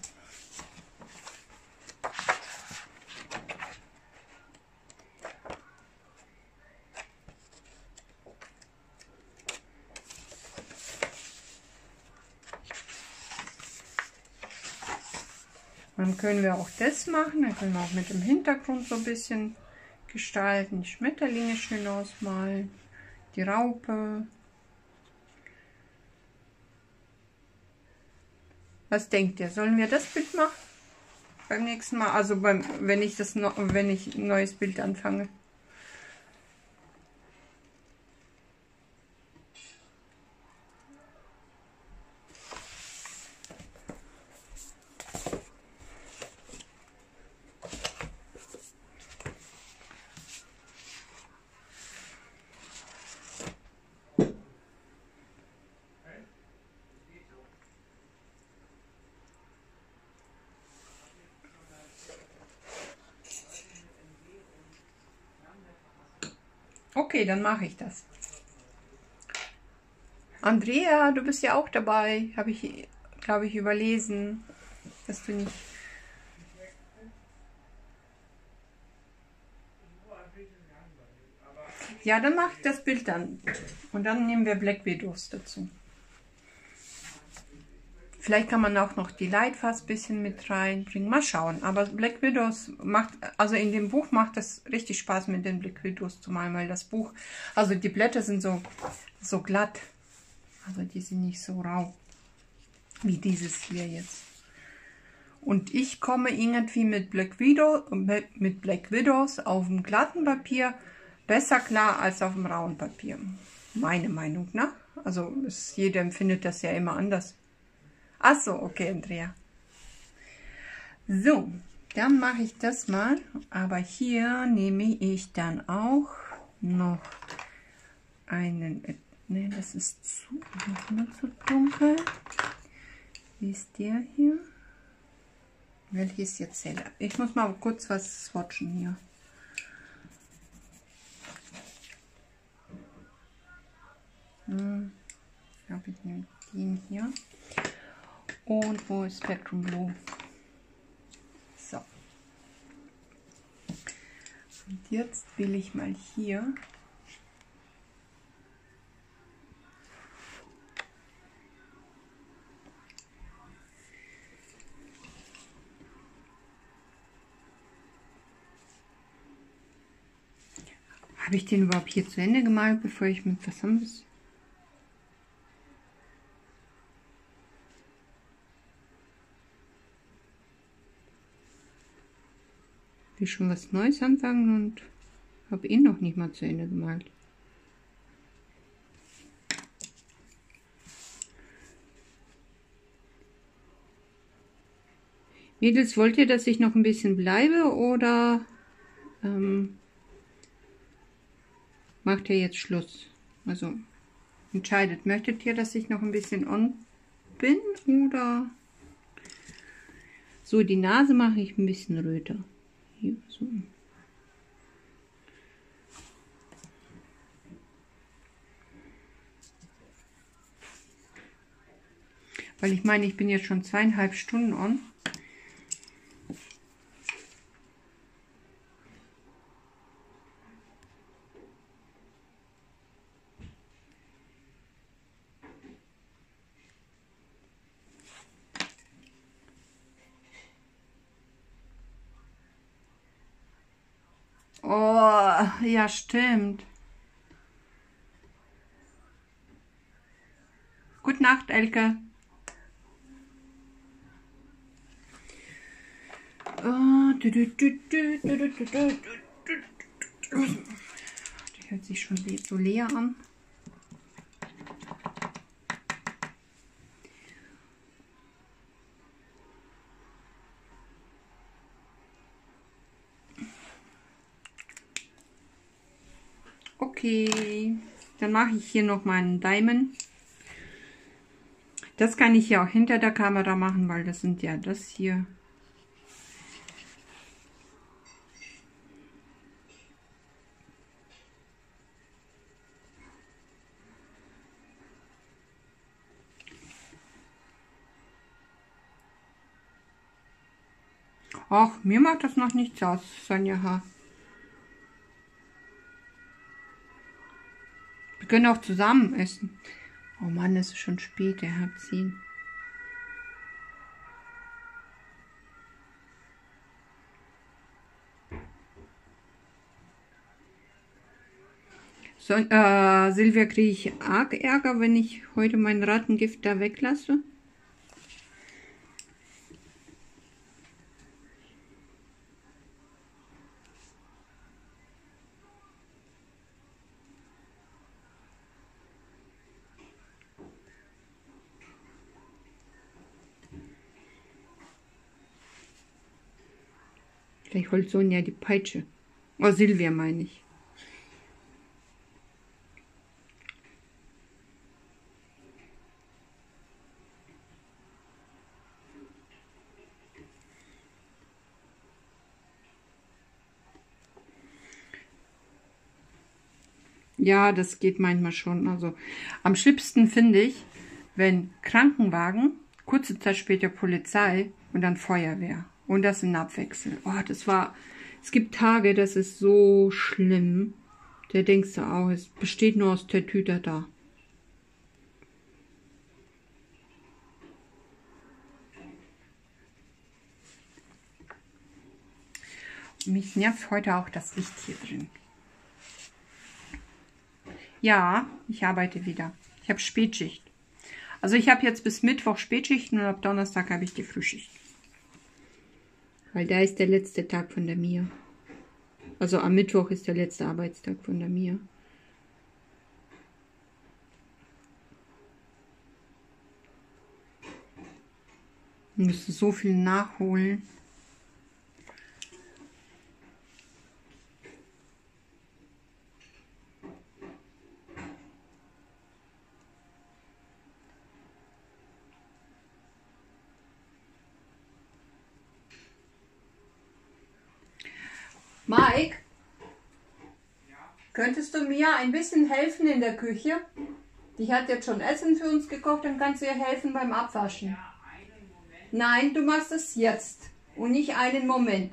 Dann können wir auch das machen. Dann können wir auch mit dem Hintergrund so ein bisschen gestalten. Die Schmetterlinge schön ausmalen. Die Raupe. Was denkt ihr? Sollen wir das Bild machen? Beim nächsten Mal? Also wenn ich ein neues Bild anfange. Okay, dann mache ich das. Andrea, du bist ja auch dabei. Habe ich, glaube ich, überlesen, dass du nicht... Ja, dann mache ich das Bild dann. Und dann nehmen wir Black Widows dazu. Vielleicht kann man auch noch die Lightfast ein bisschen mit reinbringen. Mal schauen. Aber Black Widows macht, also in dem Buch macht es richtig Spaß, mit den Black Widows zu malen, weil das Buch, also die Blätter sind so glatt. Also die sind nicht so rau wie dieses hier jetzt. Und ich komme irgendwie mit Black Widows auf dem glatten Papier besser klar als auf dem rauen Papier. Meine Meinung, ne? Also jeder empfindet das ja immer anders. Ach so, okay, Andrea. So, dann mache ich das mal. Aber hier nehme ich dann auch noch einen... Ne, das ist zu dunkel. Wie ist der hier? Welches ist jetzt heller? Ich muss mal kurz was swatchen hier. Ich glaube, ich nehme den hier. Und wo ist Spectrum Blue? So. Und jetzt will ich mal hier habe ich den überhaupt hier zu Ende gemalt, bevor ich mit was anderes... will schon was Neues anfangen und habe ihn noch nicht mal zu Ende gemalt. Mädels, wollt ihr, dass ich noch ein bisschen bleibe oder macht ihr jetzt Schluss? Also entscheidet, möchtet ihr, dass ich noch ein bisschen on bin oder so? Die Nase mache ich ein bisschen röter. Hier, so. Weil ich meine, ich bin jetzt schon 2,5 Stunden on. Oh, ja, stimmt. Gute Nacht, Elke. Die hört sich schon so leer an. Okay, dann mache ich hier noch meinen Diamond. Das kann ich ja auch hinter der Kamera machen, weil das sind ja das hier. Ach, mir macht das noch nichts aus, Sonja H. Wir können auch zusammen essen. Oh Mann, es ist schon spät, er hat 10. So, Silvia, kriege ich arg Ärger, wenn ich heute mein Rattengift da weglasse? Vielleicht holt Sonja die Peitsche. Oh, Silvia meine ich. Ja, das geht manchmal schon. Also am schlimmsten finde ich, wenn Krankenwagen, kurze Zeit später Polizei und dann Feuerwehr. Und das in Abwechsel. Oh, es gibt Tage, das ist so schlimm. Da denkst du auch, es besteht nur aus Tatüter da. Mich nervt heute auch das Licht hier drin. Ja, ich arbeite wieder. Ich habe Spätschicht. Also ich habe jetzt bis Mittwoch Spätschichten und ab Donnerstag habe ich die Frühschicht. Weil da ist der letzte Tag von der Mia. Also am Mittwoch ist der letzte Arbeitstag von der Mia. Ich müsste so viel nachholen. Mike, könntest du mir ein bisschen helfen in der Küche? Die hat jetzt schon Essen für uns gekocht, dann kannst du ihr helfen beim Abwaschen. Nein, du machst es jetzt und nicht einen Moment.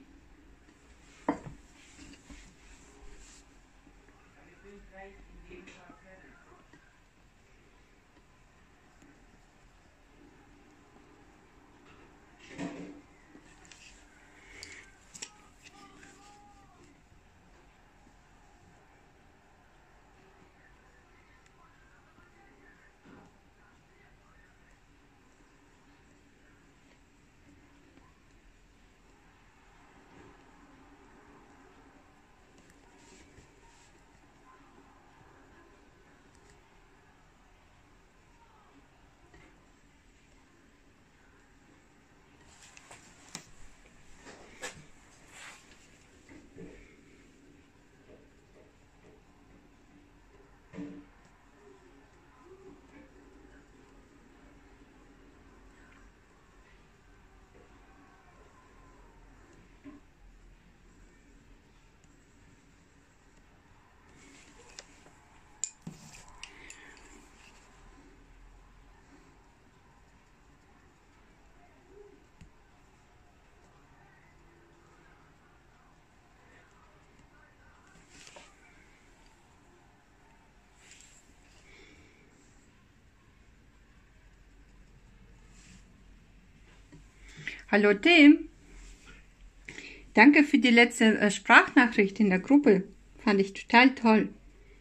Hallo Tim, danke für die letzte Sprachnachricht in der Gruppe. Fand ich total toll.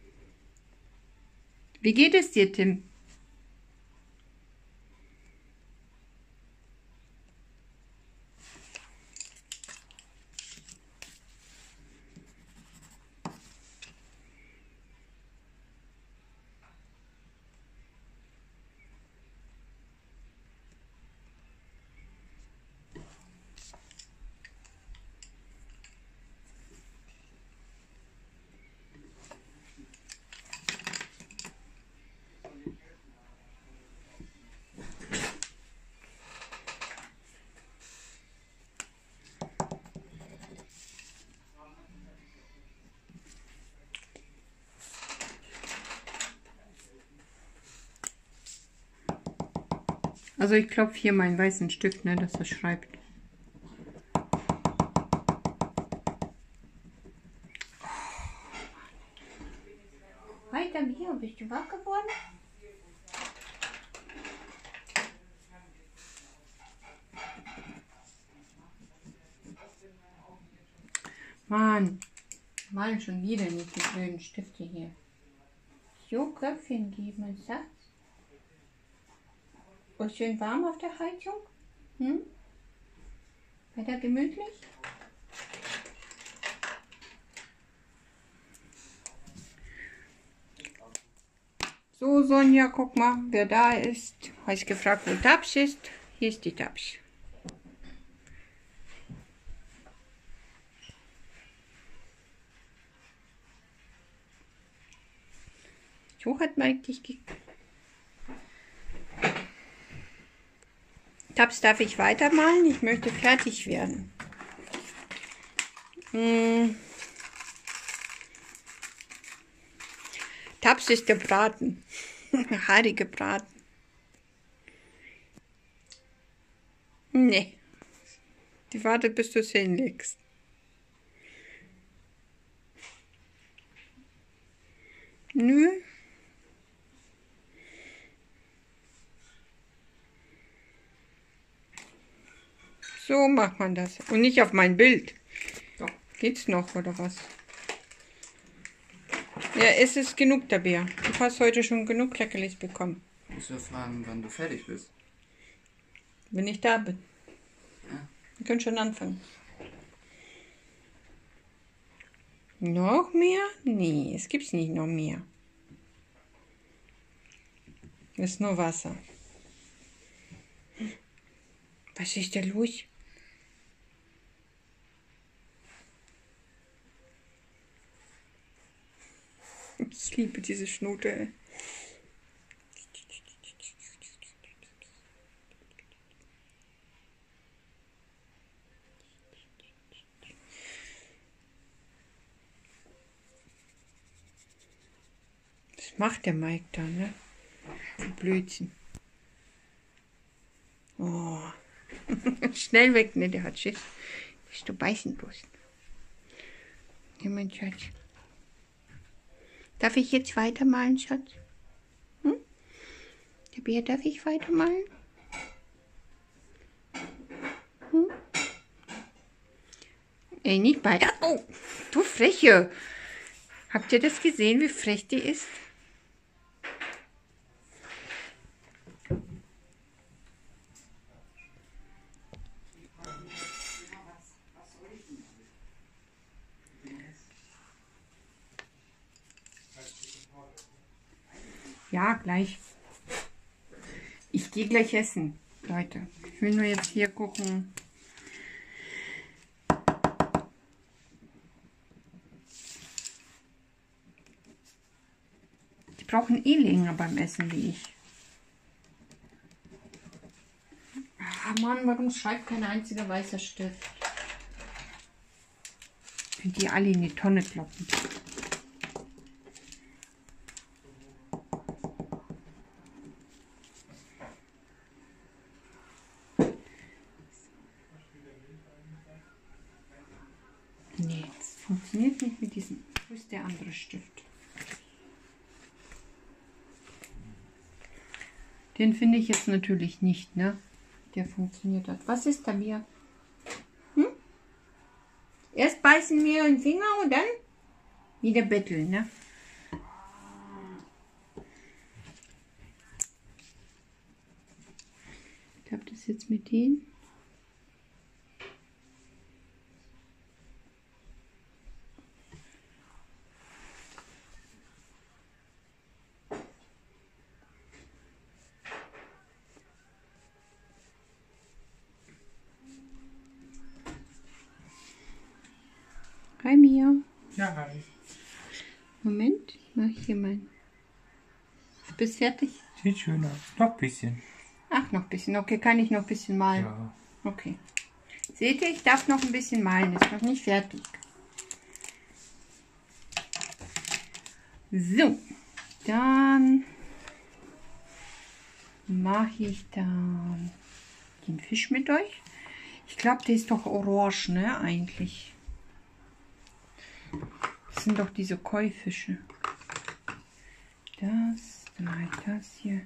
Wie geht es dir, Tim? Also ich klopfe hier mein weißen Stift, ne, dass er schreibt. Weiter hier, bist du wach geworden? Mann, mal schon wieder nicht die blöden Stifte hier. Jo, Köpfchen geben, Schatz. Und schön warm auf der Heizung? Hm? Weiter gemütlich? So, Sonja, guck mal, wer da ist. Habe ich gefragt, wo Tabs ist. Hier ist die Tabs. So hat Mike dich Tabs, darf ich weitermalen? Ich möchte fertig werden. Tabs ist gebraten. Haare gebraten. Nee. Die wartet, bis du es hinlegst. Nö. So macht man das. Und nicht auf mein Bild. Doch. Geht's noch, oder was? Ja, es ist genug, der Bär. Du hast heute schon genug Leckerlis bekommen. Ich muss ja fragen, wann du fertig bist. Wenn ich da bin. Ja. Wir können schon anfangen. Noch mehr? Nee, es gibt nicht noch mehr. Das ist nur Wasser. Was ist da los? Ich liebe diese Schnute. Was macht der Mike da, ne? Für Blödsinn. Oh. Schnell weg, ne? Der hat Schiss. Du beißen bloß. Ja, mein Schatz. Darf ich jetzt weitermalen, Schatz? Hm? Der Bär, darf ich weitermalen? Hm? Ey, nicht beide. Oh, du Freche. Habt ihr das gesehen, wie frech die ist? Ja, gleich. Ich gehe gleich essen, Leute. Ich will nur jetzt hier gucken. Die brauchen eh länger beim Essen wie ich. Ah Mann, warum schreibt kein einziger weißer Stift? Könnt ihr alle in die Tonne kloppen. Nee, das funktioniert nicht mit diesem. Wo ist der andere Stift? Den finde ich jetzt natürlich nicht, ne? Der funktioniert hat. Was ist da mir? Hm? Erst beißen wir den Finger und dann wieder betteln, ne? Ich glaube, das jetzt mit denen. Hi Mia. Ja, hi. Moment, mach ich hier mein. Du bist fertig? Sieht schön aus. Noch ein bisschen. Ach, noch ein bisschen. Okay, kann ich noch ein bisschen malen? Ja. Okay. Seht ihr, ich darf noch ein bisschen malen. Ist noch nicht fertig. So, dann mache ich dann den Fisch mit euch. Ich glaube, der ist doch orange, ne, eigentlich. Das sind doch diese Koi-Fische. Das, dann halt das hier.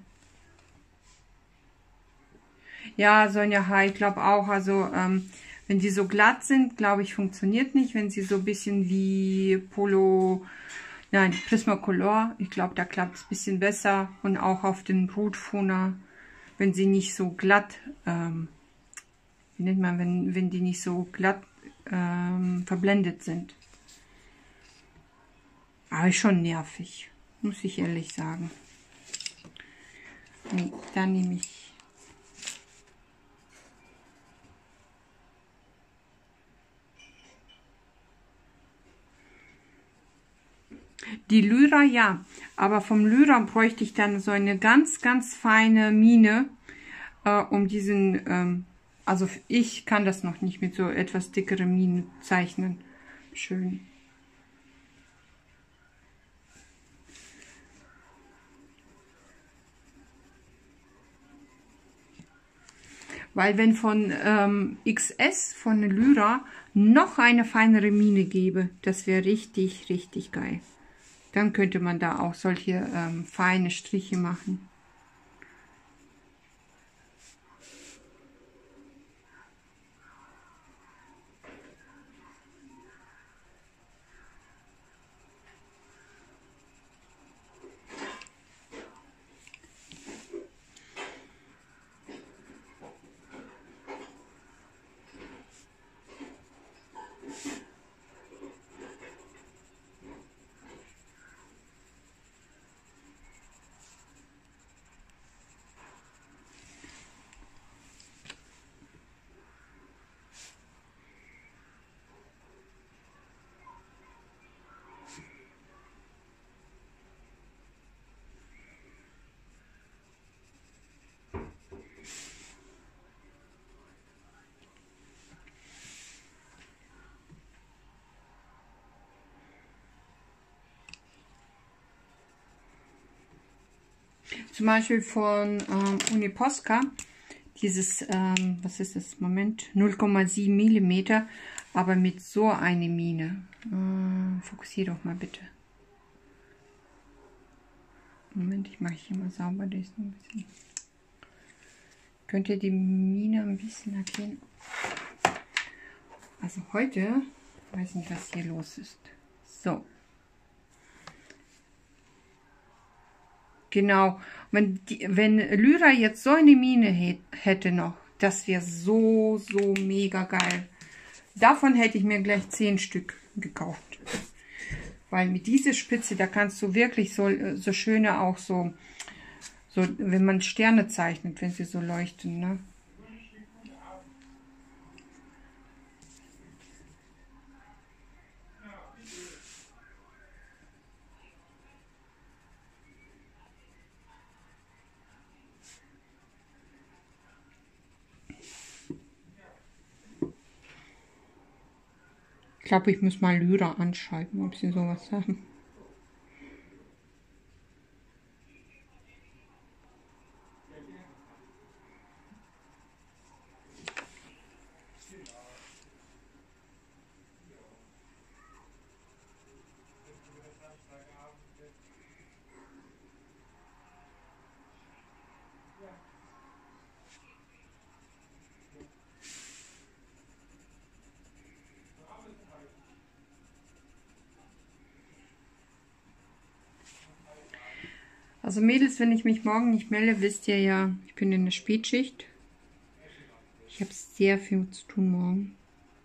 Ja, Sonja, ich glaube auch, also wenn die so glatt sind, glaube ich, funktioniert nicht. Wenn sie so ein bisschen wie Polo Nein, Prismacolor, ich glaube, da klappt es ein bisschen besser. Und auch auf den Brutfuner, wenn sie nicht so glatt, wie nennt man, wenn die nicht so glatt verblendet sind. Aber ist schon nervig, muss ich ehrlich sagen. Nee, da nehme ich die Lyra, ja, aber vom Lyra bräuchte ich dann so eine ganz, ganz feine Mine, um diesen, also ich kann das noch nicht mit so etwas dickere Mine zeichnen. Schön. Weil wenn von XS, von Lyra, noch eine feinere Mine gäbe, das wäre richtig, richtig geil. Dann könnte man da auch solche feine Striche machen. Zum Beispiel von Uniposca, dieses, was ist das, Moment, 0,7 mm, aber mit so einer Mine. Fokussiere doch mal bitte. Moment, ich mache hier mal sauber, das ist noch ein bisschen. Könnt ihr die Mine ein bisschen erkennen? Also heute, weiß nicht, was hier los ist. So. Genau, wenn Lyra jetzt so eine Mine hätte noch, das wäre so, so mega geil. Davon hätte ich mir gleich 10 Stück gekauft. Weil mit dieser Spitze, da kannst du wirklich so schöne auch so, wenn man Sterne zeichnet, wenn sie so leuchten, ne? Ich glaube, ich muss mal Lyra anschreiben, ob sie sowas haben. Also Mädels, wenn ich mich morgen nicht melde, wisst ihr ja, ich bin in der Spätschicht. Ich habe sehr viel zu tun morgen.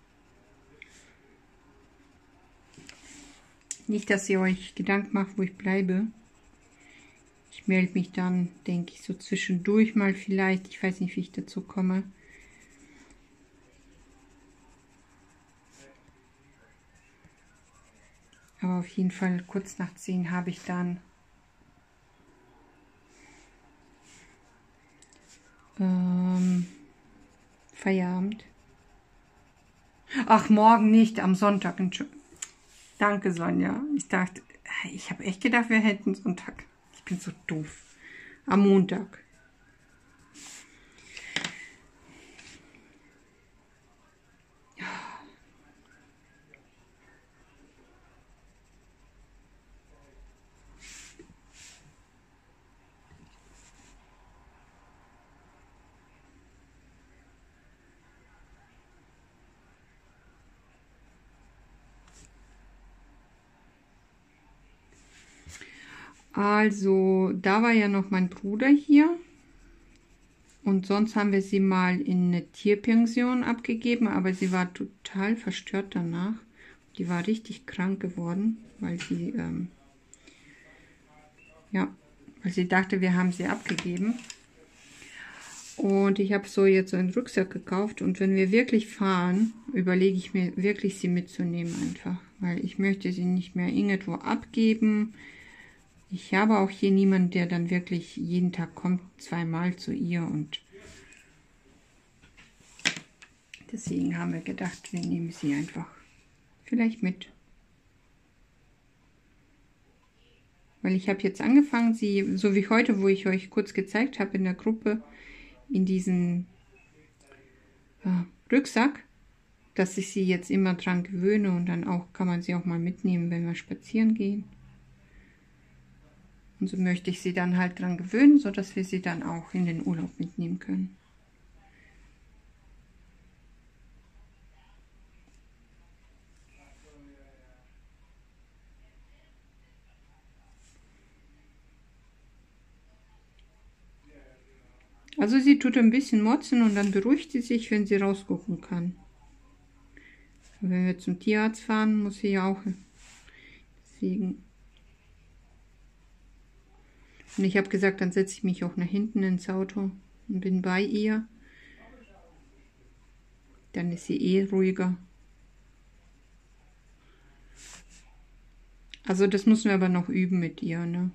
Nicht, dass ihr euch Gedanken macht, wo ich bleibe. Ich melde mich dann, denke ich, so zwischendurch mal vielleicht. Ich weiß nicht, wie ich dazu komme. Aber auf jeden Fall kurz nach 10 habe ich dann Feierabend. Ach, morgen nicht, am Sonntag. Danke, Sonja. Ich dachte, ich habe echt gedacht, wir hätten Sonntag. Ich bin so doof. Am Montag. Also, da war ja noch mein Bruder hier. Und sonst haben wir sie mal in eine Tierpension abgegeben, aber sie war total verstört danach. Die war richtig krank geworden, weil sie, ja, weil sie dachte, wir haben sie abgegeben. Und ich habe so jetzt so einen Rucksack gekauft. Und wenn wir wirklich fahren, überlege ich mir wirklich, sie mitzunehmen einfach. Weil ich möchte sie nicht mehr irgendwo abgeben. Ich habe auch hier niemanden, der dann wirklich jeden Tag kommt, zweimal zu ihr. Und deswegen haben wir gedacht, wir nehmen sie einfach vielleicht mit. Weil ich habe jetzt angefangen, sie, so wie heute, wo ich euch kurz gezeigt habe in der Gruppe, in diesen Rucksack, dass ich sie jetzt immer dran gewöhne und dann auch kann man sie auch mal mitnehmen, wenn wir spazieren gehen. Und so möchte ich sie dann halt dran gewöhnen, sodass wir sie dann auch in den Urlaub mitnehmen können. Also sie tut ein bisschen motzen und dann beruhigt sie sich, wenn sie rausgucken kann. Wenn wir zum Tierarzt fahren, muss sie ja auch. Deswegen. Und ich habe gesagt, dann setze ich mich auch nach hinten ins Auto und bin bei ihr. Dann ist sie eh ruhiger. Also das müssen wir aber noch üben mit ihr, ne?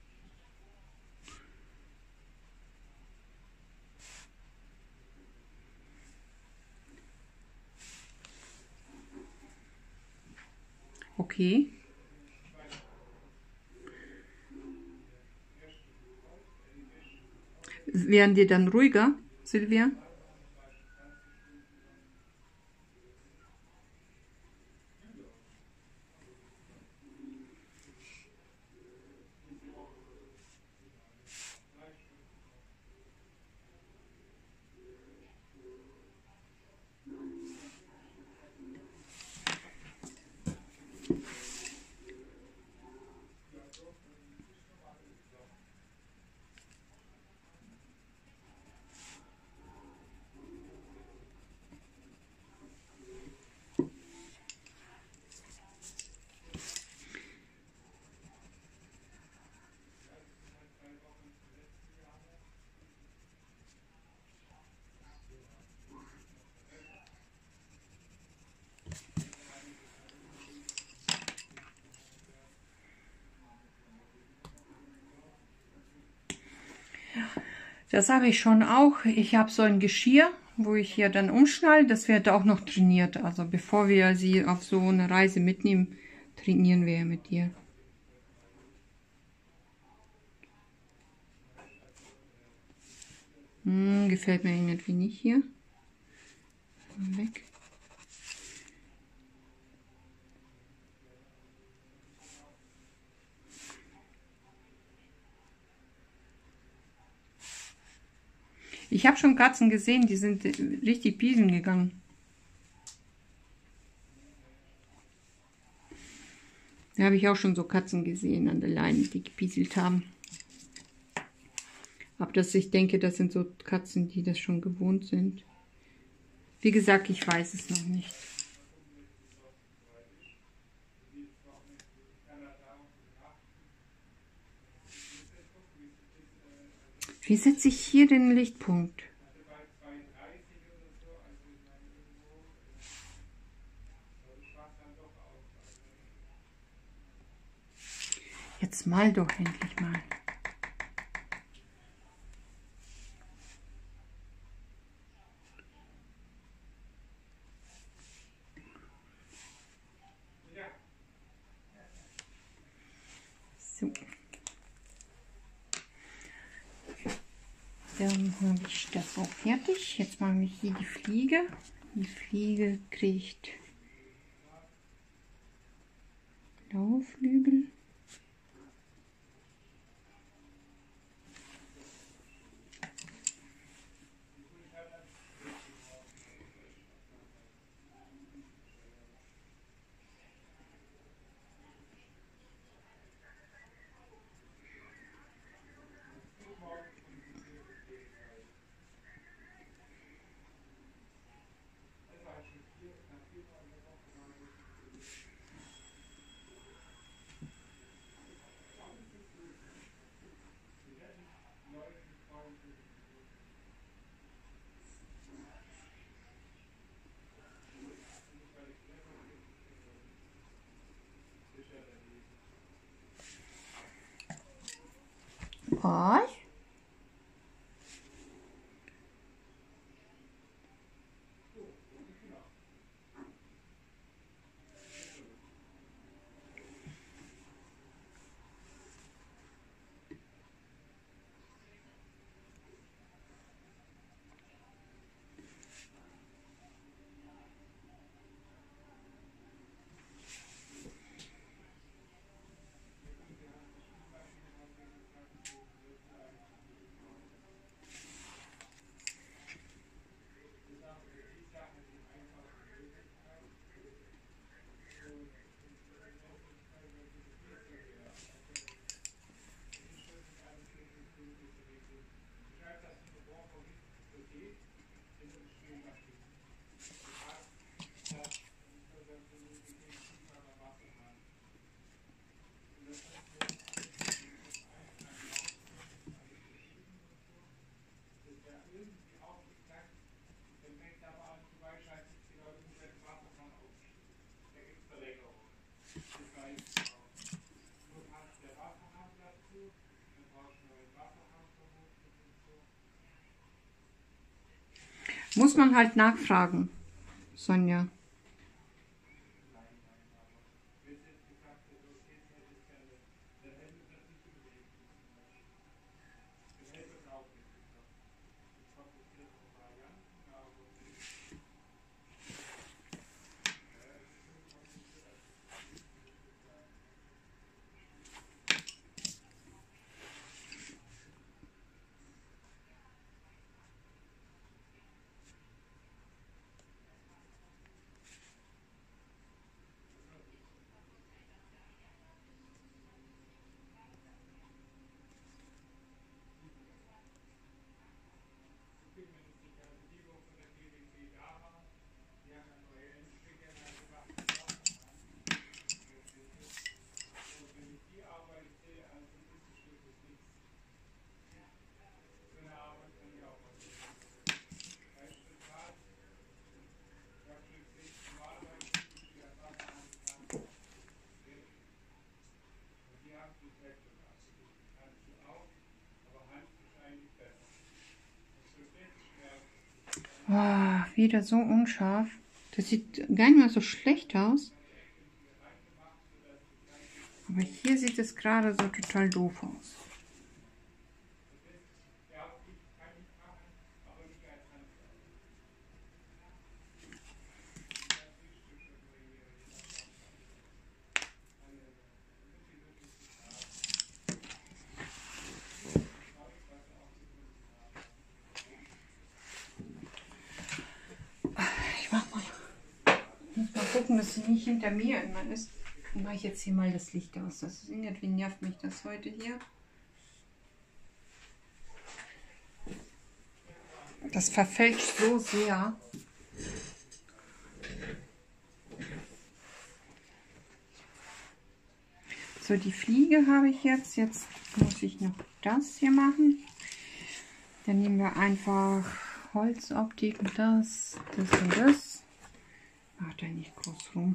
Okay. Werden die dann ruhiger, Silvia? Das habe ich schon auch. Ich habe so ein Geschirr, wo ich hier dann umschnall. Das wird auch noch trainiert. Also bevor wir sie auf so eine Reise mitnehmen, trainieren wir mit ihr. Gefällt mir irgendwie nicht hier. Weg. Ich habe schon Katzen gesehen, die sind richtig pieseln gegangen. Da habe ich auch schon so Katzen gesehen an der Leine, die gepieselt haben. Aber ich denke, das sind so Katzen, die das schon gewohnt sind. Wie gesagt, ich weiß es noch nicht. Wie setze ich hier den Lichtpunkt? Jetzt mal doch endlich mal. So. Dann habe ich das auch fertig. Jetzt machen wir hier die Fliege. Die Fliege kriegt blaue Flügel. Was? Muss man halt nachfragen, Sonja. Oh, wieder so unscharf. Das sieht gar nicht mehr so schlecht aus. Aber hier sieht es gerade so total doof aus. Mal gucken, dass sie nicht hinter mir immer ist. Dann mache ich jetzt hier mal das Licht aus. Das ist irgendwie nervt mich das heute hier. Das verfälscht so sehr. So, die Fliege habe ich jetzt. Jetzt muss ich noch das hier machen. Dann nehmen wir einfach Holzoptik und das und das. Ach, da nicht groß rum.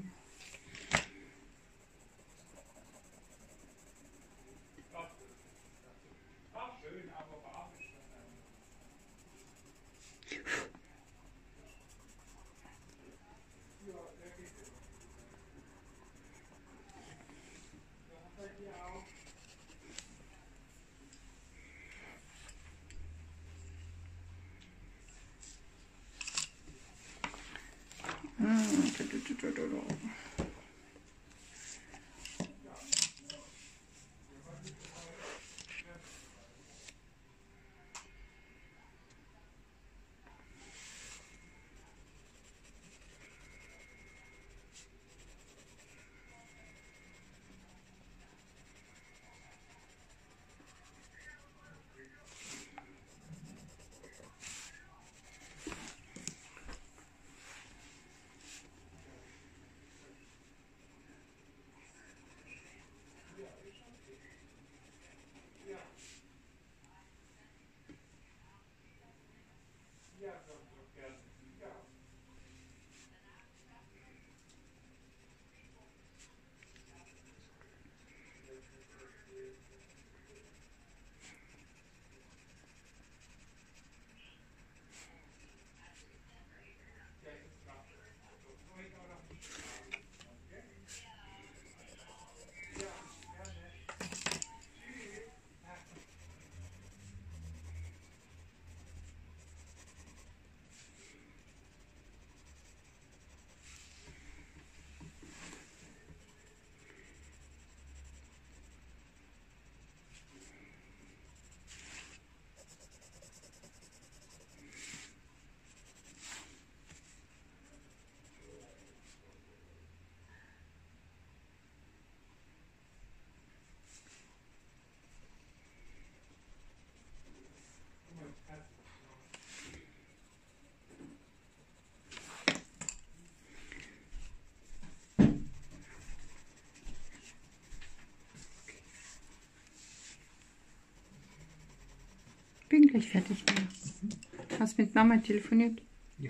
gleich fertig gemacht. Hast mit Mama telefoniert? Ja.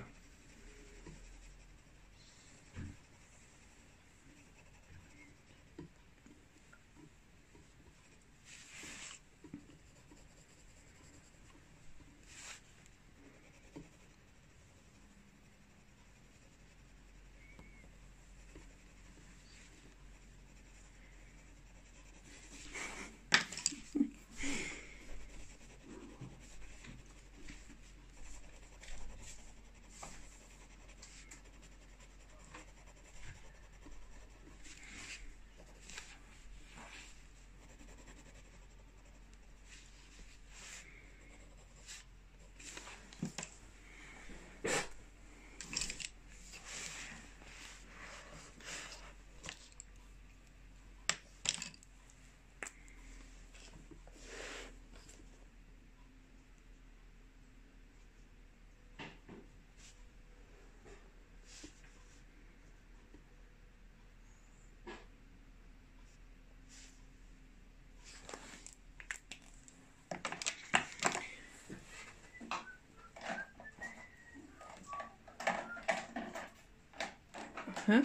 Hä?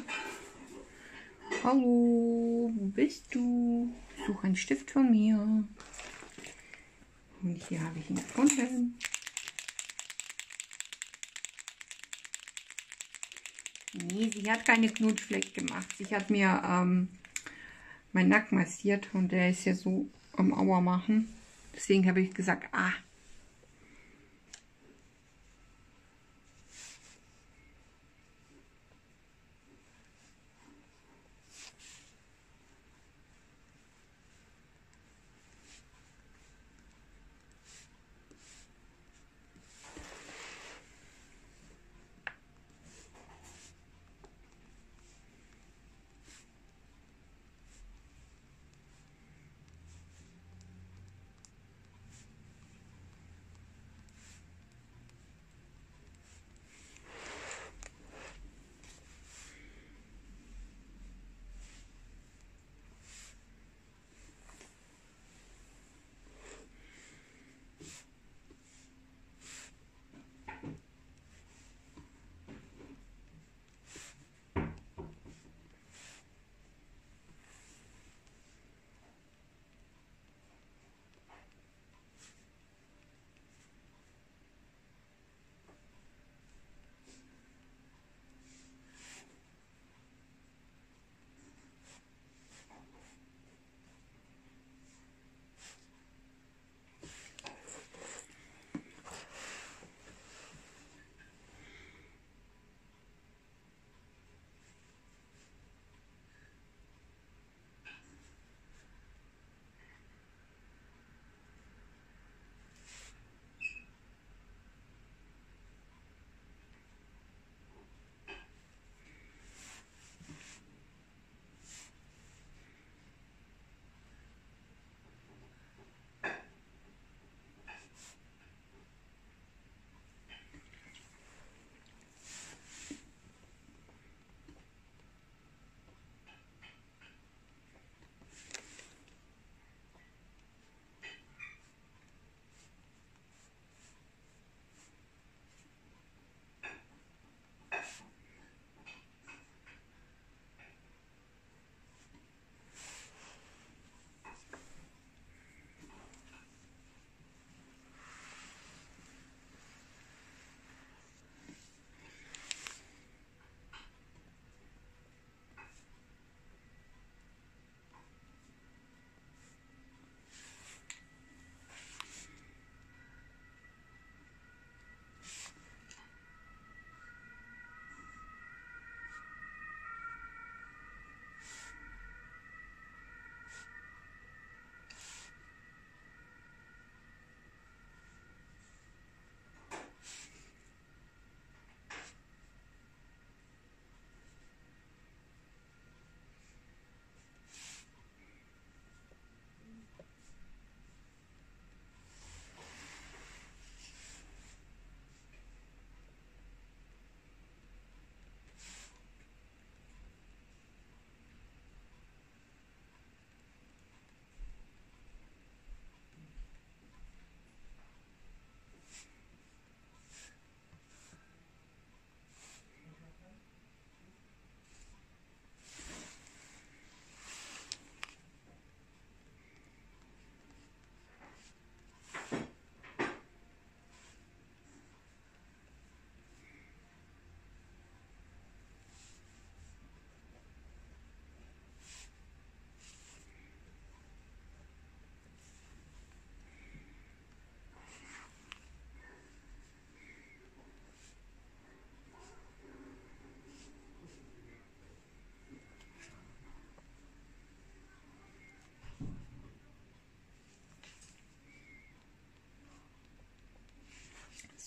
Hallo, wo bist du? Ich suche einen Stift von mir. Und hier habe ich ihn gefunden. Nee, sie hat keine Knutschfleck gemacht. Sie hat mir meinen Nacken massiert und der ist ja so am Aua machen. Deswegen habe ich gesagt, ah.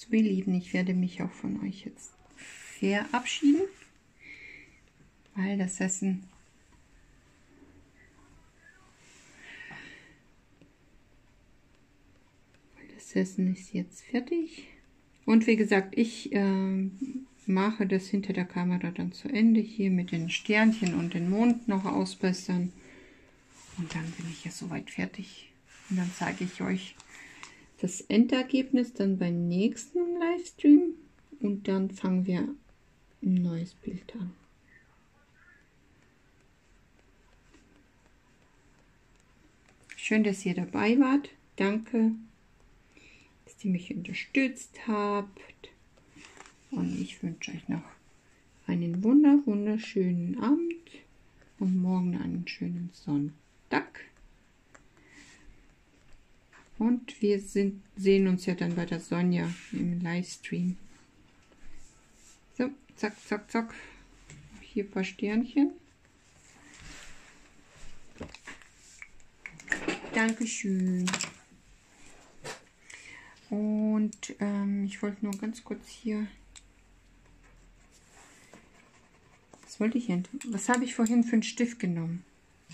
So, ihr Lieben, ich werde mich auch von euch jetzt verabschieden, weil das Essen ist jetzt fertig. Und wie gesagt, ich mache das hinter der Kamera dann zu Ende, hier mit den Sternchen und den Mond noch ausbessern. Und dann bin ich ja soweit fertig. Und dann zeige ich euch das Endergebnis dann beim nächsten Livestream. Und dann fangen wir ein neues Bild an. Schön, dass ihr dabei wart. Danke, dass ihr mich unterstützt habt. Und ich wünsche euch noch einen wunderschönen Abend und morgen einen schönen Sonntag. Und wir sehen uns ja dann bei der Sonja im Livestream. So, zack, zack, zack. Hier ein paar Sternchen. Dankeschön. Und ich wollte nur ganz kurz hier... Was wollte ich denn? Was habe ich vorhin für einen Stift genommen?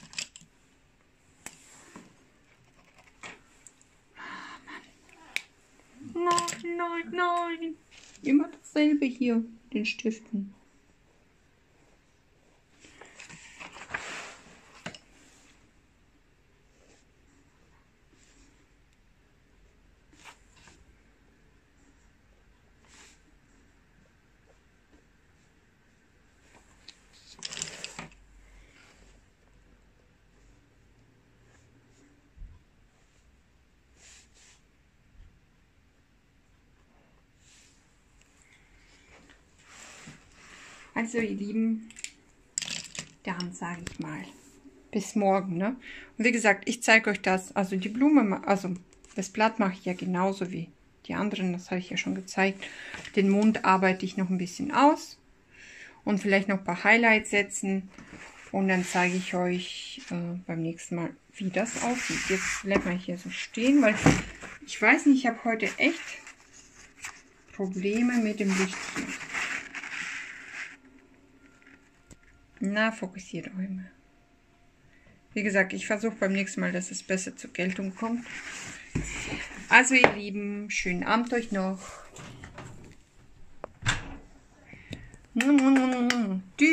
Oh Mann. Nein, nein, nein. Immer dasselbe hier, den Stiften. Also ihr Lieben, dann sage ich mal, bis morgen, ne? Und wie gesagt, ich zeige euch das, also die Blume, also das Blatt mache ich ja genauso wie die anderen, das habe ich ja schon gezeigt. Den Mond arbeite ich noch ein bisschen aus und vielleicht noch ein paar Highlights setzen und dann zeige ich euch beim nächsten Mal, wie das aussieht. Jetzt bleibt mal hier so stehen, weil ich weiß nicht, ich habe heute echt Probleme mit dem Licht hier. Na, fokussiert euch mal. Wie gesagt, ich versuche beim nächsten Mal, dass es besser zur Geltung kommt. Also ihr Lieben, schönen Abend euch noch. Tschüss.